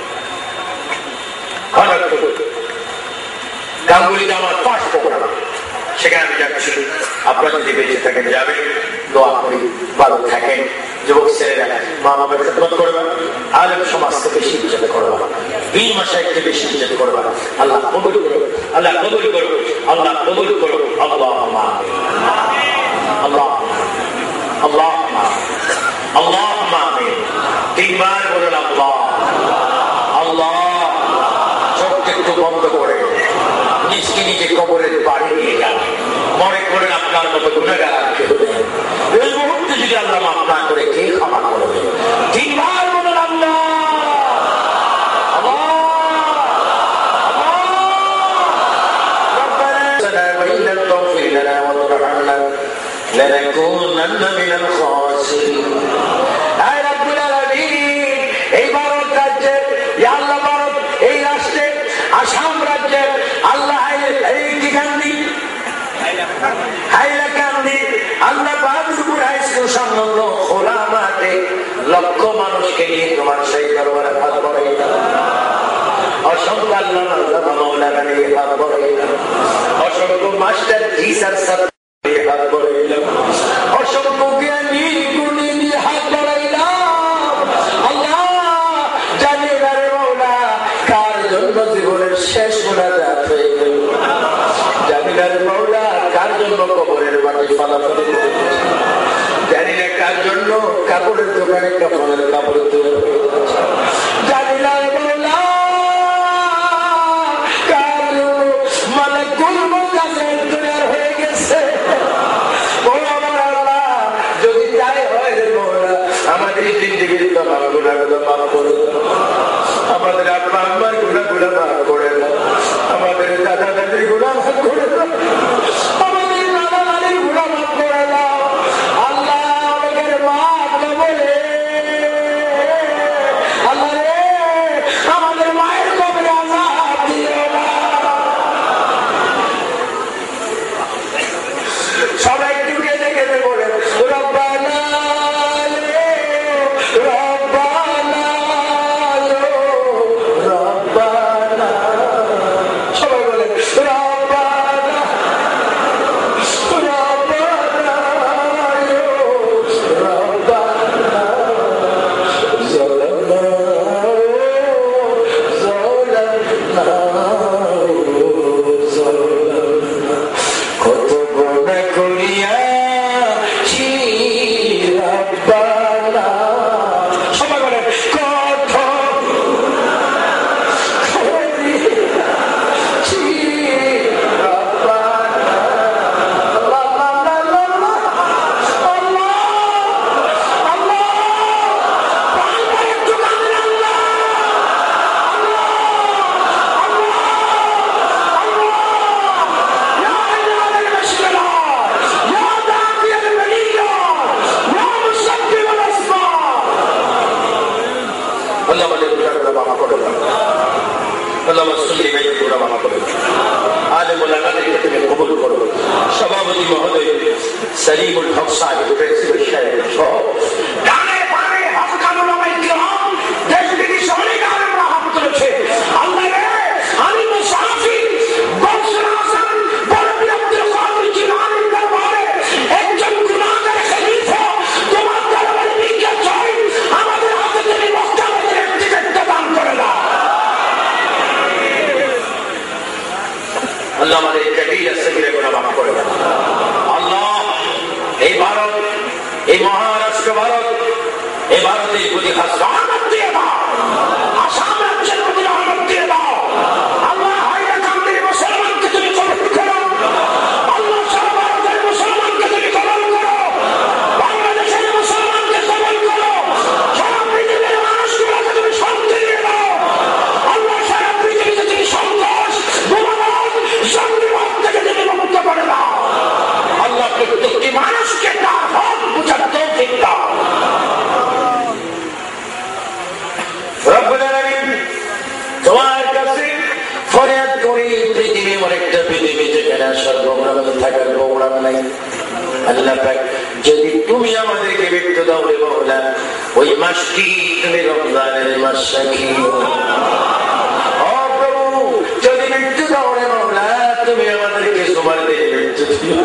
গাঙ্গুলিতে আমার পাঁচ প্রোগ্রাম, সেখানে আমি যাচ্ছি। আপনারা যদি বেঁচে থাকেন যাবেন, দোয়া করি ভালো থাকেন। যুবক ছেলেরা মা বাবার খেদমত করবেন, আলেম সমাজকে বেশি ইজ্জত করবেন, বীর মাশায়েখকে বেশি ইজ্জত করবেন। আল্লাহ কবুল করুন, আল্লাহ কবুল করুন, আল্লাহ কবুল করুন। আল্লাহুম্মা আমিন, আল্লাহ আল্লাহুম্মা আল্লাহুম্মা আমিন। তিনবার বলুন আল্লাহ আল্লাহ। চোখ একটু বন্ধ করে নিজকে নিজে কবরের বাড়ি নিয়ে যান, মনে করেন আপনার মতো গুনাহগার আর কেউ নেই। এই মুহূর্তে যদি আল্লাহ মাফ না করে কে ক্ষমা করবে? তিনবার বলুন আল্লাহ لنكونن من الخاسرين। اے رب العالمین، এই ভারত রাজ্যের ইয়া আল্লাহ, ভারত এই রাষ্ট্রের আসাম রাজ্যের আল্লাহ এই দিগান্দি হাইলাকান্দি আল্লাহ বাহাদুরপুর হাই স্কুল সংলগ্ন খোলা মাঠে লক্ষ মানুষকে নিয়ে তোমার সেই দরবারে হাত বাড়াইলাম। অসংখ্য আল্লাহ আল্লাহ মাওলানা নিয়ে হাত বাড়াইলাম, অসংখ্য মাস্টার টিচার স্যার হাত বাড়াইলাম, অসংখ্য জ্ঞানী গুণী নিয়ে হাত বাড়াইলাম। আল্লাহ জানি না রে মাওলা কার জন্য জীবনের শেষ মোনাজাত হয়ে গেল, জানি না রে মাওলা কার জন্য কবরের মাটি ফালাফালি করেছে, জানি না কার জন্য কাপড়ের দোকানে কাপড়ের কাপড় তুলে, জানি না রে মাওলা কার মালাকুল মউত তৈরি হয়ে গেছে। আমাদের জিন্দেগির তোমার গুনাহগুলো মাফ করে দাও, আমাদের আব্বা আম্মার গুনাহগুলো মাফ করে দাও, আমাদের দাদা দাদির গুনাহ মাফ করে দাও, আমাদের নানা নানির গুনাহ মাফ করে দাও। আল্লাহ আমাদের মাফ না বলে আল্লাহ রে আমাদের মায়ের কবরে আযাব দিও না। সবাই একটু কেঁদে কেঁদে বলে রব্বানা এই ভারতের প্রতি খাস রহমত দিয়ে দাও, আসাম রাজ্যের প্রতি রহমত দিয়ে দাও। আল্লাহ হাইলাকান্দির মুসলমানকে তুমি কবুল করো, আল্লাহ সারা ভারতের মুসলমানকে তুমি কবুল করো, বাংলাদেশের মুসলমানকে কবুল করো, সারা পৃথিবীর মানুষগুলোকে তুমি শান্তি দিয়ে দাও। আল্লাহ সারা পৃথিবীতে তুমি সন্তোষ, গুণবান, শান্তিবাদ থেকে তুমি মুক্ত করে দাও। আল্লাহ প্রত্যেকটি মানুষকে তার হক বুঝার তৌফিক দাও। রব্বুল আলামিন, তোমার কাছে ফরিয়াদ করি, পৃথিবী এমন একটা পৃথিবী যেখানে আসার প্রোগ্রাম থাকার প্রোগ্রাম নাই। আল্লাহ পাক, যদি তুমি আমাদেরকে মৃত্যু দাও রে মওলা, ওই মাসটি তুমি রমজানের মাস সাক্ষী। ও প্রভু, যদি মৃত্যু দাও রে মওলা, তুমি আমাদেরকে তোমার দিয়ে মৃত্যু দিও।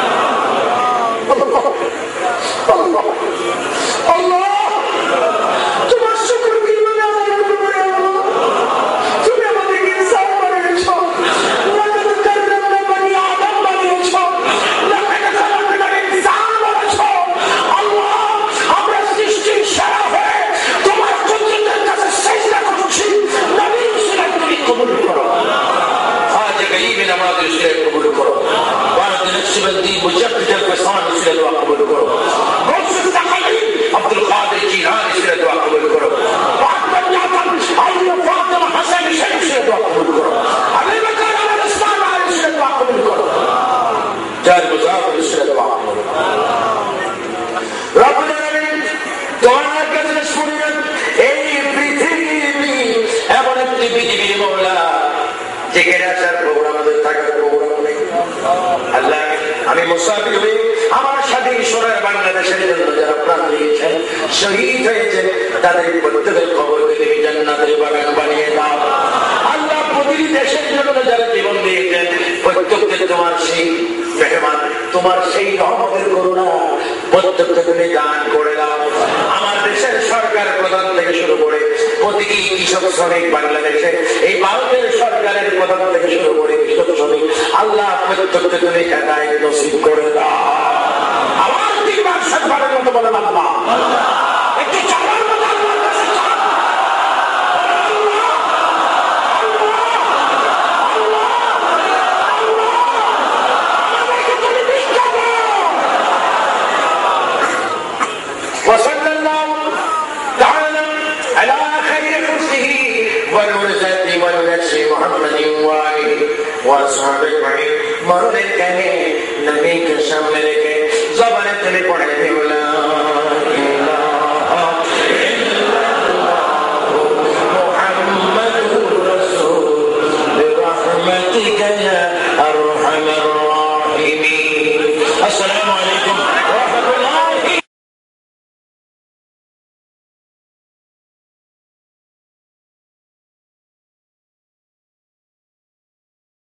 আল্লাহ আল্লাহ, তোমার শুকর কিভাবে আদায় করব রে আল্লাহ? তুমি আমাদেরকে ইনসাফ বানিয়েছ, লাকাদ কাররামনা বানি আদম বানিয়েছ, লাকাদ খালাকনা ইনসান বলেছ। আল্লাহ, আমরা সৃষ্টির সেরা হয়ে তোমার কুদরতের কাছে সিজদা করছি। নবীর সিরাত তুমি কবুল করো, আজ গয়ীবের আমাদের সিরাত কবুল করো, ওয়ারদ নকশবন্দি মুজাদ্দিদ আল-ফসান সিরাত কবুল করো, আব্দুল কাদের জিলানী সিরাত কবুল করো, আল্লাহ ফাতিমা হাসান শরীফ সিরাত কবুল করো, আবু বকর ওমর ওসমান আলী সিরাত কবুল করো, চার মুজাহিদ সিরাত কবুল করো। রব্বুল আলামিন, তোমার কাছে শুনিবেন, এই পৃথিবী এমন একটি পৃথিবী মওলা যেখানে আসার প্রোগ্রাম আমাদের থাকার প্রোগ্রাম নেই। আল্লাহ, আমি মুসাফির হয়ে আমার সাথে ঈশ্বরের বাংলাদেশের জন্য যারা প্রাণ দিয়েছেন, শহীদ হয়েছেন, তাদের প্রত্যেকের খবরকে তুমি জান্নাতের বাগান বানিয়ে দাও। আল্লাহ, প্রতিটি দেশের জন্য যারা জীবন দিয়েছেন, প্রত্যেককে তোমার সেই মেহমান, তোমার সেই রহমতের করুণা প্রত্যেককে তুমি দান করে দাও। আমার দেশের সরকার প্রধান থেকে শুরু করে প্রতিটি কৃষক শ্রমিক, বাংলাদেশে এই ভারতের সরকারের প্রধান থেকে শুরু করে কৃষক শ্রমিক, আল্লাহ প্রত্যেককে তুমি হেদায়েত নসিব করে দাও। আমার তিনবার সরকারের মতো বলে আল্লাহ, একটু চালার মতো আল্লাহর কাছে চান। আল্লাহ আল্লাহ আল্লাহ আল্লাহ, আমাদেরকে তুমি ভিক্ষা দাও। ওয়াসাল্লাল্লাহু তাআলা আলা খাইরি খুলকিহি ওয়া নূর যাতি ওয়া নূরি মুহাম্মাদিন ওয়া আলিহি ওয়া আসহাবিহি। মরণের কানে নবীকে সামনে রেখে জবানে তুমি পড়ে